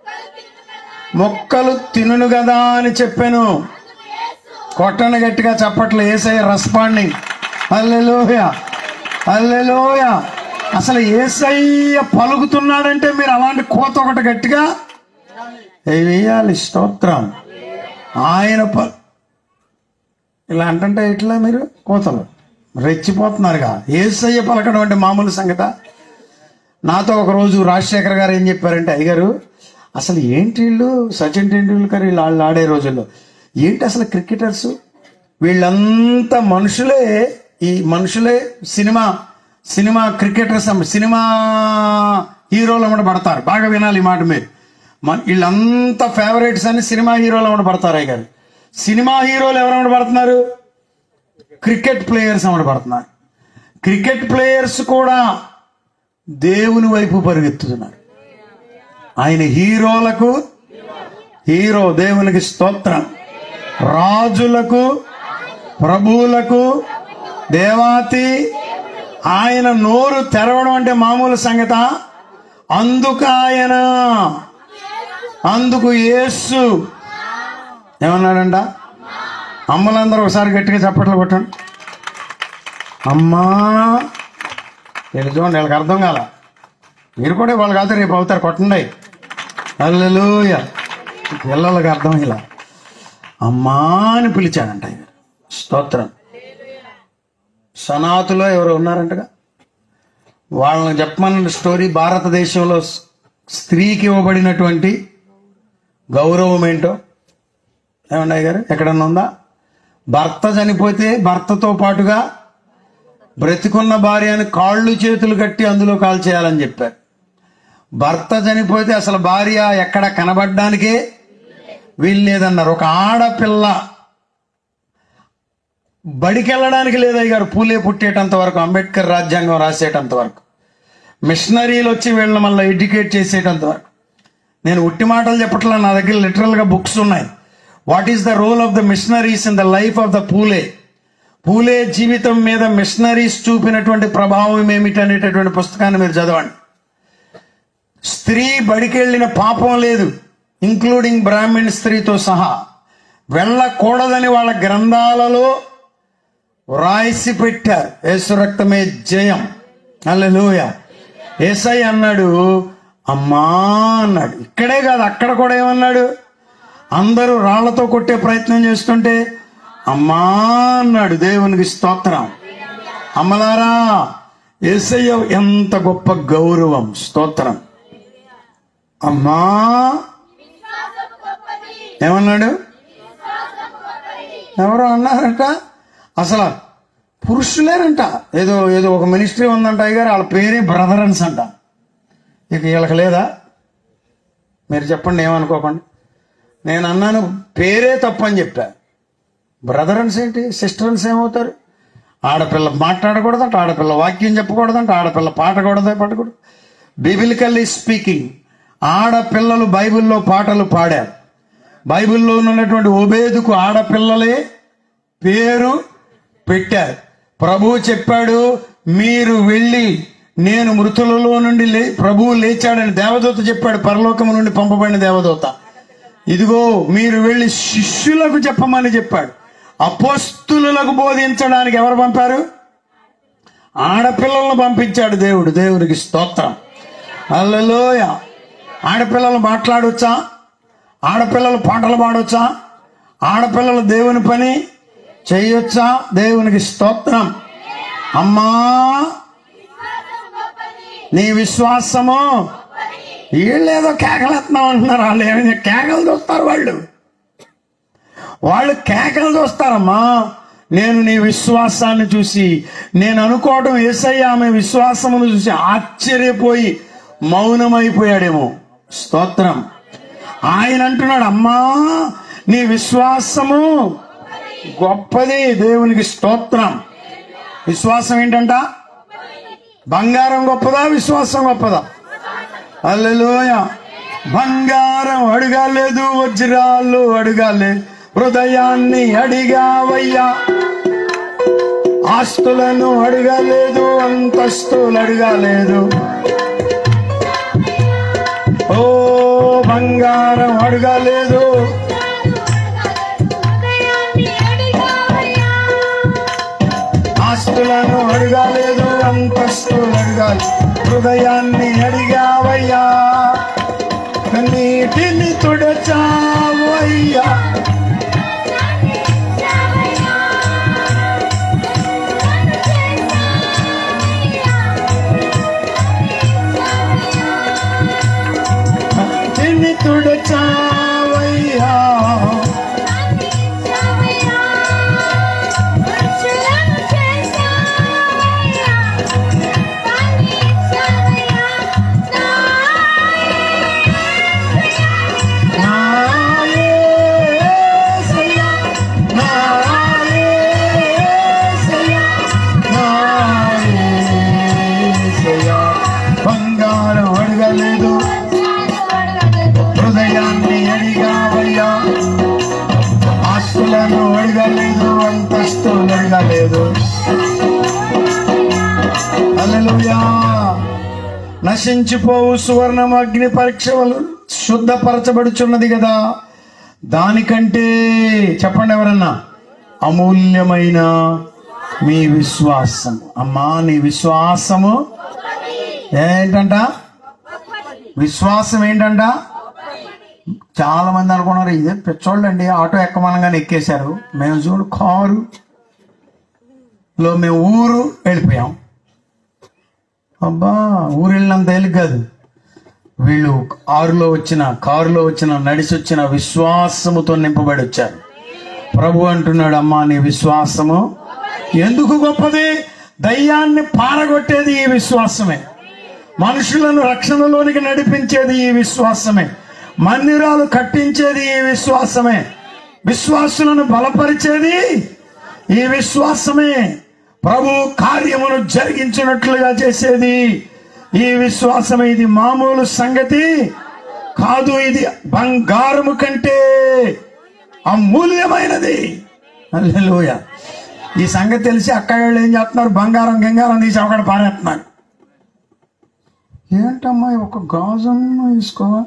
మొక్కలు తినును కదా అని చెప్పాను. కొట్టను గట్టిగా చప్పట్లు. యేసయ్య రెస్పాండింగ్. Hallelujah, hallelujah. అసలు యేసయ్య పలుకుతున్నాడంటే మీరు అలాంటి కోత ఒకటి గట్టిగా వేయాలి. స్తోత్రం. ఆయన ప ఇలా అంటుంటే ఇట్లా మీరు కోతలు రెచ్చిపోతున్నారుగా. యేసయ్య పలకడం అంటే మామూలు సంగత? నాతో ఒకరోజు రాజశేఖర్ గారు ఏం చెప్పారంటే, అయ్యగారు అసలు ఏంటి వీళ్ళు, సచిన్ టెండూల్కర్ వీళ్ళు వాళ్ళు ఆడే రోజుల్లో ఏంటి అసలు క్రికెటర్స్ వీళ్ళంతా మనుషులే, ఈ మనుషులే సినిమా సినిమా క్రికెటర్స్ సినిమా హీరోలు అమ్మట పడతారు. బాగా వినాలి ఈ మాట మీరు. మన వీళ్ళంతా ఫేవరెట్స్ అని సినిమా హీరోలు అమ్మట పడతారు. అయ్య గారు సినిమా హీరోలు ఎవరమ్మట పడుతున్నారు? క్రికెట్ ప్లేయర్స్ అమ్మట పడుతున్నారు. క్రికెట్ ప్లేయర్స్ కూడా దేవుని వైపు పరిగెత్తుతున్నారు. ఆయన హీరోలకు హీరో. దేవునికి స్తోత్రం. రాజులకు ప్రభువులకు దేవాతి. ఆయన నోరు తెరవడం అంటే మామూలు సంగత? అందుకు ఆయన, అందుకు యేసు ఏమన్నాడంట? అమ్మలందరూ ఒకసారి గట్టిగా చప్పట్లు కొట్టండి. అమ్మా. వీళ్ళు చూడండి, వీళ్ళకి అర్థం కాల. మీరు కూడా వాళ్ళు కాదు రేపు అవుతారు. కొట్టండి. హల్లెలూయా. పిల్లలకి అర్థం ఇలా అమ్మా అని పిలిచాడంట. స్తోత్రం. సనాతులో ఎవరు ఉన్నారంటగా, వాళ్ళని చెప్పమన్న స్టోరీ. భారతదేశంలో స్త్రీకి ఇవ్వబడినటువంటి గౌరవం ఏంటో ఏమన్నాయి గారు ఎక్కడన్నా ఉందా? భర్త చనిపోతే భర్తతో పాటుగా బ్రతికున్న భార్యని కాళ్ళు చేతులు కట్టి అందులో కాల్ చేయాలని చెప్పారు. భర్త చనిపోతే అసలు భార్య ఎక్కడ కనబడ్డానికే వీలు లేదన్నారు. ఒక ఆడపిల్ల బడికి వెళ్ళడానికి లేదయ్య గారు. పూలే పుట్టేటంత వరకు, అంబేద్కర్ రాజ్యాంగం రాసేటంత వరకు, మిషనరీలు వచ్చి వీళ్ళని మళ్ళీ ఎడ్యుకేట్ చేసేటంత వరకు. నేను ఉట్టి మాటలు చెప్పట్లా, నా దగ్గర లిటరల్గా బుక్స్ ఉన్నాయి. What is the role of the missionaries in the life of the Phule. Phule జీవితం మీద మిషనరీస్ చూపినటువంటి ప్రభావం ఏమిటనేటటువంటి పుస్తకాన్ని మీరు చదవండి. స్త్రీ బడికెళ్ళిన పాపం లేదు, ఇంక్లూడింగ్ బ్రాహ్మణ్ స్త్రీతో సహా. వెళ్ళకూడదని వాళ్ళ గ్రంథాలలో రాయిసి పెట్టారు. యేసు రక్తమే జయం. హల్లెలూయా. యేసయ్య అన్నాడు అమ్మా అన్నాడు. ఇక్కడే కాదు, అక్కడ కూడా ఏమన్నాడు? అందరూ రాళ్లతో కొట్టే ప్రయత్నం చేస్తుంటే అమ్మా అన్నాడు. దేవునికి స్తోత్రం. అమ్మలారా, యేసయ్య ఎంత గొప్ప గౌరవం. స్తోత్రం. అమ్మా ఏమన్నాడు? ఎవరో అన్నారంట, అసలు పురుషులేనంట. ఏదో ఏదో ఒక మినిస్ట్రీ ఉందంట అయ్యగారు, వాళ్ళ పేరే బ్రదరన్స్ అంట. ఇక వీళ్ళకి లేదా? మీరు చెప్పండి, ఏమనుకోకండి. నేను అన్నాను పేరే తప్పని చెప్పా. బ్రదరన్స్ ఏంటి? సిస్టర్స్ ఏమవుతారు? ఆడపిల్ల మాట్లాడకూడదంట, ఆడపిల్ల వాక్యం చెప్పకూడదంట, ఆడపిల్ల పాట కూడదా పట్టకూడదు. బిబిలికల్లీ స్పీకింగ్ ఆడపిల్లలు బైబిల్లో పాటలు పాడారు. బైబిల్లో ఉన్నటువంటి ఓబేదుకు ఆడపిల్లలే పేరు పెట్టారు. ప్రభువు చెప్పాడు, మీరు వెళ్ళి, నేను మృతులలో నుండి లే ప్రభువు లేచాడని దేవదూత చెప్పాడు. పరలోకము నుండి పంపబడిన దేవదూత, ఇదిగో మీరు వెళ్ళి శిష్యులకు చెప్పమని చెప్పాడు. అపోస్తులకు బోధించడానికి ఎవరు పంపారు? ఆడపిల్లలను పంపించాడు దేవుడు. దేవునికి స్తోత్రం. హల్లెలూయా. ఆడపిల్లలు మాట్లాడొచ్చా? ఆడపిల్లలు పాటలు పాడొచ్చా? ఆడపిల్లలు దేవుని పని చేయొచ్చా? దేవునికి స్తోత్రం. అమ్మా నీ విశ్వాసము. వీళ్ళేదో కేకలెత్తున్నాం అంటున్నారు. వాళ్ళు ఏమైనా కేకలు చూస్తారు. వాళ్ళు వాళ్ళు కేకలు చూస్తారమ్మా. నేను నీ విశ్వాసాన్ని చూసి, నేను అనుకోవడం యేసయ్య ఆమె విశ్వాసమును చూసి ఆశ్చర్యపోయి మౌనమైపోయాడేమో. స్తోత్రం. ఆయన అంటున్నాడు, అమ్మా నీ విశ్వాసము గొప్పది. దేవునికి స్తోత్రం. విశ్వాసం ఏంటంట? బంగారం గొప్పదా? విశ్వాసం గొప్పదా? హల్లెలూయా. బంగారం అడగాలేదు, వజ్రాలు అడగాలేదు, హృదయాన్ని అడిగావయ్యా. ఆస్తులను అడగలేదు, అంతస్తులు అడగలేదు. ఓ బంగారం అడగలేదు, ఆస్తులను అడగలేదు, అంతస్తులు అడగాలి, హృదయాన్ని అడిగావయ్యా. నీటిని తుడచావయ్యా. నీటిని తుడచావయ్యా. బంగారం అడగలేదు, హృదయాన్ని అడిగావయ్యా. ఆస్తులను అడగలేదు, అంతస్తులు అడగలేదు. హల్లెలూయా. నశించిపోవు సువర్ణం అగ్ని పరీక్షలు శుద్ధపరచబడుచున్నది కదా, దానికంటే చెప్పండి ఎవరన్నా, అమూల్యమైన మీ విశ్వాసం. అమ్మా నీ విశ్వాసము ఏంటంట? విశ్వాసం ఏంటంట? చాలా మంది అనుకున్నారు ఇదే పెచ్చోళ్ళండి, ఆటో ఎక్కమనగానే ఎక్కేశారు. మేము చూడు కారు లో మేము ఊరు వెళ్ళిపోయాం. అబ్బా ఊరు వెళ్ళినంత తేలిక కాదు. వీళ్ళు ఆరులో వచ్చిన కారులో వచ్చిన నడిచి వచ్చిన విశ్వాసముతో నింపబడి వచ్చారు. ప్రభు అంటున్నాడు, అమ్మా నీ విశ్వాసము ఎందుకు గొప్పది? దయ్యాన్ని పారగొట్టేది ఈ విశ్వాసమే. మనుషులను రక్షణలోనికి నడిపించేది ఈ విశ్వాసమే. మందిరాలు కట్టించేది ఈ విశ్వాసమే. విశ్వాసులను బలపరిచేది ఈ విశ్వాసమే. ప్రభు కార్యమును జరిగించినట్లుగా చేసేది ఈ విశ్వాసమే. ఇది మామూలు సంగతి కాదు. ఇది బంగారము కంటే అమూల్యమైనది. హల్లెలూయా. ఈ సంగతి తెలిసి అక్కయ్య వాళ్ళు ఏం చేస్తున్నారు, బంగారం గంగారం తీసి అక్కడ పారేస్తున్నారు. ఏంటమ్మా ఒక గాజును తీసుకోవా?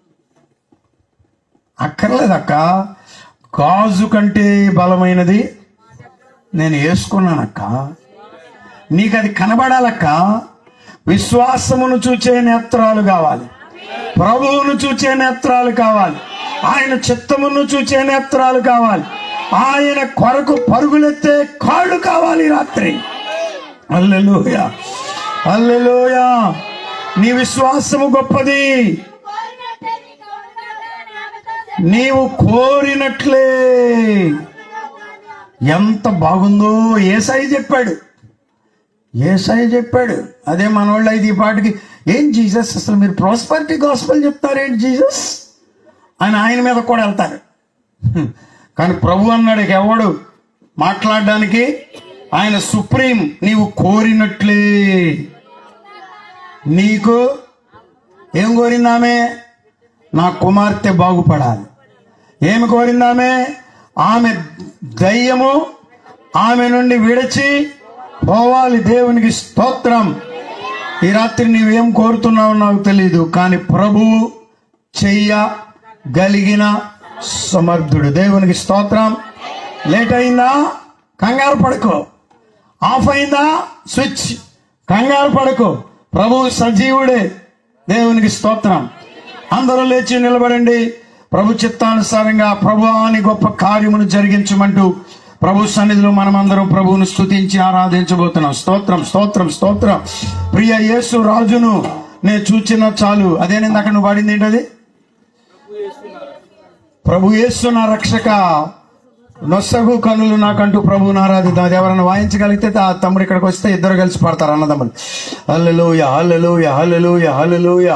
అక్కర్లేదక్క, గాజు కంటే బలమైనది నేను వేసుకున్నానక్క. నీకు అది కనబడాలక్క. విశ్వాసమును చూచే నేత్రాలు కావాలి, ప్రభువును చూచే నేత్రాలు కావాలి, ఆయన చిత్తమును చూచే నేత్రాలు కావాలి, ఆయన కొరకు పరుగులెత్తే కాళ్ళు కావాలి రాత్రి. హల్లెలూయా, హల్లెలూయా. నీ విశ్వాసము గొప్పది, నీవు కోరినట్లే. ఎంత బాగుందో యేసయ్య చెప్పాడు, యేసయ్య చెప్పాడు. అదే మనోళ్ళు అయితే ఈ పాటికి, ఏం జీసస్ అసలు మీరు ప్రాస్పరిటీ గాస్పెల్ చెప్తారేంటి జీసస్ అని ఆయన మీద కూడా వెళ్తారు. కానీ ప్రభు అన్నాడు, ఎవడు మాట్లాడడానికి, ఆయన సుప్రీం. నీవు కోరినట్లే. నీకు ఏం కోరిందామే? నా కుమార్తె బాగుపడాలి. ఏమి కోరిందామే? ఆమె దయ్యము ఆమె నుండి విడిచి పోవాలి. దేవునికి స్తోత్రం. ఈ రాత్రి నీవేం కోరుతున్నావు నాకు తెలియదు, కానీ ప్రభువు చెయ్యగలిగిన సమర్థుడు. దేవునికి స్తోత్రం. లేట్ అయిందా? కంగారు పడుకో. ఆఫ్ అయిందా స్విచ్? కంగారు పడుకో. ప్రభువు సజీవుడే. దేవునికి స్తోత్రం. అందరూ లేచి నిలబడండి. ప్రభు చిత్తానుసారంగా ప్రభువాని గొప్ప కార్యమును జరిగించమంటూ ప్రభు సన్నిధిలో మనమందరం ప్రభువును స్తుతించి ఆరాధించబోతున్నాం. స్తోత్రం, స్తోత్రం, స్తోత్రం. ప్రియ యేసు రాజును నేను చూచిన చాలు. అదేనింది అక్కడ నువ్వు పాడింది ఏంటది? ప్రభు యేసు నా రక్షక, నొసగు కనులు నాకంటూ ప్రభువును ఆరాధిద్దాం. అది ఎవరైనా వాయించగలిగితే ఆ తమ్ముడు ఇక్కడికి వస్తే ఇద్దరు కలిసి పాడతారు అన్నదమ్ములు. హల్లెలూయా, హల్లెలూయా, హల్లెలూయా, హల్లెలూయా.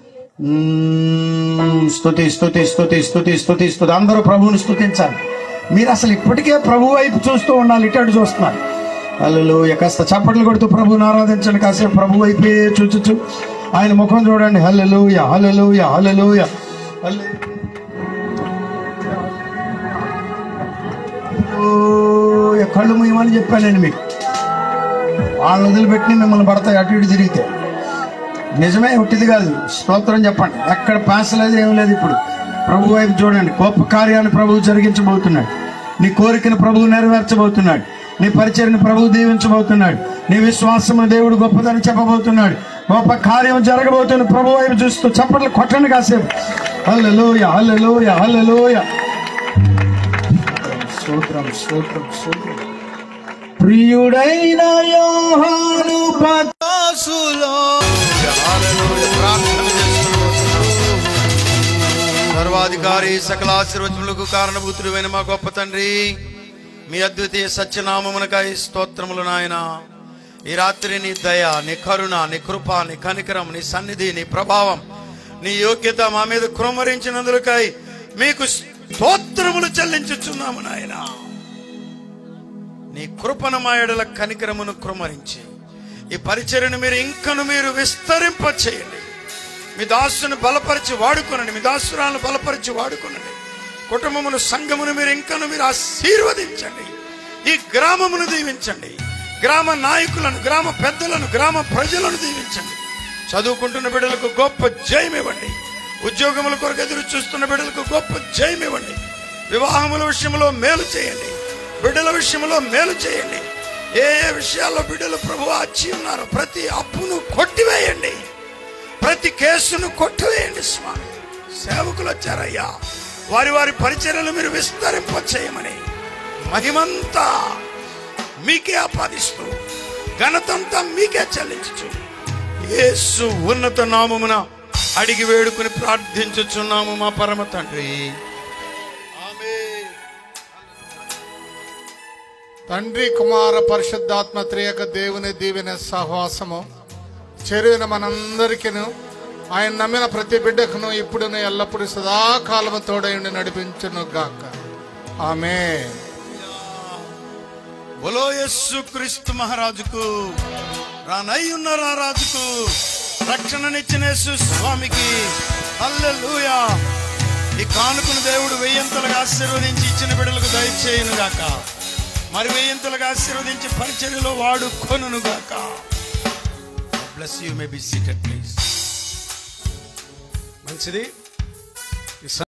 స్తుతి, స్తుతి, స్తుతి, స్తుతి, స్తుతి, స్తుతి. అందరూ ప్రభువుని స్తుతించాలి. మీరు అసలు ఇప్పటికే ప్రభు వైపు చూస్తూ ఉండాలి, ఇటు చూస్తున్నారు. హల్లెలూయా. కాస్త చప్పట్లు కొడుతూ ప్రభువుని ఆరాధించండి. కాసేపు ప్రభు వైపే చూచు, ఆయన ముఖం చూడండి. హల్లెలూయా, హల్లెలూయా, హల్లెలూయా, హల్లెలూయా. కళ్ళు మూయమని చెప్పాను నేను మీకు. వాళ్ళని వదిలిపెట్టి మిమ్మల్ని పడతాయి అటు ఇటు తిరిగితే. నిజమే, ఉట్టిది కాదు. స్తోత్రం చెప్పండి. ఎక్కడ పాస్ లేదు, ఏం లేదు. ఇప్పుడు ప్రభు వైపు చూడండి. గొప్ప కార్యాన్ని ప్రభువు జరిగించబోతున్నాడు. నీ కోరికను ప్రభువు నెరవేర్చబోతున్నాడు. నీ పరిచర్ని ప్రభువు దీవించబోతున్నాడు. నీ విశ్వాసము దేవుడు గొప్పదని చెప్పబోతున్నాడు. గొప్ప కార్యం జరగబోతుంది. ప్రభు వైపు చూస్తూ చప్పట్లు కొట్టండి కాసేపు. హల్లెలూయా, హల్లెలూయా, హల్లెలూయా. స్తోత్రం, స్తోత్రం, స్తోత్రం. ప్రియుడైన యోహాను పతాసులో ప్రార్థన చేస్తున్నాం. సర్వాధికారి సకల ఆశీర్వచనలకు కారణభూతుడైన మా గొప్ప తండ్రి, మీ అద్వితీయ సత్యనామమునకై స్తోత్రములు నాయన. ఈ రాత్రి నీ దయ, నీ కరుణ, నీ కృప, నీ కనికరం, నీ సన్నిధి, నీ ప్రభావం, నీ యోగ్యత మా మీద కృమ్మరించినందుకై మీకు స్తోత్రములు చెల్లించుచున్నాము నాయన. నీ కృపను మా ఎడల కనికరమును కృమ్మరించి ఈ పరిచర్యను మీరు ఇంకను మీరు విస్తరింప చేయండి. మీ దాసును బలపరిచి వాడుకొనండి. మీ దాసురాలను బలపరిచి వాడుకొనండి. కుటుంబమును, సంఘమును మీరు ఇంకను మీరు ఆశీర్వదించండి. ఈ గ్రామమును దీవించండి. గ్రామ నాయకులను, గ్రామ పెద్దలను, గ్రామ ప్రజలను దీవించండి. చదువుకుంటున్న బిడ్డలకు గొప్ప జయం ఇవ్వండి. ఉద్యోగముల కొరకు ఎదురు చూస్తున్న బిడ్డలకు గొప్ప జయం ఇవ్వండి. వివాహముల విషయంలో మేలు చేయండి. బిడ్డల విషయంలో మేలు చేయండి. ఏ ఏ విషయాల్లో బిడ్డలు ప్రభు అచ్చి ఉన్నారు, ప్రతి అప్పును కొట్టివేయండి. ప్రతి కేసును కొట్టివేయండి స్వామి. సేవకులు వచ్చారయ్యా, వారి వారి పరిచర్యలు మీరు విస్తరింప చేయమని మహిమంతా మీకే ఆపాదిస్తూ ఘనతంతా మీకే చెల్లించు యేసు ఉన్నత నామమున అడిగి వేడుకుని ప్రార్థించుచున్నాము మా పరమ తండ్రి. తండ్రి, కుమార, పరిశుద్ధాత్మ త్రియక దేవుని దీవెన సహవాసము చెరువున మనందరికీను, ఆయన నమ్మిన ప్రతి బిడ్డకును ఇప్పుడును ఎల్లప్పుడూ సదాకాలము తోడైండి నడిపించును గాక. ఆమేన్. బోలో యేసు క్రీస్తు మహారాజుకు, రానయ్యున్న రారాజుకు, రక్షణనిచ్చిన యేసు స్వామికి హల్లెలూయా. ఈ కానుకను దేవుడు వెయ్యంతలుగా ఆశీర్వదించి ఇచ్చిన బిడ్డలకు దయచేయును గాక. మరి వేయింతలుగా ఆశీర్వదించి పరిచర్యలో వాడుకొనును గాక. Bless you. May be seated please. మంచిది.